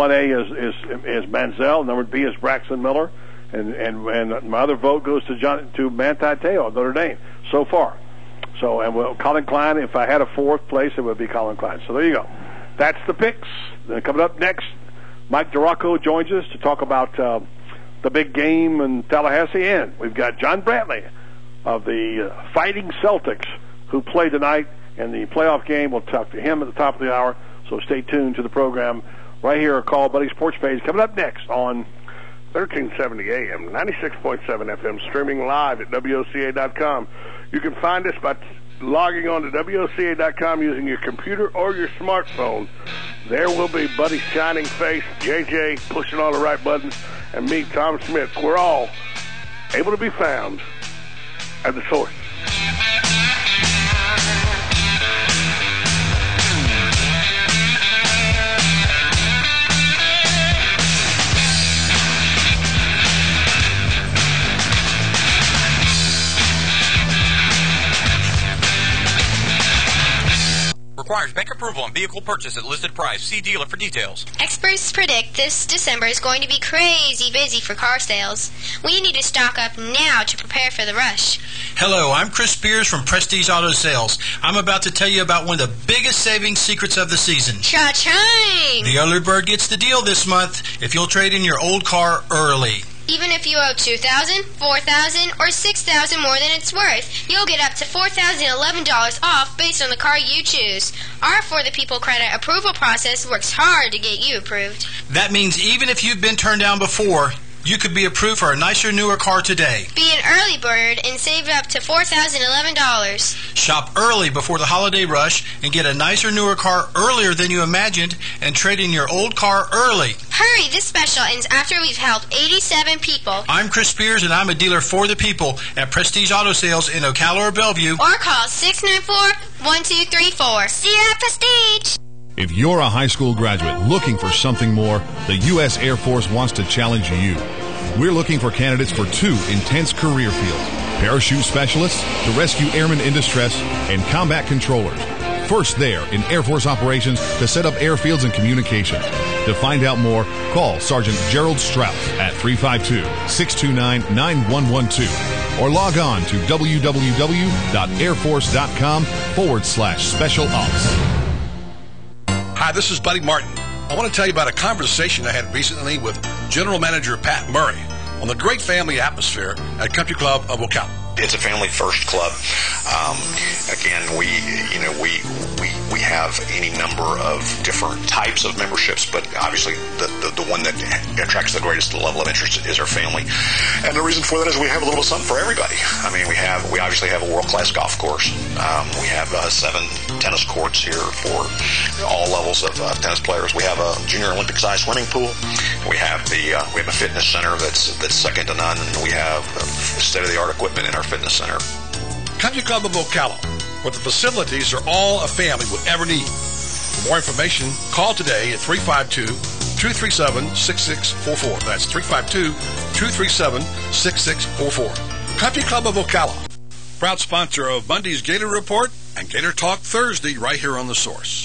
1A is Manziel, number B is Braxton Miller, and my other vote goes to Manti Te'o of Notre Dame so far. So Colin Klein, if I had a 4th place, it would be Colin Klein. So there you go. That's the picks. Then coming up next, Mike DeRocco joins us to talk about the big game in Tallahassee, and we've got John Brantley of the Fighting Celtics, who play tonight in the playoff game. We'll talk to him at the top of the hour, so stay tuned to the program right here at Call Buddy Sports Page. Coming up next on 1370 AM, 96.7 FM, streaming live at WOCA.com. You can find us by logging on to WOCA.com using your computer or your smartphone. There will be Buddy's shining face, JJ pushing all the right buttons, and me, Tom Smith. We're all able to be found at the source. Requires bank approval on vehicle purchase at listed price. See dealer for details. Experts predict this December is going to be crazy busy for car sales. We need to stock up now to prepare for the rush. Hello, I'm Chris Spears from Prestige Auto Sales. I'm about to tell you about one of the biggest saving secrets of the season. Cha-ching! The early bird gets the deal this month if you'll trade in your old car early. Even if you owe $2,000, $4,000, or $6,000 more than it's worth, you'll get up to $4,011 off based on the car you choose. Our For the People credit approval process works hard to get you approved. That means even if you've been turned down before, You could be approved for a nicer, newer car today. Be an early bird and save up to $4,011. Shop early before the holiday rush and get a nicer, newer car earlier than you imagined and trade in your old car early. Hurry, this special ends after we've helped 87 people. I'm Chris Spears, and I'm a dealer for the people at Prestige Auto Sales in Ocala or Bellevue. Or call 694-1234. Sierra Prestige. If you're a high school graduate looking for something more, the U.S. Air Force wants to challenge you. We're looking for candidates for 2 intense career fields: parachute specialists to rescue airmen in distress and combat controllers. First there in Air Force operations to set up airfields and communications. To find out more, call Sergeant Gerald Strauss at 352-629-9112 or log on to www.airforce.com/special ops. Hi, this is Buddy Martin. I want to tell you about a conversation I had recently with General Manager Pat Murray on the great family atmosphere at Country Club of Ocala. It's a family-first club. Again, we have any number of different types of memberships, but obviously the one that attracts the greatest level of interest is our family. And the reason for that is we have a little something for everybody. I mean, we obviously have a world-class golf course. We have 7 tennis courts here for all levels of tennis players. We have a junior Olympic-sized swimming pool. We have a fitness center that's second to none, and we have state-of-the-art equipment in our fitness center. Country Club of Ocala, where the facilities are all a family would ever need. For more information, call today at 352-237-6644. That's 352-237-6644. Country Club of Ocala, proud sponsor of Monday's Gator Report and Gator Talk Thursday right here on The Source.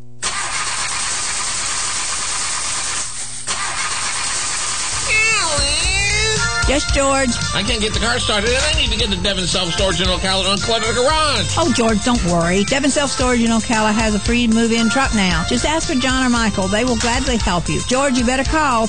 Yes, George. I can't get the car started, and I need to get to Devon Self-Storage in Ocala and unclutter the garage. Oh, George, don't worry. Devon Self-Storage in Ocala has a free move-in truck now. Just ask for John or Michael. They will gladly help you. George, you better call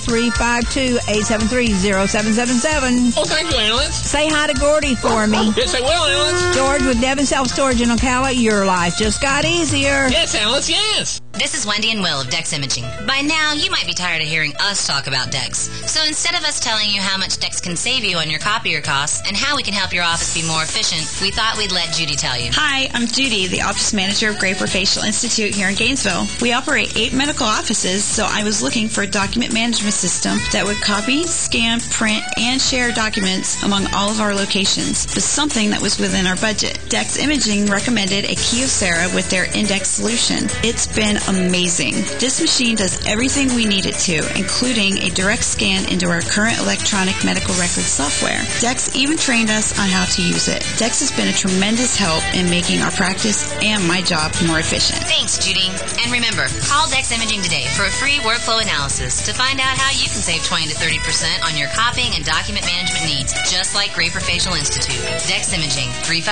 352-873-0777. Oh, thank you, Alice. Say hi to Gordy for me. Yes, I will, Alice. George, with Devon Self-Storage in Ocala, your life just got easier. Yes, Alice, yes. This is Wendy and Will of Dex Imaging. By now, you might be tired of hearing us talk about Dex. So instead of us telling you how much Dex can save you on your copier costs and how we can help your office be more efficient, we thought we'd let Judy tell you. Hi, I'm Judy, the office manager of Graper Facial Institute here in Gainesville. We operate 8 medical offices, so I was looking for a document management system that would copy, scan, print, and share documents among all of our locations, but something that was within our budget. Dex Imaging recommended a Kyocera with their Index solution. It's been amazing. This machine does everything we need it to, including a direct scan into our current electronic medical record software. Dex even trained us on how to use it. Dex has been a tremendous help in making our practice and my job more efficient. Thanks, Judy. And remember, call Dex Imaging today for a free workflow analysis to find out how you can save 20 to 30% on your copying and document management needs, just like Graper Facial Institute. Dex Imaging,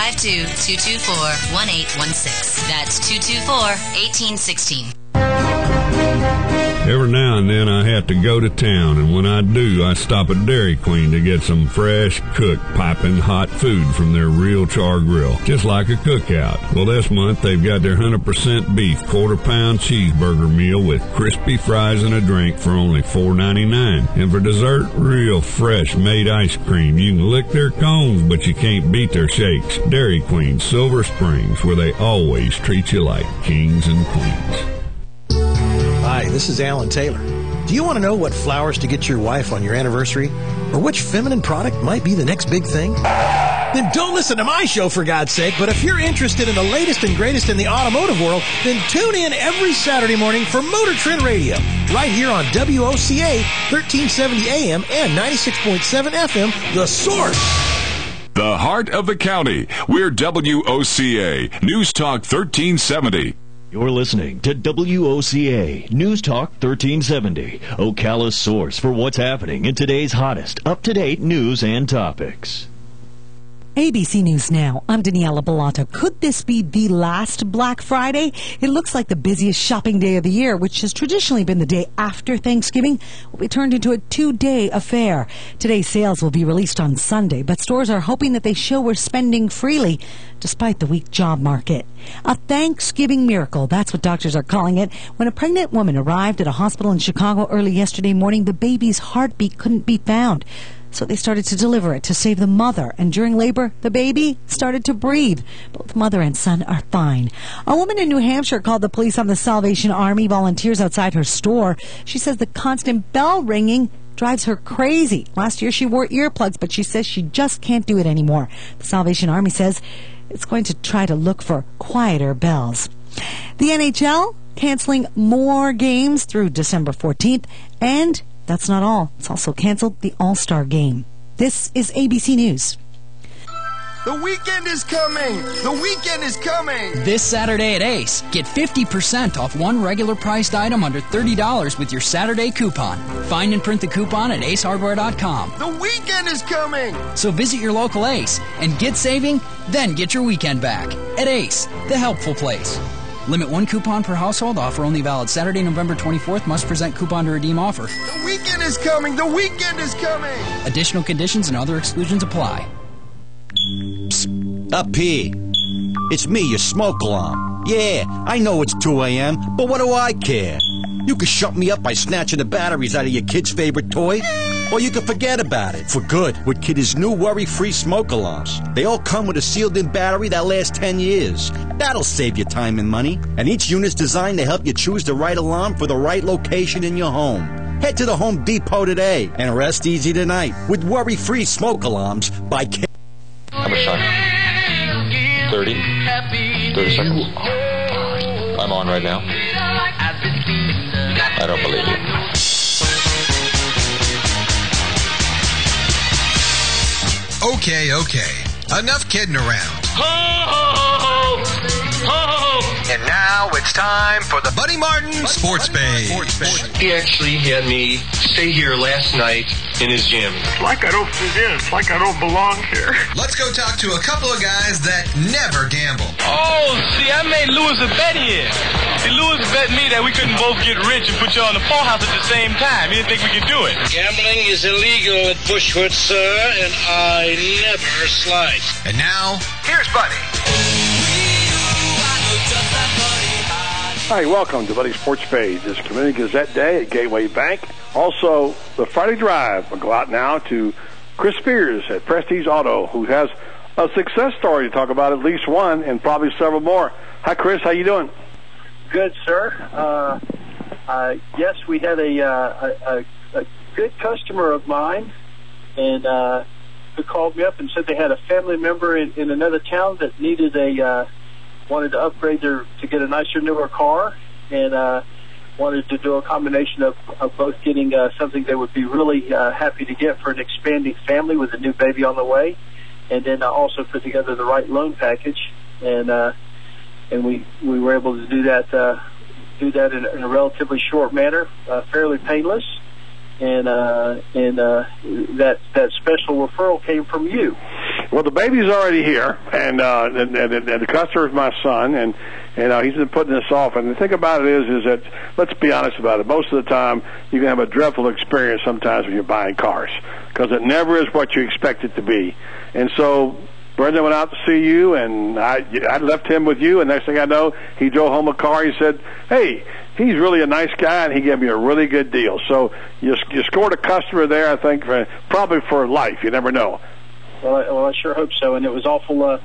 352-224-1816. That's 224-1816. Every now and then I have to go to town, and when I do, I stop at Dairy Queen to get some fresh, cooked, piping hot food from their real char grill, just like a cookout. Well, this month they've got their 100% beef quarter-pound cheeseburger meal with crispy fries and a drink for only $4.99. And for dessert, real fresh made ice cream. You can lick their cones, but you can't beat their shakes. Dairy Queen, Silver Springs, where they always treat you like kings and queens. Hi, this is Alan Taylor. Do you want to know what flowers to get your wife on your anniversary? Or which feminine product might be the next big thing? Then don't listen to my show, for God's sake. But if you're interested in the latest and greatest in the automotive world, then tune in every Saturday morning for Motor Trend Radio, right here on WOCA 1370 AM and 96.7 FM, The Source. The heart of the county. We're WOCA, News Talk 1370. You're listening to WOCA News Talk 1370, Ocala's source for what's happening in today's hottest, up-to-date news and topics. ABC News Now, I'm Daniela Bellato. Could this be the last Black Friday? It looks like the busiest shopping day of the year, which has traditionally been the day after Thanksgiving, will be turned into a 2-day affair. Today's sales will be released on Sunday, but stores are hoping that they show we're spending freely, despite the weak job market. A Thanksgiving miracle, that's what doctors are calling it. When a pregnant woman arrived at a hospital in Chicago early yesterday morning, the baby's heartbeat couldn't be found. So they started to deliver it to save the mother. And during labor, the baby started to breathe. Both mother and son are fine. A woman in New Hampshire called the police on the Salvation Army volunteers outside her store. She says the constant bell ringing drives her crazy. Last year she wore earplugs, but she says she just can't do it anymore. The Salvation Army says it's going to try to look for quieter bells. The NHL canceling more games through December 14th, and that's not all. It's also canceled the All-Star Game. This is ABC News. The weekend is coming! The weekend is coming! This Saturday at Ace, get 50% off one regular priced item under $30 with your Saturday coupon. Find and print the coupon at acehardware.com. The weekend is coming! So visit your local Ace and get saving, then get your weekend back. At Ace, the helpful place. Limit one coupon per household. Offer only valid Saturday, November 24th. Must present coupon to redeem offer. The weekend is coming! The weekend is coming! Additional conditions and other exclusions apply. Psst, up here. It's me, your smoke alarm. Yeah, I know it's 2 a.m., but what do I care? You can shut me up by snatching the batteries out of your kid's favorite toy, or you can forget about it for good with Kid's new worry-free smoke alarms. They all come with a sealed-in battery that lasts 10 years. That'll save you time and money, and each unit's designed to help you choose the right alarm for the right location in your home. Head to the Home Depot today and rest easy tonight with worry-free smoke alarms by Kid. How much time? 30 seconds. I'm on right now. I don't believe you. Okay. Enough kidding around. Ho, ho, ho, ho, ho, ho. And now it's time for the Buddy Martin Sports Page. He actually had me stay here last night in his gym. It's like I don't fit in. It's like I don't belong here. Let's go talk to a couple of guys that never gamble. Oh, see, I made Lewis a bet here. See, Lewis bet me that we couldn't both get rich and put you on the phone house at the same time. He didn't think we could do it. Gambling is illegal at Bushwood, sir, and I never slide. And now, here's Buddy. Hi, welcome to Buddy Sports Page. This is Community Gazette Day at Gateway Bank. Also, the Friday Drive. We'll go out now to Chris Spears at Prestige Auto, who has a success story to talk about, at least one, and probably several more. Hi, Chris. How you doing? Good, sir. Yes, we had a good customer of mine, and who called me up and said they had a family member in another town that needed wanted to upgrade to get a nicer, newer car, and wanted to do a combination of both getting something they would be really happy to get for an expanding family with a new baby on the way, and then also put together the right loan package, and we were able to do that in a relatively short manner, fairly painless, and that special referral came from you. Well, the baby's already here, and the customer is my son, and he's been putting this off. And the thing about it is that, let's be honest about it, most of the time you can have a dreadful experience sometimes when you're buying cars, because it never is what you expect it to be. And so Brendan went out to see you, and I left him with you, and next thing I know, he drove home a car. He said, hey, he's really a nice guy, and he gave me a really good deal. So you scored a customer there, I think, probably for life. You never know. Well, I sure hope so. And it was awful,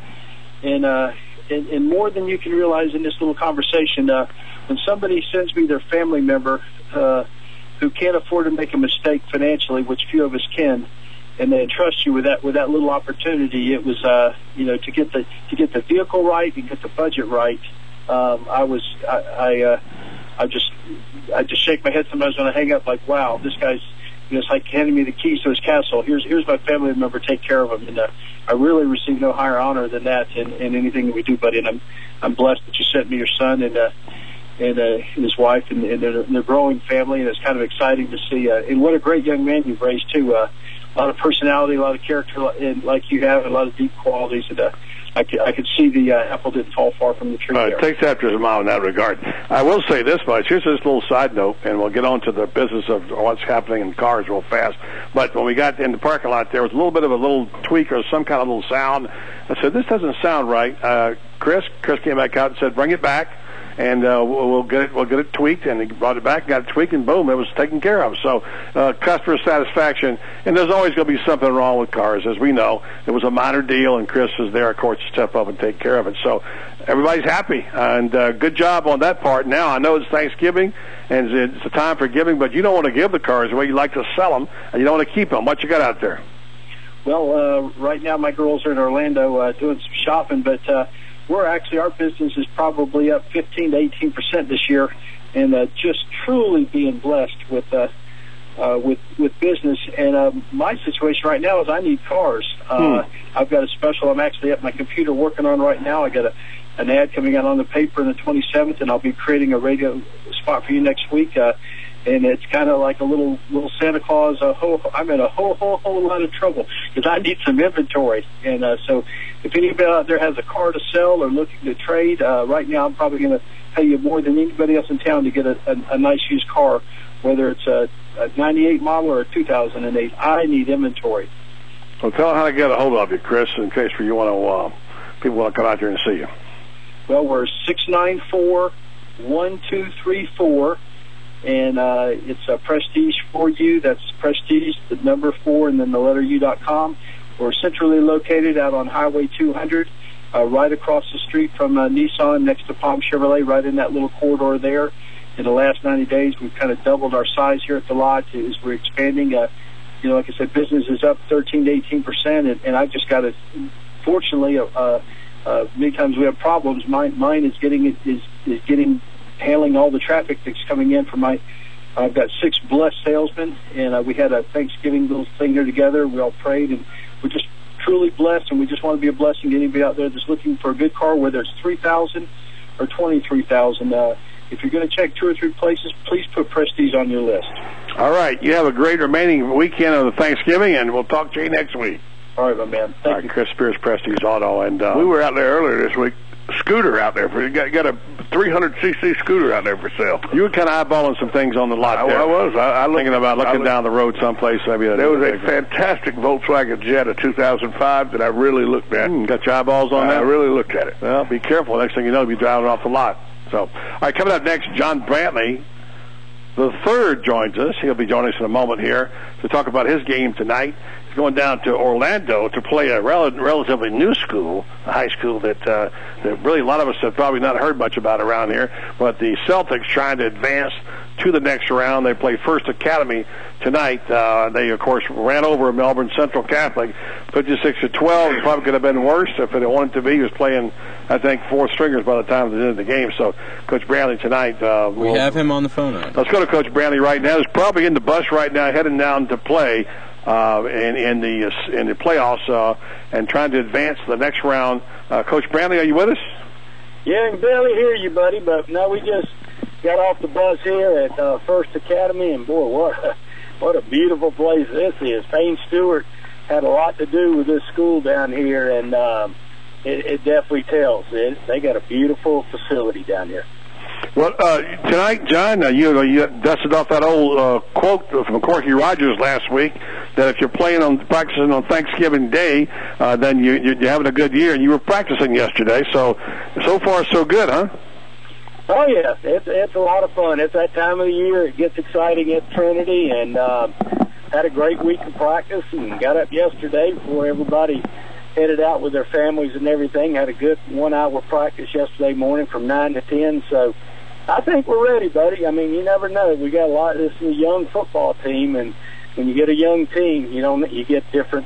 in more than you can realize in this little conversation, when somebody sends me their family member who can't afford to make a mistake financially, which few of us can, and they entrust you with that little opportunity, it was to get the vehicle right and get the budget right. I just shake my head sometimes when I hang up, like, wow, this guy's, it's like handing me the keys to his castle. Here's my family member. Take care of him. And I really receive no higher honor than that in anything that we do, buddy. And I'm blessed that you sent me your son and his wife and their growing family. And it's kind of exciting to see. And what a great young man you've raised too. lot of personality, a lot of character, and like you have, a lot of deep qualities. And I could see the apple didn't fall far from the tree there. It takes after his mom in that regard. I will say this much. Here's this little side note, and we'll get on to the business of what's happening in cars real fast. But when we got in the parking lot, there was a little bit of a little tweak or some kind of little sound. I said, this doesn't sound right. Chris came back out and said, bring it back. And we'll get it tweaked, and he brought it back, got it tweaked, and boom, it was taken care of. So customer satisfaction, and there's always going to be something wrong with cars, as we know. It was a minor deal, and Chris was there, of course, to step up and take care of it. So everybody's happy, and good job on that part. Now, I know it's Thanksgiving, and it's a time for giving, but you don't want to give the cars away. You like to sell them, and you don't want to keep them. What you got out there? Well, right now my girls are in Orlando doing some shopping, but our business is probably up 15 to 18% this year, and just truly being blessed with business. And my situation right now is I need cars. I've got a special I'm actually at my computer working on right now. I got an ad coming out on the paper on the 27th, and I'll be creating a radio spot for you next week. And it's kind of like a little Santa Claus. I'm in a whole lot of trouble because I need some inventory. And so if anybody out there has a car to sell or looking to trade, right now I'm probably going to pay you more than anybody else in town to get a nice used car, whether it's a 98 model or a 2008. I need inventory. Well, tell them how to get a hold of you, Chris, in case people want to come out there and see you. Well, we're 694-1234. And it's a Prestige for You. That's Prestige, the number 4, and then the letter U.com. We're centrally located out on Highway 200, right across the street from Nissan, next to Palm Chevrolet, right in that little corridor there. In the last 90 days, we've kind of doubled our size here at the lot as we're expanding. Like I said, business is up 13 to 18%, and I've just got to, fortunately, many times we have problems. Mine is handling all the traffic that's coming in from I've got 6 blessed salesmen, and we had a Thanksgiving little thing here together. We all prayed, and we're just truly blessed, and we just want to be a blessing to anybody out there that's looking for a good car, whether it's $3,000 or $23,000. If you're going to check 2 or 3 places, please put Prestige on your list. All right. You have a great remaining weekend of the Thanksgiving, and we'll talk to you next week. All right, my man. Thank you. Chris Spears, Prestige Auto. And we were out there earlier this week. Scooter out there. Got a 300cc scooter out there for sale. You were kind of eyeballing some things on the lot there. I was. I thinking about looking down the road someplace. Maybe there was a fantastic Volkswagen Jetta 2005 that I really looked at. Got your eyeballs on that? I really looked at it. Well, be careful. Next thing you know, you'll be driving off the lot. So, all right, coming up next, John Brantley the third joins us. He'll be joining us in a moment here to talk about his game tonight. He's going down to Orlando to play a relatively new school, a high school that really a lot of us have probably not heard much about around here. But the Celtics trying to advance to the next round. They play First Academy tonight. They, of course, ran over Melbourne Central Catholic, 56-12. It probably could have been worse if it wanted to be. He was playing, I think, fourth stringers by the time of the end of the game. So, Coach Brantley tonight. We have him on the phone. Let's go to Coach Brantley right now. He's probably in the bus right now, heading down to play in the playoffs and trying to advance to the next round. Coach Brantley, are you with us? Yeah, I can barely hear you, buddy, but no, we just got off the bus here at First Academy, and boy, what a beautiful place this is. Payne Stewart had a lot to do with this school down here, and it definitely tells. They got a beautiful facility down here. Well, tonight, John, you dusted off that old quote from Corky Rogers last week that if you're practicing on Thanksgiving Day, then you're having a good year. And you were practicing yesterday, so far so good, huh? Oh yeah, it's a lot of fun. It's that time of the year. It gets exciting at Trinity, and had a great week of practice and got up yesterday before everybody headed out with their families and everything. Had a good 1 hour practice yesterday morning from 9 to 10. So I think we're ready, buddy. I mean, you never know. We got a lot. This is a young football team, and when you get a young team, you get a different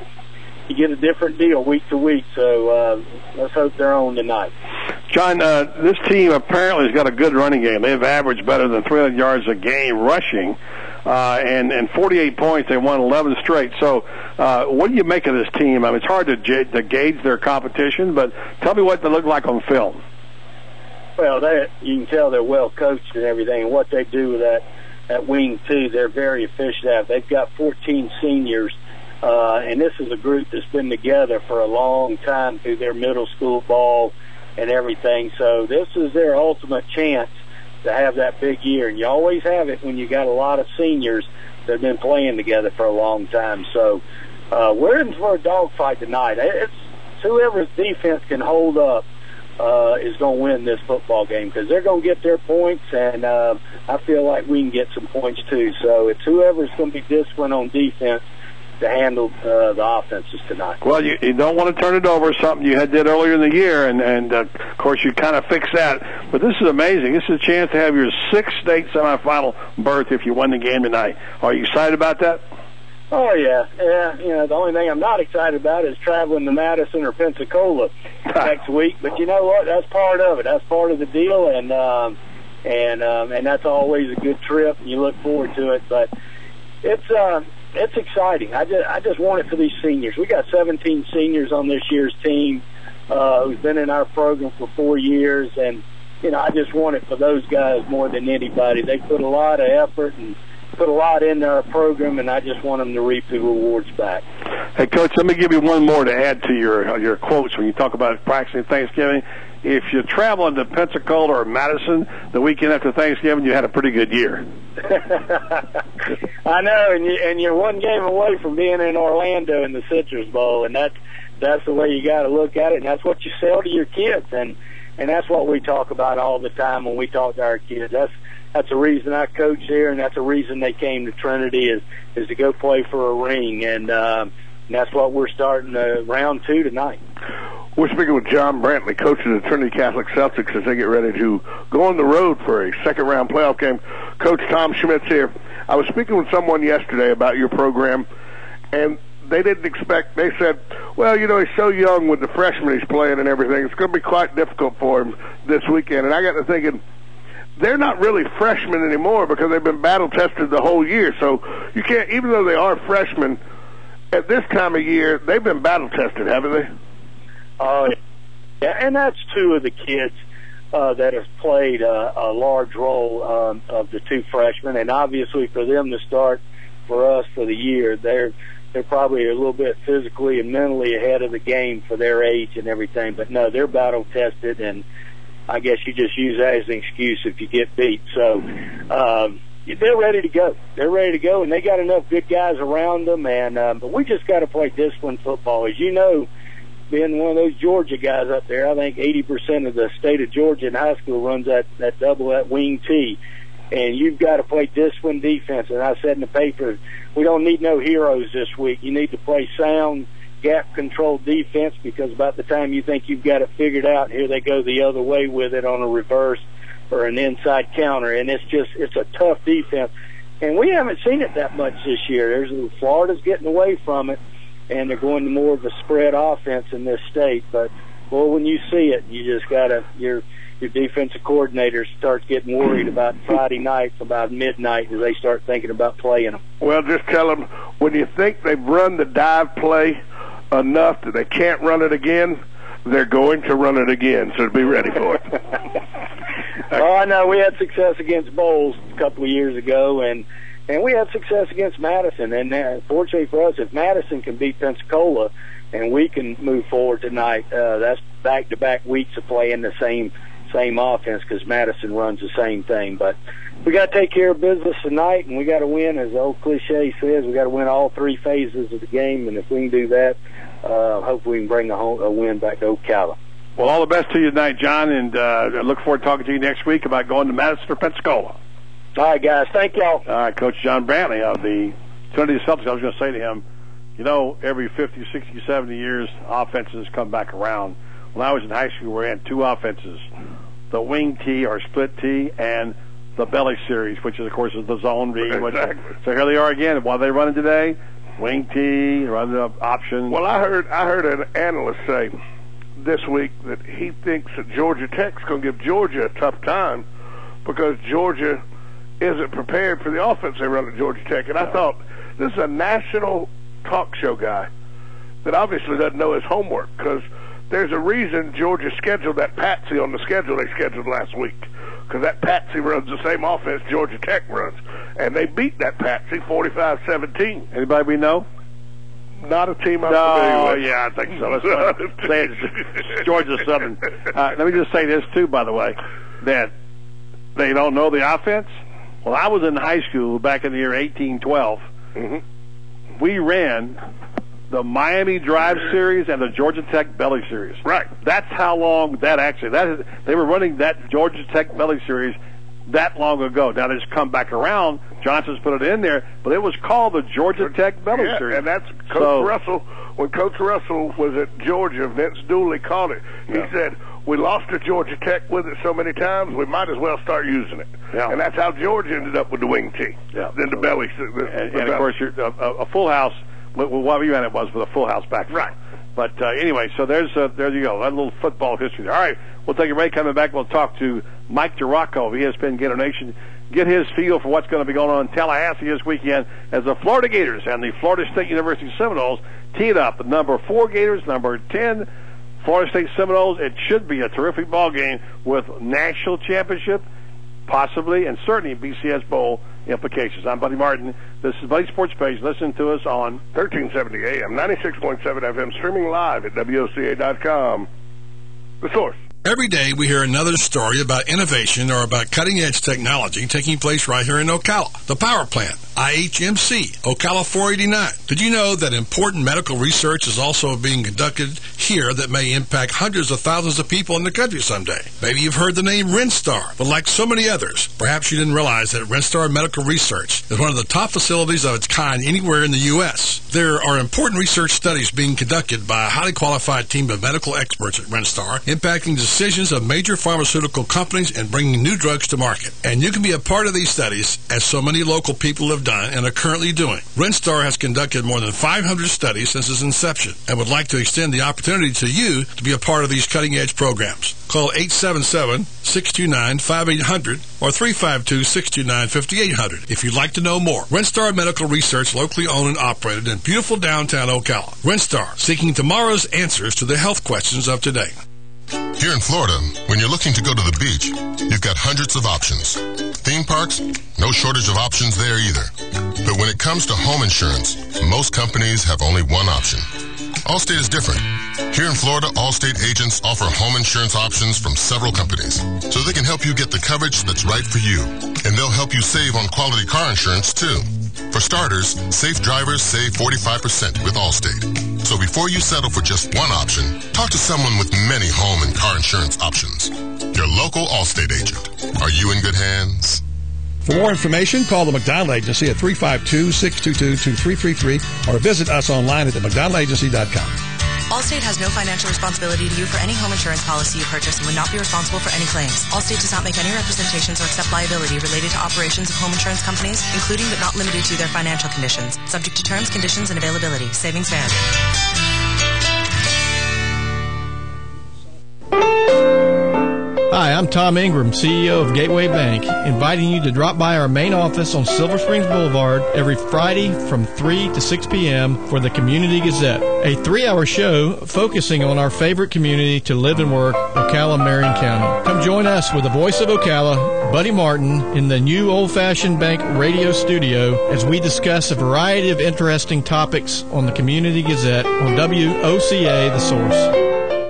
deal week to week. So let's hope they're on tonight. John, this team apparently has got a good running game. They've averaged better than 300 yards a game rushing, and 48 points. They won 11 straight. So what do you make of this team? I mean, it's hard to gauge their competition, but tell me what they look like on film. Well, you can tell they're well coached and everything, and what they do with that wing, too, they're very efficient at. They've got 14 seniors And this is a group that's been together for a long time through their middle school ball and everything. So this is their ultimate chance to have that big year. And you always have it when you got a lot of seniors that have been playing together for a long time. So we're in for a dogfight tonight. It's whoever's defense can hold up is going to win this football game, because they're going to get their points, and I feel like we can get some points too. So it's whoever's going to be disciplined on defense to handle the offenses tonight. Well, you don't want to turn it over, something you did earlier in the year, and of course you kind of fixed that. But this is amazing. This is a chance to have your sixth state semifinal berth if you win the game tonight. Are you excited about that? Oh, yeah. The only thing I'm not excited about is traveling to Madison or Pensacola next week. But you know what? That's part of it. That's part of the deal, and that's always a good trip, and you look forward to it. But it's exciting. I just want it for these seniors. We got 17 seniors on this year's team who's been in our program for 4 years, and I just want it for those guys more than anybody. They put a lot of effort and put a lot into our program, and I just want them to reap the rewards back. Hey, Coach, let me give you one more to add to your quotes when you talk about practicing Thanksgiving. If you're traveling to Pensacola or Madison the weekend after Thanksgiving, you had a pretty good year. I know, and you're one game away from being in Orlando in the Citrus Bowl, and that's the way you got to look at it, and that's what you sell to your kids, and that's what we talk about all the time when we talk to our kids. That's the reason I coach here, and that's the reason they came to Trinity is to go play for a ring, and that's what we're starting round 2 tonight. We're speaking with John Brantley, coach of the Trinity Catholic Celtics, as they get ready to go on the road for a second-round playoff game. Coach Tom Schmitz here. I was speaking with someone yesterday about your program, and they didn't expect, they said, well, he's so young with the freshmen he's playing and everything. It's going to be quite difficult for him this weekend. And I got to thinking, they're not really freshmen anymore because they've been battle-tested the whole year. So you can't, even though they are freshmen, at this time of year, they've been battle-tested, haven't they? Oh, yeah, and that's two of the kids that have played a large role of the two freshmen. And obviously for them to start for us for the year, they're probably a little bit physically and mentally ahead of the game for their age and everything. But, no, they're battle-tested, and I guess you just use that as an excuse if you get beat. So they're ready to go. They're ready to go, and they got enough good guys around them. And but we just got to play disciplined football. As you know, being one of those Georgia guys up there, I think 80% of the state of Georgia in high school runs that wing T. And you've got to play disciplined defense. And I said in the paper, we don't need no heroes this week. You need to play sound, gap-controlled defense, because about the time you think you've got it figured out, here they go the other way with it on a reverse or an inside counter. And it's a tough defense. And we haven't seen it that much this year. Florida's getting away from it, and they're going to more of a spread offense in this state. But, boy, when you see it, you just got to – your defensive coordinator starts getting worried about Friday nights about midnight as they start thinking about playing them. Well, just tell them, when you think they've run the dive play enough that they can't run it again, they're going to run it again, so be ready for it. Oh, I know. We had success against Bowles a couple of years ago, and we had success against Madison. And fortunately for us, if Madison can beat Pensacola and we can move forward tonight, that's back-to-back weeks of playing the same offense, because Madison runs the same thing. But we got to take care of business tonight, and we got to win, as the old cliche says. We got to win all three phases of the game, and if we can do that, hopefully we can bring a win back to Ocala. Well, all the best to you tonight, John, and I look forward to talking to you next week about going to Madison or Pensacola. All right, guys. Thank y'all. All right, Coach John Brantley of the Trinity Celtics. I was going to say to him, every 50, 60, 70 years, offenses come back around. When I was in high school, we had two offenses, the wing T or split T and the belly series, which is, of course, is the zone read. Exactly. So here they are again. While they running today, wing T, running the option. Well, I heard an analyst say this week that he thinks that Georgia Tech's going to give Georgia a tough time because Georgia isn't prepared for the offense they run at Georgia Tech. And I thought, this is a national talk show guy that obviously doesn't know his homework, because there's a reason Georgia scheduled that Patsy on the schedule they scheduled last week, because that Patsy runs the same offense Georgia Tech runs, and they beat that Patsy 45-17. Anybody we know? Not a team I'm familiar with. Yeah, I think so. Let's say it's Georgia Southern. Let me just say this, too, by the way, that they don't know the offense. Well, I was in high school back in the year 1812. Mm-hmm. We ran the Miami Drive Series and the Georgia Tech Belly Series. Right. That's how long they were running that Georgia Tech Belly Series that long ago. Now they just come back around. Johnson's put it in there, but it was called the Georgia Tech Belly Series. And that's Coach Russell. When Coach Russell was at Georgia, Vince Dooley called it. He said, we lost to Georgia Tech with it so many times, we might as well start using it. Yeah. And that's how Georgia ended up with the wing tee. Yeah. Then the belly. And of course, a full house. Well, what we ran it was with a full house back. Right. But anyway, so there you go. That little football history there. All right, we'll take a break. Coming back, we'll talk to Mike DeRocco of ESPN Gator Nation, get his feel for what's going to be going on in Tallahassee this weekend as the Florida Gators and the Florida State University Seminoles tee it up. The number 4 Gators, number 10 Florida State Seminoles. It should be a terrific ball game with national championship, possibly, and certainly BCS Bowl implications. I'm Buddy Martin. This is Buddy Sports Page. Listen to us on 1370 AM, 96.7 FM, streaming live at WOCA.com. The Source. Every day we hear another story about innovation or about cutting-edge technology taking place right here in Ocala. The power plant, IHMC, Ocala 489. Did you know that important medical research is also being conducted here that may impact hundreds of thousands of people in the country someday? Maybe you've heard the name Renstar, but like so many others, perhaps you didn't realize that Renstar Medical Research is one of the top facilities of its kind anywhere in the U.S. There are important research studies being conducted by a highly qualified team of medical experts at Renstar, impacting decisions of major pharmaceutical companies and bringing new drugs to market. And you can be a part of these studies, as so many local people have done and are currently doing. Renstar has conducted more than 500 studies since its inception and would like to extend the opportunity to you to be a part of these cutting-edge programs. Call 877-629-5800 or 352-629-5800 if you'd like to know more. Renstar Medical Research, locally owned and operated in beautiful downtown Ocala. Renstar, seeking tomorrow's answers to the health questions of today. Here in Florida, when you're looking to go to the beach, you've got hundreds of options. Theme parks, no shortage of options there either. But when it comes to home insurance, most companies have only one option. Allstate is different. Here in Florida, Allstate agents offer home insurance options from several companies, so they can help you get the coverage that's right for you. And they'll help you save on quality car insurance, too. For starters, safe drivers save 45% with Allstate. So before you settle for just one option, talk to someone with many home and car insurance options. Your local Allstate agent. Are you in good hands? For more information, call the McDonald Agency at 352-622-2333 or visit us online at themcdonaldagency.com. Allstate has no financial responsibility to you for any home insurance policy you purchase and would not be responsible for any claims. Allstate does not make any representations or accept liability related to operations of home insurance companies, including but not limited to their financial conditions. Subject to terms, conditions, and availability. Savings vary. Hi, I'm Tom Ingram, CEO of Gateway Bank, inviting you to drop by our main office on Silver Springs Boulevard every Friday from 3 to 6 p.m. for the Community Gazette, a 3-hour show focusing on our favorite community to live and work, Ocala, Marion County. Come join us with the voice of Ocala, Buddy Martin, in the new old-fashioned bank radio studio as we discuss a variety of interesting topics on the Community Gazette on WOCA, The Source.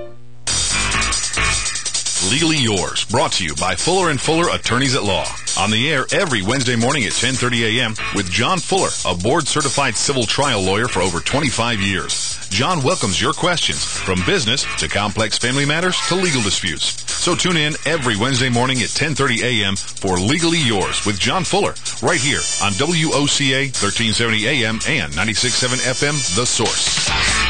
Legally Yours, brought to you by Fuller & Fuller Attorneys at Law. On the air every Wednesday morning at 10:30 a.m. with John Fuller, a board-certified civil trial lawyer for over 25 years. John welcomes your questions, from business to complex family matters to legal disputes. So tune in every Wednesday morning at 10:30 a.m. for Legally Yours with John Fuller, right here on WOCA 1370 a.m. and 96.7 FM, The Source.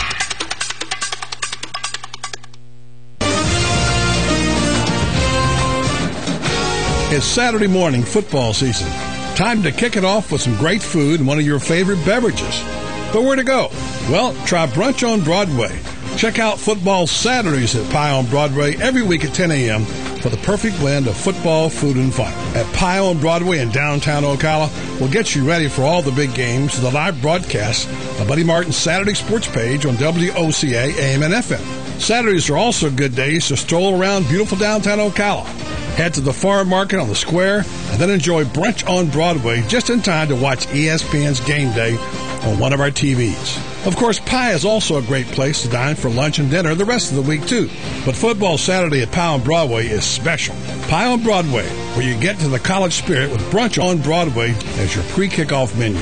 It's Saturday morning football season. Time to kick it off with some great food and one of your favorite beverages. But where to go? Well, try Brunch on Broadway. Check out Football Saturdays at Pie on Broadway every week at 10 a.m. for the perfect blend of football, food, and fun. At Pie on Broadway in downtown Ocala, we'll get you ready for all the big games with a live broadcast of Buddy Martin's Saturday Sports Page on WOCA AM and FM. Saturdays are also good days to stroll around beautiful downtown Ocala. Head to the farm market on the square, and then enjoy Brunch on Broadway just in time to watch ESPN's Game Day on one of our TVs. Of course, Pie is also a great place to dine for lunch and dinner the rest of the week, too. But football Saturday at Pie on Broadway is special. Pie on Broadway, where you get to the college spirit with brunch on Broadway as your pre-kickoff menu.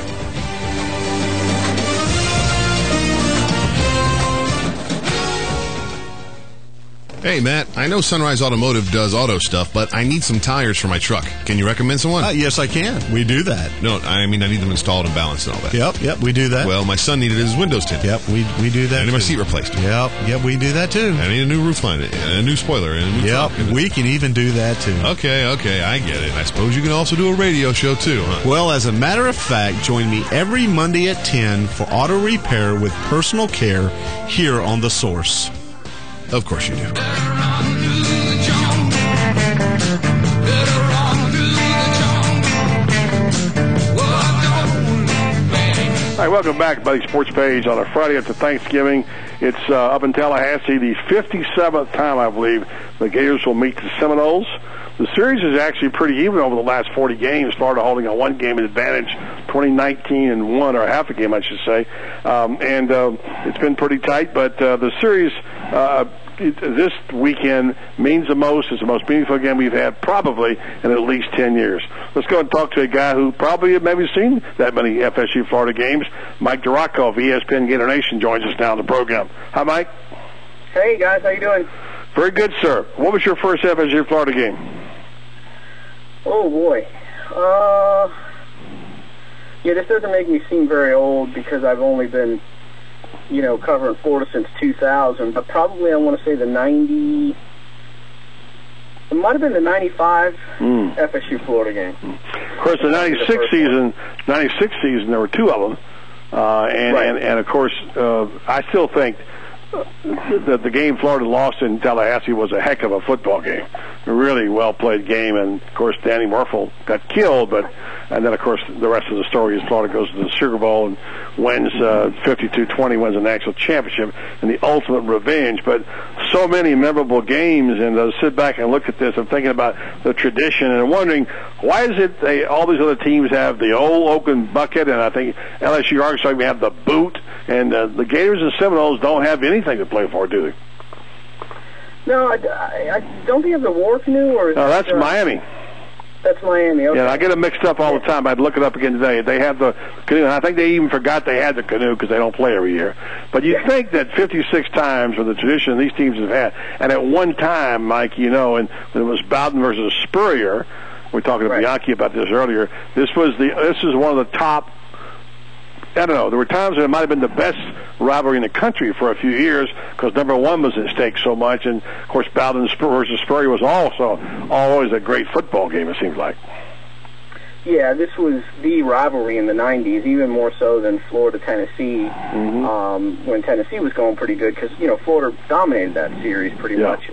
Hey, Matt, I know Sunrise Automotive does auto stuff, but I need some tires for my truck. Can you recommend someone? Yes, I can. We do that. No, I mean I need them installed and balanced and all that. Yep, we do that. Well, my son needed his windows tinted. Yep, we do that. I need my seat replaced. Yep, we do that too. I need a new roof line, and a new spoiler, and a new truck. We can even do that too. Okay, I get it. I suppose you can also do a radio show too, huh? Well, as a matter of fact, join me every Monday at 10 for auto repair with personal care here on The Source. Of course you do. All right, welcome back, Buddy Sports Page, on a Friday after Thanksgiving. It's up in Tallahassee, the 57th time, I believe, the Gators will meet the Seminoles. The series is actually pretty even over the last 40 games. Florida holding a one-game advantage, 20-19-1, or half a game, I should say. It's been pretty tight, but the series this weekend means the most. It's the most meaningful game we've had probably in at least 10 years. Let's go and talk to a guy who probably had maybe seen that many FSU Florida games. Mike Duraco of ESPN Gator Nation joins us now on the program. Hi, Mike. Hey, guys. How you doing? Very good, sir. What was your first FSU Florida game? Oh, boy. This doesn't make me seem very old because I've only been, covering Florida since 2000, but probably I want to say it might have been the 95 FSU Florida game. Of course, the 96 season, there were two of them. And of course, I still think that the game Florida lost in Tallahassee was a heck of a football game. A really well-played game, and, of course, Danny Murphy got killed, and then, of course, the rest of the story is Florida goes to the Sugar Bowl and wins 52-20, wins a national championship, and the ultimate revenge. But so many memorable games, and to sit back and look at this, I'm thinking about the tradition and wondering, why is it all these other teams have the old Oakland bucket, and I think LSU Arkansas even have the boot, and the Gators and Seminoles don't have anything to play for, do they? No, I don't think of the War Canoe, or no, that's Miami. That's Miami. Okay. Yeah, I get them mixed up all the time. I'd look it up again today. They have the canoe, and I think they even forgot they had the canoe because they don't play every year. But you think that 56 times for the tradition these teams have had, and at one time, Mike, and when it was Bowden versus Spurrier, we were talking to Bianchi about this earlier. This is one of the top. I don't know. There were times that it might have been the best rivalry in the country for a few years because number one was at stake so much, and of course Bowden versus Spurrier was also always a great football game. It seems like. Yeah, this was the rivalry in the '90s, even more so than Florida-Tennessee, when Tennessee was going pretty good because Florida dominated that series pretty much.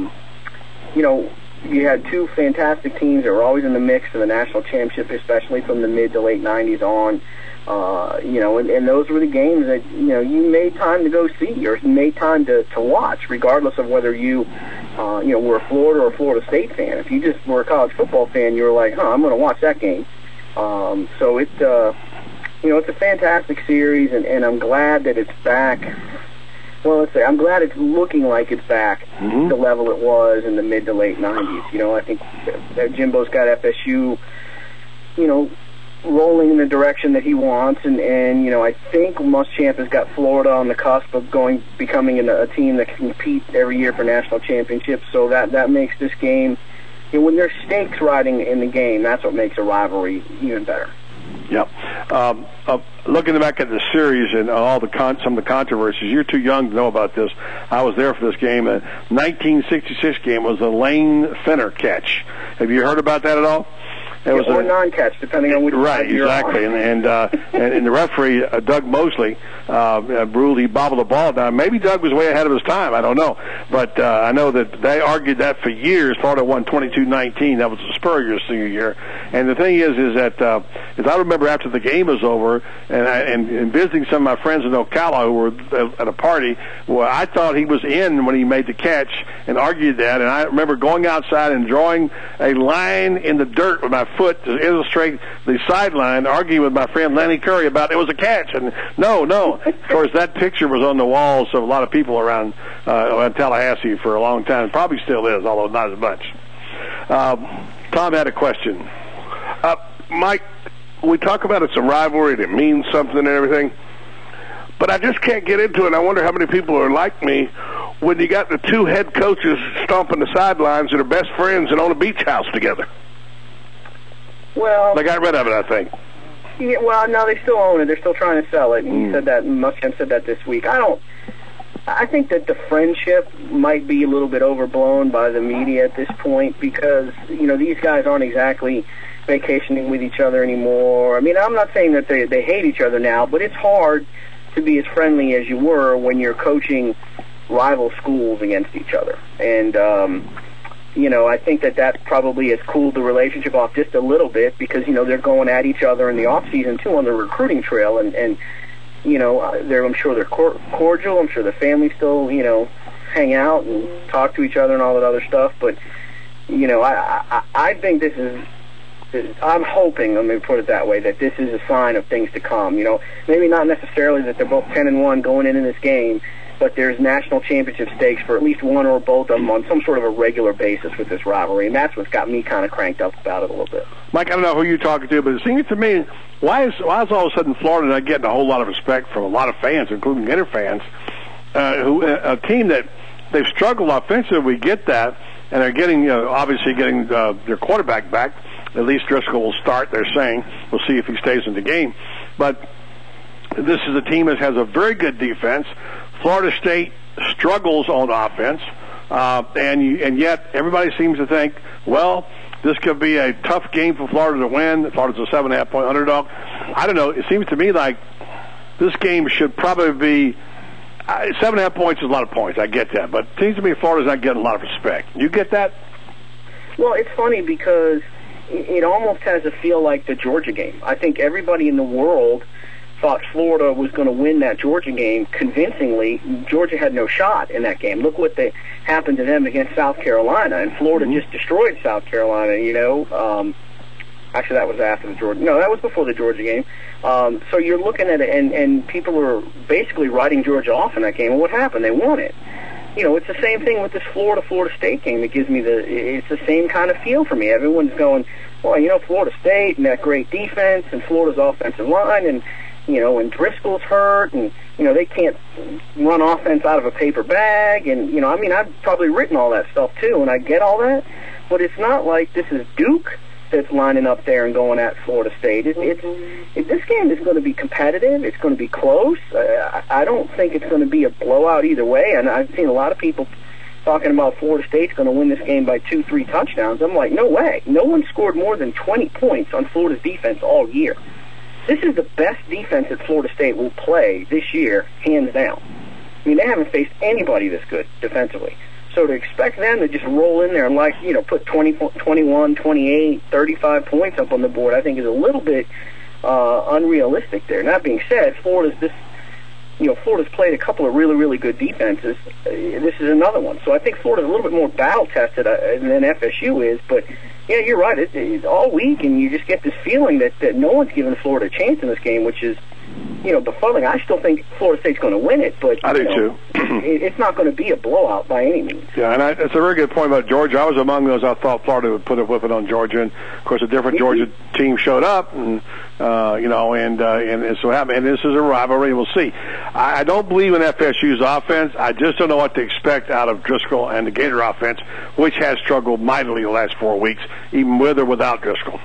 You had two fantastic teams that were always in the mix for the national championship, especially from the mid to late '90s on. And those were the games that, you made time to go see or made time to watch, regardless of whether you, were a Florida or Florida State fan. If you just were a college football fan, you were like, I'm going to watch that game. So it's a fantastic series, and I'm glad that it's back. Well, I'm glad it's looking like it's back to the level it was in the mid to late 90s. I think that Jimbo's got FSU, rolling in the direction that he wants, and I think Muschamp has got Florida on the cusp of becoming a team that can compete every year for national championships. So that makes this game, when there's stakes riding in the game, that's what makes a rivalry even better. Yep. Looking back at the series and all some of the controversies, you're too young to know about this. I was there for this game. The 1966 game was the Lane Fenner catch. Have you heard about that at all? It was or non-catch, depending on which right, exactly. And the referee, Doug Mosley, ruled he bobbled the ball down. Maybe Doug was way ahead of his time. I don't know. But I know that they argued that for years. Florida won 22-19. That was the Spurrier senior year. And the thing is that as I remember after the game was over, and visiting some of my friends in Ocala who were at a party, well, I thought he was in when he made the catch and argued that. And I remember going outside and drawing a line in the dirt with my foot to illustrate the sideline, arguing with my friend Lenny Curry about it was a catch. And no. Of course, that picture was on the walls of a lot of people around Tallahassee for a long time. Probably still is, although not as much. Tom had a question. Mike, we talk about it's a rivalry, that means something and everything, but I just can't get into it. I wonder how many people are like me when you got the two head coaches stomping the sidelines that are best friends and own a beach house together. Well, they got rid of it, I think. Yeah, well, no, they still own it. They're still trying to sell it. He said that. Muschamp said that this week. I think that the friendship might be a little bit overblown by the media at this point because, these guys aren't exactly vacationing with each other anymore. I mean, I'm not saying that they hate each other now, but it's hard to be as friendly as you were when you're coaching rival schools against each other. And, I think that probably has cooled the relationship off just a little bit because, they're going at each other in the off-season, too, on the recruiting trail. And I'm sure they're cordial. I'm sure the families still, hang out and talk to each other and all that other stuff. But, I think this is, I'm hoping, let me put it that way, that this is a sign of things to come. Maybe not necessarily that they're both 10-1 going into this game, but there's national championship stakes for at least one or both of them on some sort of a regular basis with this rivalry, and that's what's got me kind of cranked up about it a little bit. Mike, I don't know who you're talking to, but it seems to me, why is all of a sudden Florida not getting a whole lot of respect from a lot of fans, including Gator fans, a team that they've struggled offensively, we get that, and they're getting, obviously getting their quarterback back. At least Driscoll will start, they're saying. We'll see if he stays in the game. But this is a team that has a very good defense. Florida State struggles on offense, and yet everybody seems to think, well, this could be a tough game for Florida to win. Florida's a 7.5-point underdog. I don't know. It seems to me like this game should probably be 7.5 points is a lot of points. I get that. But it seems to me Florida's not getting a lot of respect. You get that? Well, it's funny because it almost has a feel like the Georgia game. I think everybody in the world thought Florida was going to win that Georgia game convincingly. Georgia had no shot in that game. Look what happened to them against South Carolina, and Florida just destroyed South Carolina, Actually, that was after the Georgia. No, that was before the Georgia game. So you're looking at it, and people are basically writing Georgia off in that game. And what happened? They won it. It's the same thing with this Florida State game. It gives me it's the same kind of feel for me. Everyone's going, well, Florida State and that great defense and Florida's offensive line and Driscoll's hurt and, they can't run offense out of a paper bag. And, I've probably written all that stuff too, and I get all that. But it's not like this is Duke that's lining up there and going at Florida State. This game is going to be competitive. It's going to be close. I don't think it's going to be a blowout either way. And I've seen a lot of people talking about Florida State's going to win this game by 2-3 touchdowns. I'm like, no way. No one scored more than 20 points on Florida's defense all year. This is the best defense that Florida State will play this year, hands down. I mean, they haven't faced anybody this good defensively. So to expect them to just roll in there and put 20, 21, 28, 35 points up on the board, I think is a little bit unrealistic there. That being said, Florida's played a couple of really, really good defenses. This is another one. So I think Florida's a little bit more battle-tested than FSU is. But, yeah, you're right. It's all week, and you just get this feeling that no one's giving Florida a chance in this game, which is, befuddling. I still think Florida State's going to win it, but I do too. It's not going to be a blowout by any means. Yeah, and it's a very good point about Georgia. I was among those I thought Florida would put a whipping on Georgia, and of course a different Georgia team showed up, and and so happened. And this is a rivalry. We'll see. I don't believe in FSU's offense. I just don't know what to expect out of Driscoll and the Gator offense, which has struggled mightily the last 4 weeks, even with or without Driscoll.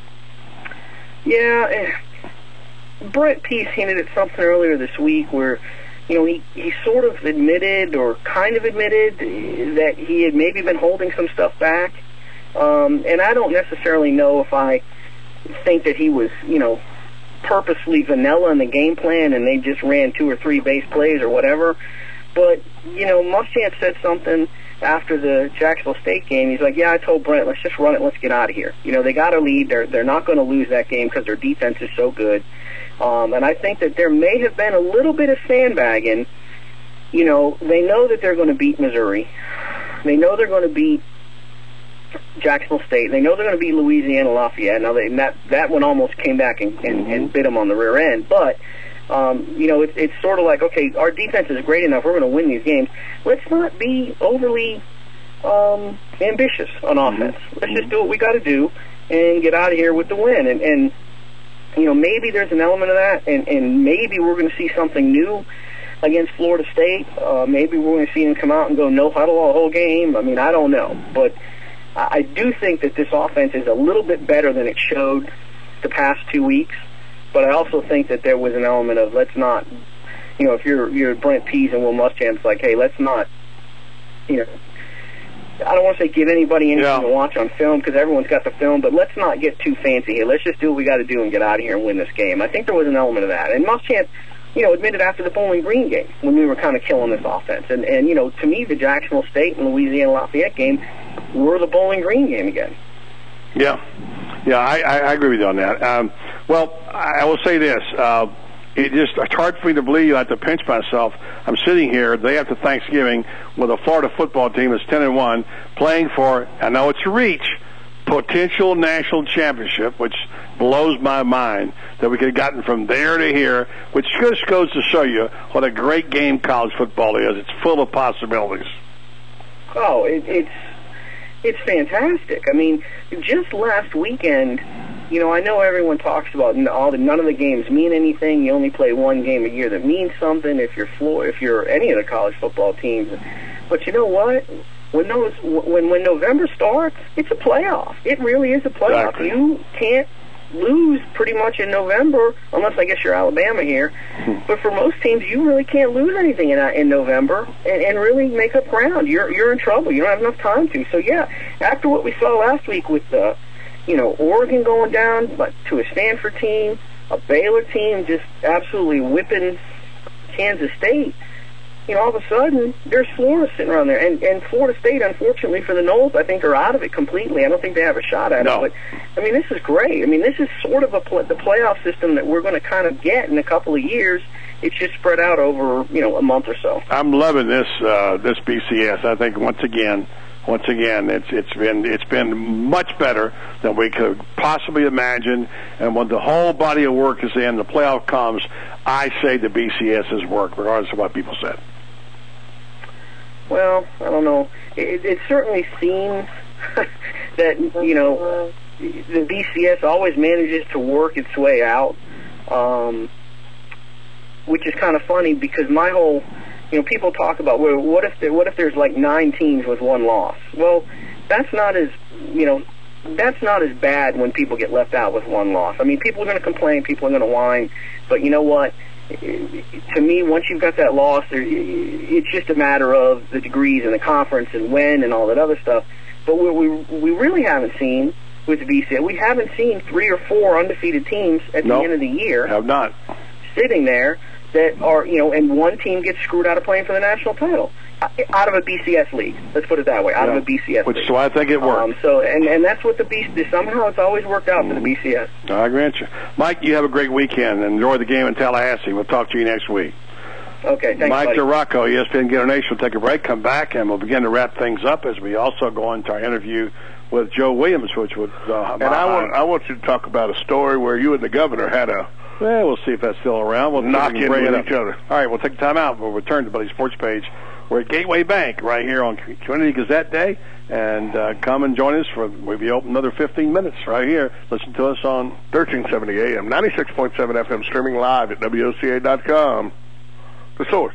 Yeah. Brett Pease hinted at something earlier this week where, he sort of admitted or kind of admitted that he had maybe been holding some stuff back. And I don't necessarily know if I think that he was, purposely vanilla in the game plan and they just ran 2 or 3 base plays or whatever. But, Muschamp said something after the Jacksonville State game. He's like, yeah, I told Brent, let's just run it, let's get out of here. They got a lead. They're not going to lose that game because their defense is so good. And I think that there may have been a little bit of sandbagging. They know that they're going to beat Missouri. They know they're going to beat Jacksonville State. They know they're going to beat Louisiana Lafayette. Now, that one almost came back and bit them on the rear end. But, it's sort of like, okay, our defense is great enough. We're going to win these games. Let's not be overly ambitious on offense. Let's just do what we got to do and get out of here with the win. And maybe there's an element of that, and maybe we're going to see something new against Florida State. Maybe we're going to see them come out and go no huddle the whole game. I mean, I don't know. But I do think that this offense is a little bit better than it showed the past 2 weeks. But I also think that there was an element of let's not, if you're Brent Pease and Will Muschamp, it's like, hey, let's not, I don't want to say give anybody anything to watch on film because everyone's got the film, but let's not get too fancy here. Let's just do what we got to do and get out of here and win this game. I think there was an element of that. And Muschamp, admitted after the Bowling Green game when we were kind of killing this offense. And to me, the Jacksonville State and Louisiana Lafayette game were the Bowling Green game again. Yeah, I agree with you on that. I will say this. It's hard for me to believe. I have to pinch myself. I'm sitting here the day after Thanksgiving with a Florida football team that's 10-1, playing for, I know it's a reach, potential national championship, which blows my mind that we could have gotten from there to here, which just goes to show you what a great game college football is. It's full of possibilities. Oh, it's fantastic. I mean, just last weekend, I know everyone talks about none of the games mean anything. You only play one game a year that means something if you're any of the college football teams. But you know what? When November starts, it's a playoff. It really is a playoff. Exactly. You can't lose pretty much in November, unless I guess you're Alabama here. But for most teams, you really can't lose anything in November and really make up ground. You're in trouble. You don't have enough time to. So yeah, after what we saw last week with Oregon going down but to a Stanford team, a Baylor team just absolutely whipping Kansas State. All of a sudden, there's Florida sitting around there. And Florida State, unfortunately for the Noles, I think are out of it completely. I don't think they have a shot at it. But, this is great. This is sort of the playoff system that we're going to kind of get in a couple of years. It's just spread out over, a month or so. I'm loving this BCS. I think once again, it's been much better than we could possibly imagine. And when the whole body of work is in, the playoff comes, I say the BCS has worked, regardless of what people said. Well, I don't know. It certainly seems that, the BCS always manages to work its way out, which is kind of funny because my whole, people talk about, well, what if there's like 9 teams with one loss? Well, that's not as bad when people get left out with one loss. People are going to complain, people are going to whine, but you know what? To me, once you've got that loss, it's just a matter of the degrees in the conference and when and all that other stuff. But what we really haven't seen with the BCS, we haven't seen 3 or 4 undefeated teams at the end of the year. Have not. Sitting there that are, and one team gets screwed out of playing for the national title. Out of a BCS league. Let's put it that way. Out of a BCS Which league. is why I think it works. And that's what somehow it's always worked out for the BCS. I grant you. Mike, you have a great weekend and enjoy the game in Tallahassee. We'll talk to you next week. Okay, thanks, Mike buddy. DeRocco, ESPN Gator Nation. We'll take a break, come back, and we'll begin to wrap things up as we also go into our interview with Joe Williams, which would... and I want you to talk about a story where you and the governor had a... Well, we'll see if that's still around. We'll knock in with each other. All right, we'll take the time out. We'll return to Buddy's Sports Page. We're at Gateway Bank right here on Community Gazette Day. And come and join us we'll be open another 15 minutes right here. Listen to us on 1370 AM, 96.7 FM, streaming live at WOCA.com. The Source.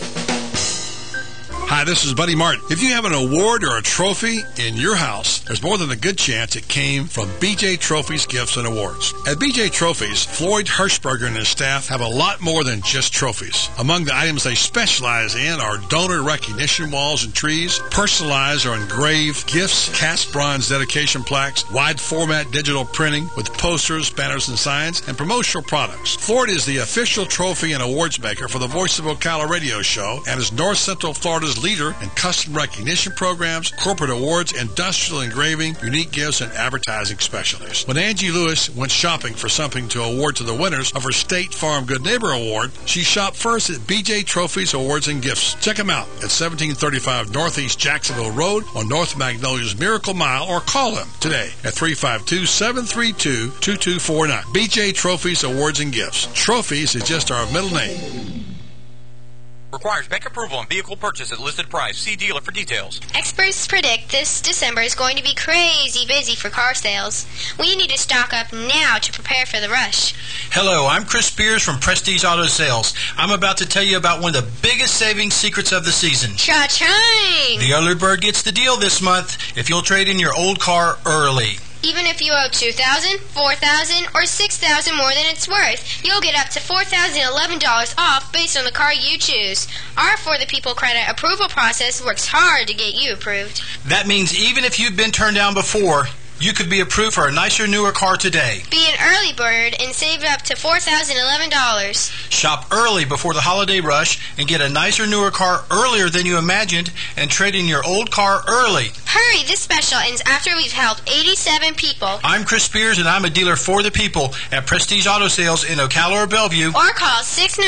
Hi, this is Buddy Martin. If you have an award or a trophy in your house, there's more than a good chance it came from BJ Trophies Gifts and Awards. At BJ Trophies, Floyd Hirschberger and his staff have a lot more than just trophies. Among the items they specialize in are donor recognition walls and trees, personalized or engraved gifts, cast bronze dedication plaques, wide format digital printing with posters, banners, and signs, and promotional products. Floyd is the official trophy and awards maker for the Voice of Ocala radio show and is North Central Florida's a leader in custom recognition programs, corporate awards, industrial engraving, unique gifts, and advertising specialist. When Angie Lewis went shopping for something to award to the winners of her State Farm Good Neighbor Award, she shopped first at BJ Trophies, Awards, and Gifts. Check them out at 1735 Northeast Jacksonville Road on North Magnolia's Miracle Mile, or call them today at 352-732-2249. BJ Trophies, Awards, and Gifts. Trophies is just our middle name. Requires bank approval on vehicle purchase at listed price. See dealer for details. Experts predict this December is going to be crazy busy for car sales. We need to stock up now to prepare for the rush. Hello, I'm Chris Spears from Prestige Auto Sales. I'm about to tell you about one of the biggest saving secrets of the season. Cha-ching! The early bird gets the deal this month if you'll trade in your old car early. Even if you owe $2,000, $4,000, or $6,000 more than it's worth, you'll get up to $4,011 off based on the car you choose. Our For the People credit approval process works hard to get you approved. That means even if you've been turned down before, you could be approved for a nicer, newer car today. Be an early bird and save up to $4,011. Shop early before the holiday rush and get a nicer, newer car earlier than you imagined and trade in your old car early. Hurry, this special ends after we've helped 87 people. I'm Chris Spears, and I'm a dealer for the people at Prestige Auto Sales in Ocala or Bellevue. Or call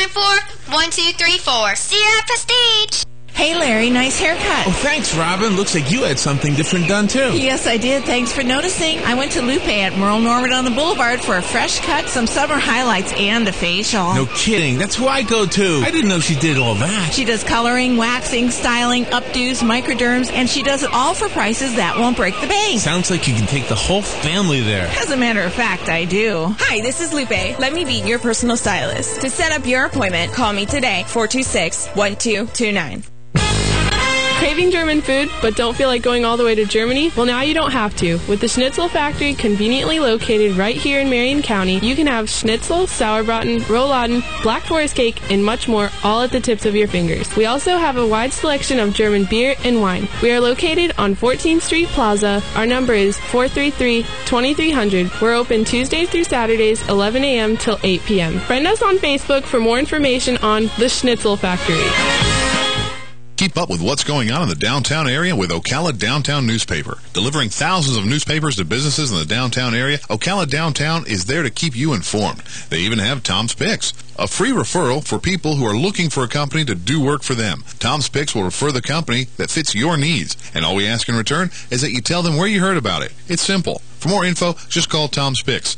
694-1234. See you at Prestige. Hey, Larry, nice haircut. Oh, thanks, Robin. Looks like you had something different done, too. Yes, I did. Thanks for noticing. I went to Lupe at Merle Norman on the Boulevard for a fresh cut, some summer highlights, and a facial. No kidding. That's who I go to. I didn't know she did all that. She does coloring, waxing, styling, updos, microderms, and she does it all for prices that won't break the bank. Sounds like you can take the whole family there. As a matter of fact, I do. Hi, this is Lupe. Let me be your personal stylist. To set up your appointment, call me today, 426-1229. Craving German food, but don't feel like going all the way to Germany? Well, now you don't have to. With the Schnitzel Factory conveniently located right here in Marion County, you can have schnitzel, sauerbraten, rouladen, black forest cake, and much more, all at the tips of your fingers. We also have a wide selection of German beer and wine. We are located on 14th Street Plaza. Our number is 433-2300. We're open Tuesdays through Saturdays, 11 a.m. till 8 p.m. Friend us on Facebook for more information on the Schnitzel Factory. Keep up with what's going on in the downtown area with Ocala Downtown Newspaper. Delivering thousands of newspapers to businesses in the downtown area, Ocala Downtown is there to keep you informed. They even have Tom's Picks, a free referral for people who are looking for a company to do work for them. Tom's Picks will refer the company that fits your needs, and all we ask in return is that you tell them where you heard about it. It's simple. For more info, just call Tom's Picks,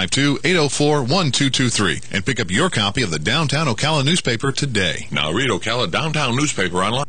352-804-1223, and pick up your copy of the Downtown Ocala newspaper today. Now read Ocala Downtown newspaper online.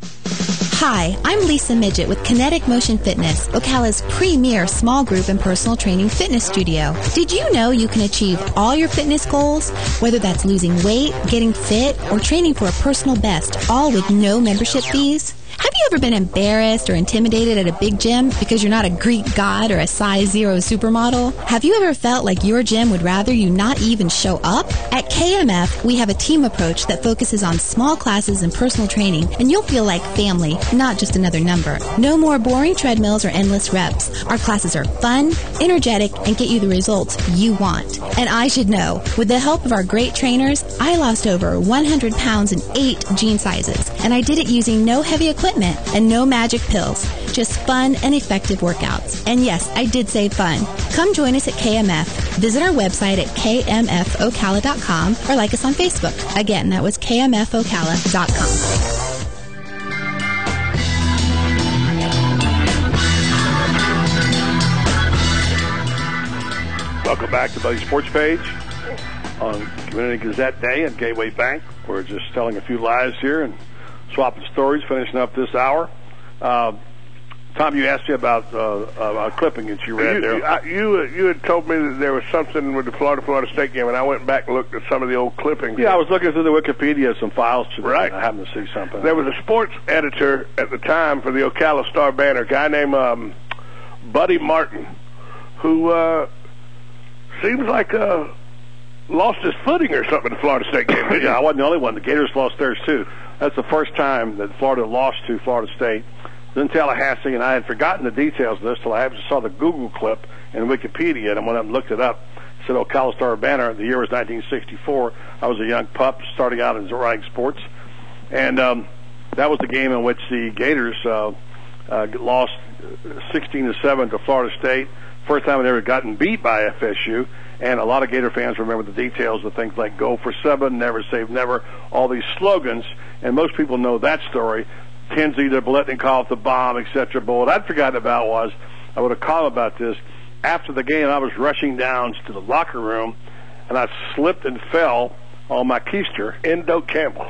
Hi, I'm Lisa Midget with Kinetic Motion Fitness, Ocala's premier small group and personal training fitness studio. Did you know you can achieve all your fitness goals, whether that's losing weight, getting fit, or training for a personal best, all with no membership fees? Have you ever been embarrassed or intimidated at a big gym because you're not a Greek god or a size 0 supermodel? Have you ever felt like your gym would rather you not even show up? At KMF, we have a team approach that focuses on small classes and personal training, and you'll feel like family, not just another number. No more boring treadmills or endless reps. Our classes are fun, energetic, and get you the results you want. And I should know, with the help of our great trainers, I lost over 100 pounds in 8 jean sizes, and I did it using no heavy equipment and no magic pills, just fun and effective workouts. And yes, I did say fun. Come join us at KMF. Visit our website at kmfocala.com or like us on Facebook. Again, that was kmfocala.com. Welcome back to Buddy Sports Page on Community Gazette Day at Gateway Bank. We're just telling a few lies here and swapping stories, finishing up this hour. Tom, you asked me about a clipping that you read there. You had told me that there was something with the Florida State game, and I went back and looked at some of the old clippings. Yeah, I was looking through the Wikipedia, some files today. Right. And I happened to see something. There was a sports editor at the time for the Ocala Star-Banner, a guy named Buddy Martin, who seems like lost his footing or something in the Florida State game. Yeah, I wasn't the only one. The Gators lost theirs, too. That's the first time that Florida lost to Florida State. It was in Tallahassee, and I had forgotten the details of this until I actually saw the Google clip in Wikipedia, and I went up and looked it up. It said Ocala Star-Banner. The year was 1964. I was a young pup starting out in writing sports. And that was the game in which the Gators lost 16-7 to Florida State. First time they'd ever gotten beat by FSU. And a lot of Gator fans remember the details of things like "Go for 7," "Never Save Never," all these slogans. And most people know that story. Tinsley to Biletnikoff, the bomb, etc. But what I'd forgotten about was, I would have called about this. After the game, I was rushing down to the locker room, and I slipped and fell on my keister. Endo Campbell.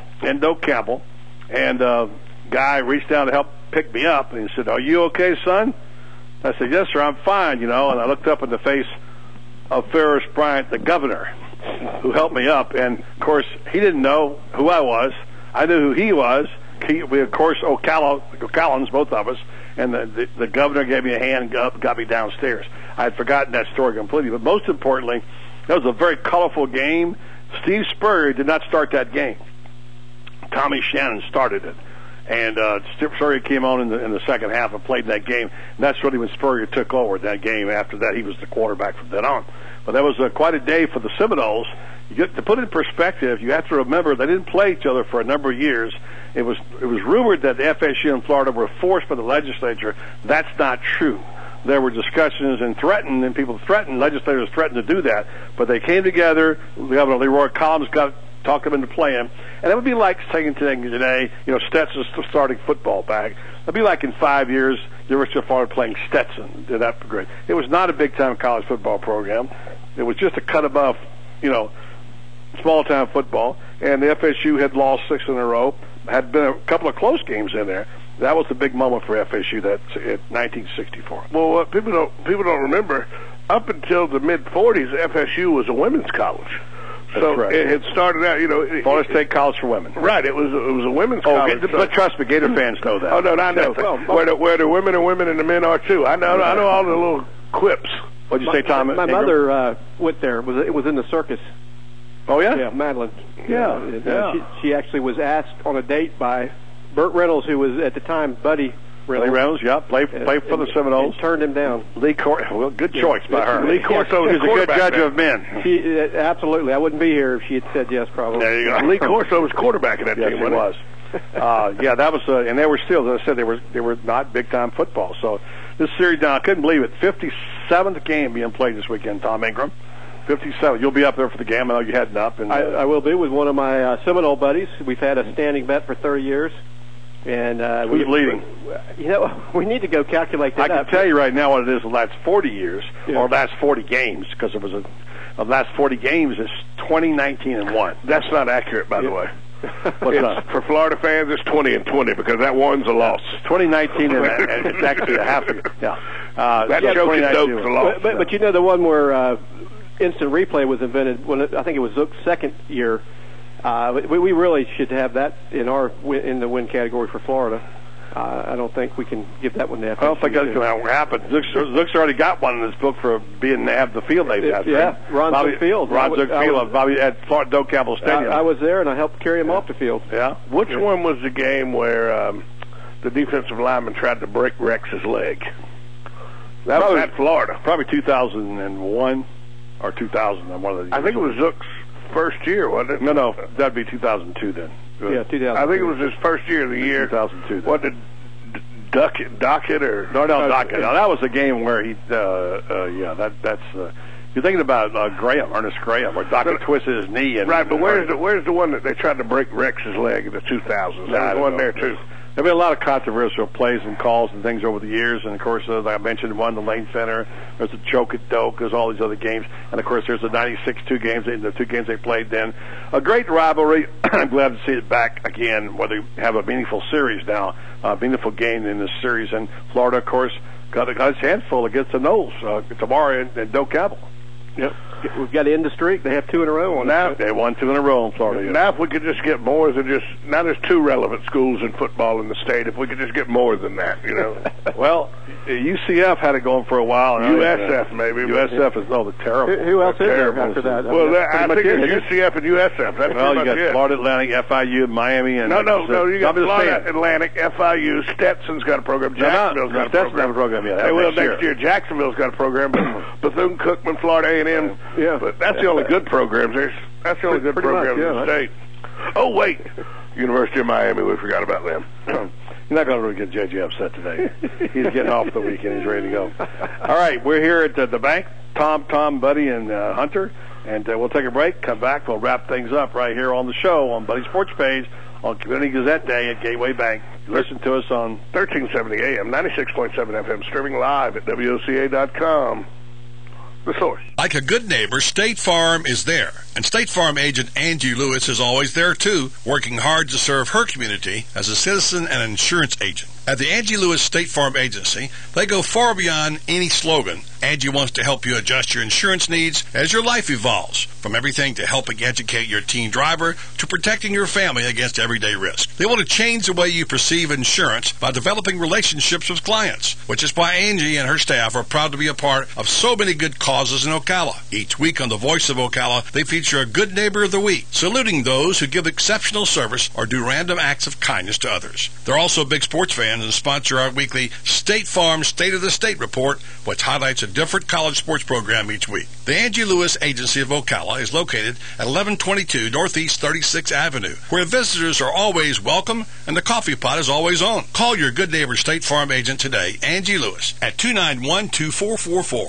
And guy reached down to help pick me up, and he said, "Are you okay, son?" I said, "Yes, sir, I'm fine," And I looked up in the face of Ferris Bryant, the governor, who helped me up. And, of course, he didn't know who I was. I knew who he was. We, of course, Ocalans, both of us. And the governor gave me a hand and got me downstairs. I had forgotten that story completely. But most importantly, that was a very colorful game. Steve Spurrier did not start that game. Tommy Shannon started it. And Spurrier came on in the second half and played in that game. And that's really when Spurrier took over that game. After that, he was the quarterback from then on. But that was quite a day for the Seminoles. To put it in perspective, you have to remember they didn't play each other for a number of years. It was rumored that the FSU and Florida were forced by the legislature. That's not true. There were discussions and legislators threatened to do that. But they came together. Governor Leroy Collins talked them into playing. And it would be like saying today, Stetson's starting football back. It would be like in 5 years, the University of Florida playing Stetson. That'd be great. It was not a big-time college football program. It was just a cut above, small-time football. And the FSU had lost 6 in a row. Had been a couple of close games in there. That was the big moment for FSU. That's in 1964. Well, what people don't remember, up until the mid-'40s, FSU was a women's college. So it had started out, Florida State College for Women. Right, it was a women's college. But trust me, Gator fans know that. Oh no, I know. Where the women are women and the men are too. I know all the little quips. What'd you say, Tom? My mother went there. It was in the circus. Oh yeah. Yeah, Madeline. Yeah. She actually was asked on a date by Burt Reynolds, who was at the time Buddy Reynolds, played for the Seminoles. And turned him down. Good choice by her. Lee Corso was a good judge of men. Absolutely. I wouldn't be here if she had said yes, probably. There you go. Lee Corso was quarterback in that team, he was. That was, and they were still, as I said, they were not big-time football. So this series, now I couldn't believe it, 57th game being played this weekend, Tom Ingram. 57. You'll be up there for the game. I know you're heading up. And I will be with one of my Seminole buddies. We've had a standing bet for 30 years. And who's leading? We need to go calculate that. I can tell you right now what it is the last 40 years, or last 40 games, because it was the last 40 games is 20-19-1. That's not accurate, by the way. For Florida fans, it's 20-20 because that one's a loss. 2019, and it's actually a half. Yeah, that joke is dope for loss. But the one where instant replay was invented when I think it was Zook's second year. We really should have that in the win category for Florida. I don't think we can give that one to FSU. I don't think that's going to happen. Zook's already got one in his book for being to have the field they've had. Yeah, Ron Zook Field. Ron Zook Field. Bobby at Florida Doak Campbell Stadium. I was there and I helped carry him off the field. Yeah. Which one was the game where the defensive lineman tried to break Rex's leg? That was at Florida. Probably 2001 or 2000. One of the. I think it was Zook's first year, wasn't it? No, that'd be 2002 then. Yeah, 2002. I think it was his first year of the year. 2002. What did Dockett or Dockett? No, that was a game where he. That's. You're thinking about Ernest Graham, where Dockett twisted his knee. Right, but where's the one that they tried to break Rex's leg in the 2000s? There was one there too. There have been a lot of controversial plays and calls and things over the years, and of course, as I mentioned, the Lane Center. There's a choke at Doak. There's all these other games, and of course, there's the '96 the 2 games they played then. A great rivalry. I'm glad to see it back again. Whether you have a meaningful series now, a meaningful game in this series, and Florida, of course, got its hands full against the Noles tomorrow in Doak Campbell. Yep. We've got to end the streak. They have 2 in a row on now. They won 2 in a row in Florida. Now, if we could just get more than just now, there's 2 relevant schools in football in the state. If we could just get more than that, Well, UCF had it going for a while. USF maybe. USF is the terrible. Who else is there after that? Well, I think it's UCF and USF. That's you got Florida Atlantic, FIU, Miami, and no. You got Florida Atlantic, FIU. Stetson's got a program. Jacksonville's got a program. Yeah, they will next year. Jacksonville's got a program. Bethune-Cookman, Florida A&M. Yeah, but that's the only good programs. That's the only good programs in the state. Oh wait, University of Miami, we forgot about them. You're not going to really get JJ upset today. He's getting off the weekend. He's ready to go. All right, we're here at the bank. Tom, Buddy, and Hunter. And we'll take a break, come back. We'll wrap things up right here on the show on Buddy's Sports Page on Community Gazette Day at Gateway Bank. Listen to us on 1370 AM, 96.7 FM, streaming live at WOCA.com. The Source. Like a good neighbor, State Farm is there. And State Farm agent Angie Lewis is always there, too, working hard to serve her community as a citizen and insurance agent. At the Angie Lewis State Farm Agency, they go far beyond any slogan. Angie wants to help you adjust your insurance needs as your life evolves, from everything to helping educate your teen driver to protecting your family against everyday risk. They want to change the way you perceive insurance by developing relationships with clients, which is why Angie and her staff are proud to be a part of so many good causes in Ocala. Each week on The Voice of Ocala, they feature a Good Neighbor of the Week, saluting those who give exceptional service or do random acts of kindness to others. They're also big sports fans and sponsor our weekly State Farm State of the State report, which highlights a different college sports program each week. The Angie Lewis Agency of Ocala is located at 1122 Northeast 36th Avenue, where visitors are always welcome and the coffee pot is always on. Call your Good Neighbor State Farm agent today, Angie Lewis, at 291-2444.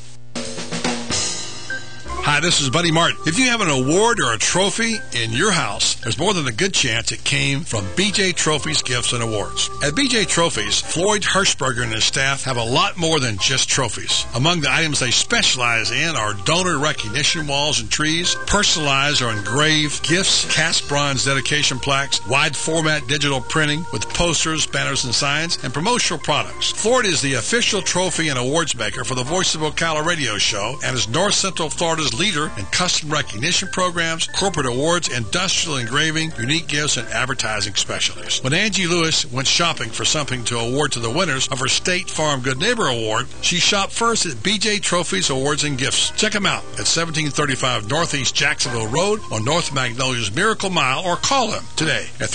Hi, this is Buddy Martin. If you have an award or a trophy in your house, there's more than a good chance it came from BJ Trophies Gifts and Awards. At BJ Trophies, Floyd Hirschberger and his staff have a lot more than just trophies. Among the items they specialize in are donor recognition walls and trees, personalized or engraved gifts, cast bronze dedication plaques, wide format digital printing with posters, banners, and signs, and promotional products. Floyd is the official trophy and awards maker for the Voice of Ocala radio show and is North Central Florida's leader in custom recognition programs, corporate awards, industrial engraving, unique gifts, and advertising specialties. When Angie Lewis went shopping for something to award to the winners of her State Farm Good Neighbor Award, she shopped first at BJ Trophies Awards and Gifts. Check them out at 1735 Northeast Jacksonville Road on North Magnolia's Miracle Mile, or call them today at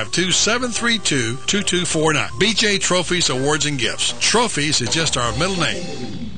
352-732-2249. BJ Trophies Awards and Gifts. Trophies is just our middle name.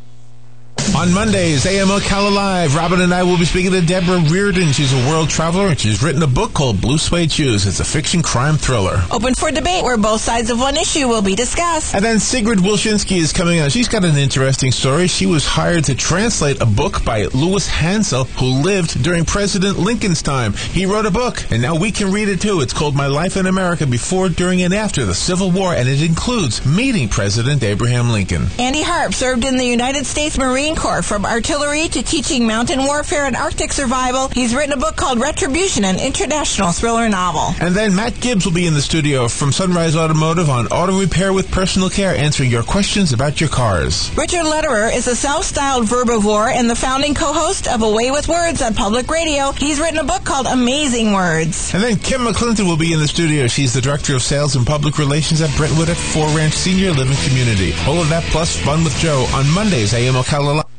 On Mondays, AM Ocala Live, Robin and I will be speaking to Deborah Reardon. She's a world traveler, and she's written a book called Blue Suede Shoes. It's a fiction crime thriller. Open for debate, where both sides of one issue will be discussed. And then Sigrid Wilczynski is coming on. She's got an interesting story. She was hired to translate a book by Louis Hansel, who lived during President Lincoln's time. He wrote a book, and now we can read it too. It's called My Life in America Before, During, and After the Civil War, and it includes meeting President Abraham Lincoln. Andy Harp served in the United States Marine Corps. From artillery to teaching mountain warfare and Arctic survival, he's written a book called Retribution, an international thriller novel. And then Matt Gibbs will be in the studio from Sunrise Automotive on auto repair with personal care, answering your questions about your cars. Richard Lederer is a self-styled verbivore and the founding co-host of Away with Words on public radio. He's written a book called Amazing Words. And then Kim McClinton will be in the studio. She's the Director of Sales and Public Relations at Brentwood at Four Ranch Senior Living Community. All of that plus Fun with Joe on Mondays, AM Ocala Live.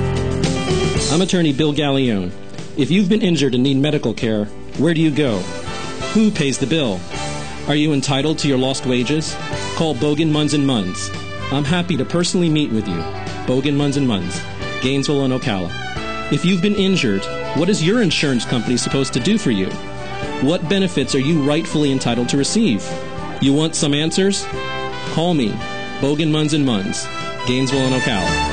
I'm attorney Bill Gallione. If you've been injured and need medical care, where do you go? Who pays the bill? Are you entitled to your lost wages? Call Bogan, Munns & Munns. I'm happy to personally meet with you. Bogan, Munns & Munns, Gainesville and Ocala. If you've been injured, what is your insurance company supposed to do for you? What benefits are you rightfully entitled to receive? You want some answers? Call me, Bogan, Munns & Munns, Gainesville and Ocala.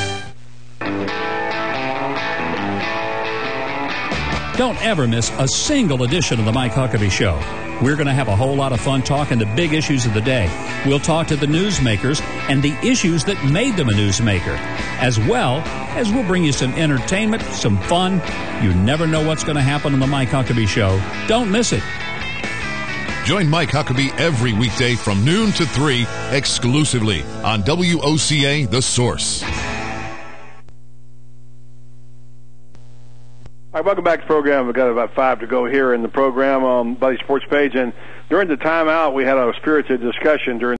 Don't ever miss a single edition of the Mike Huckabee Show. We're going to have a whole lot of fun talking the big issues of the day. We'll talk to the newsmakers and the issues that made them a newsmaker, as well as we'll bring you some entertainment, some fun. You never know what's going to happen on the Mike Huckabee Show. Don't miss it. Join Mike Huckabee every weekday from noon to 3 exclusively on WOCA The Source. All right, welcome back to the program. We've got about 5 to go here in the program on Buddy Sports Page. And during the timeout, we had a spirited discussion during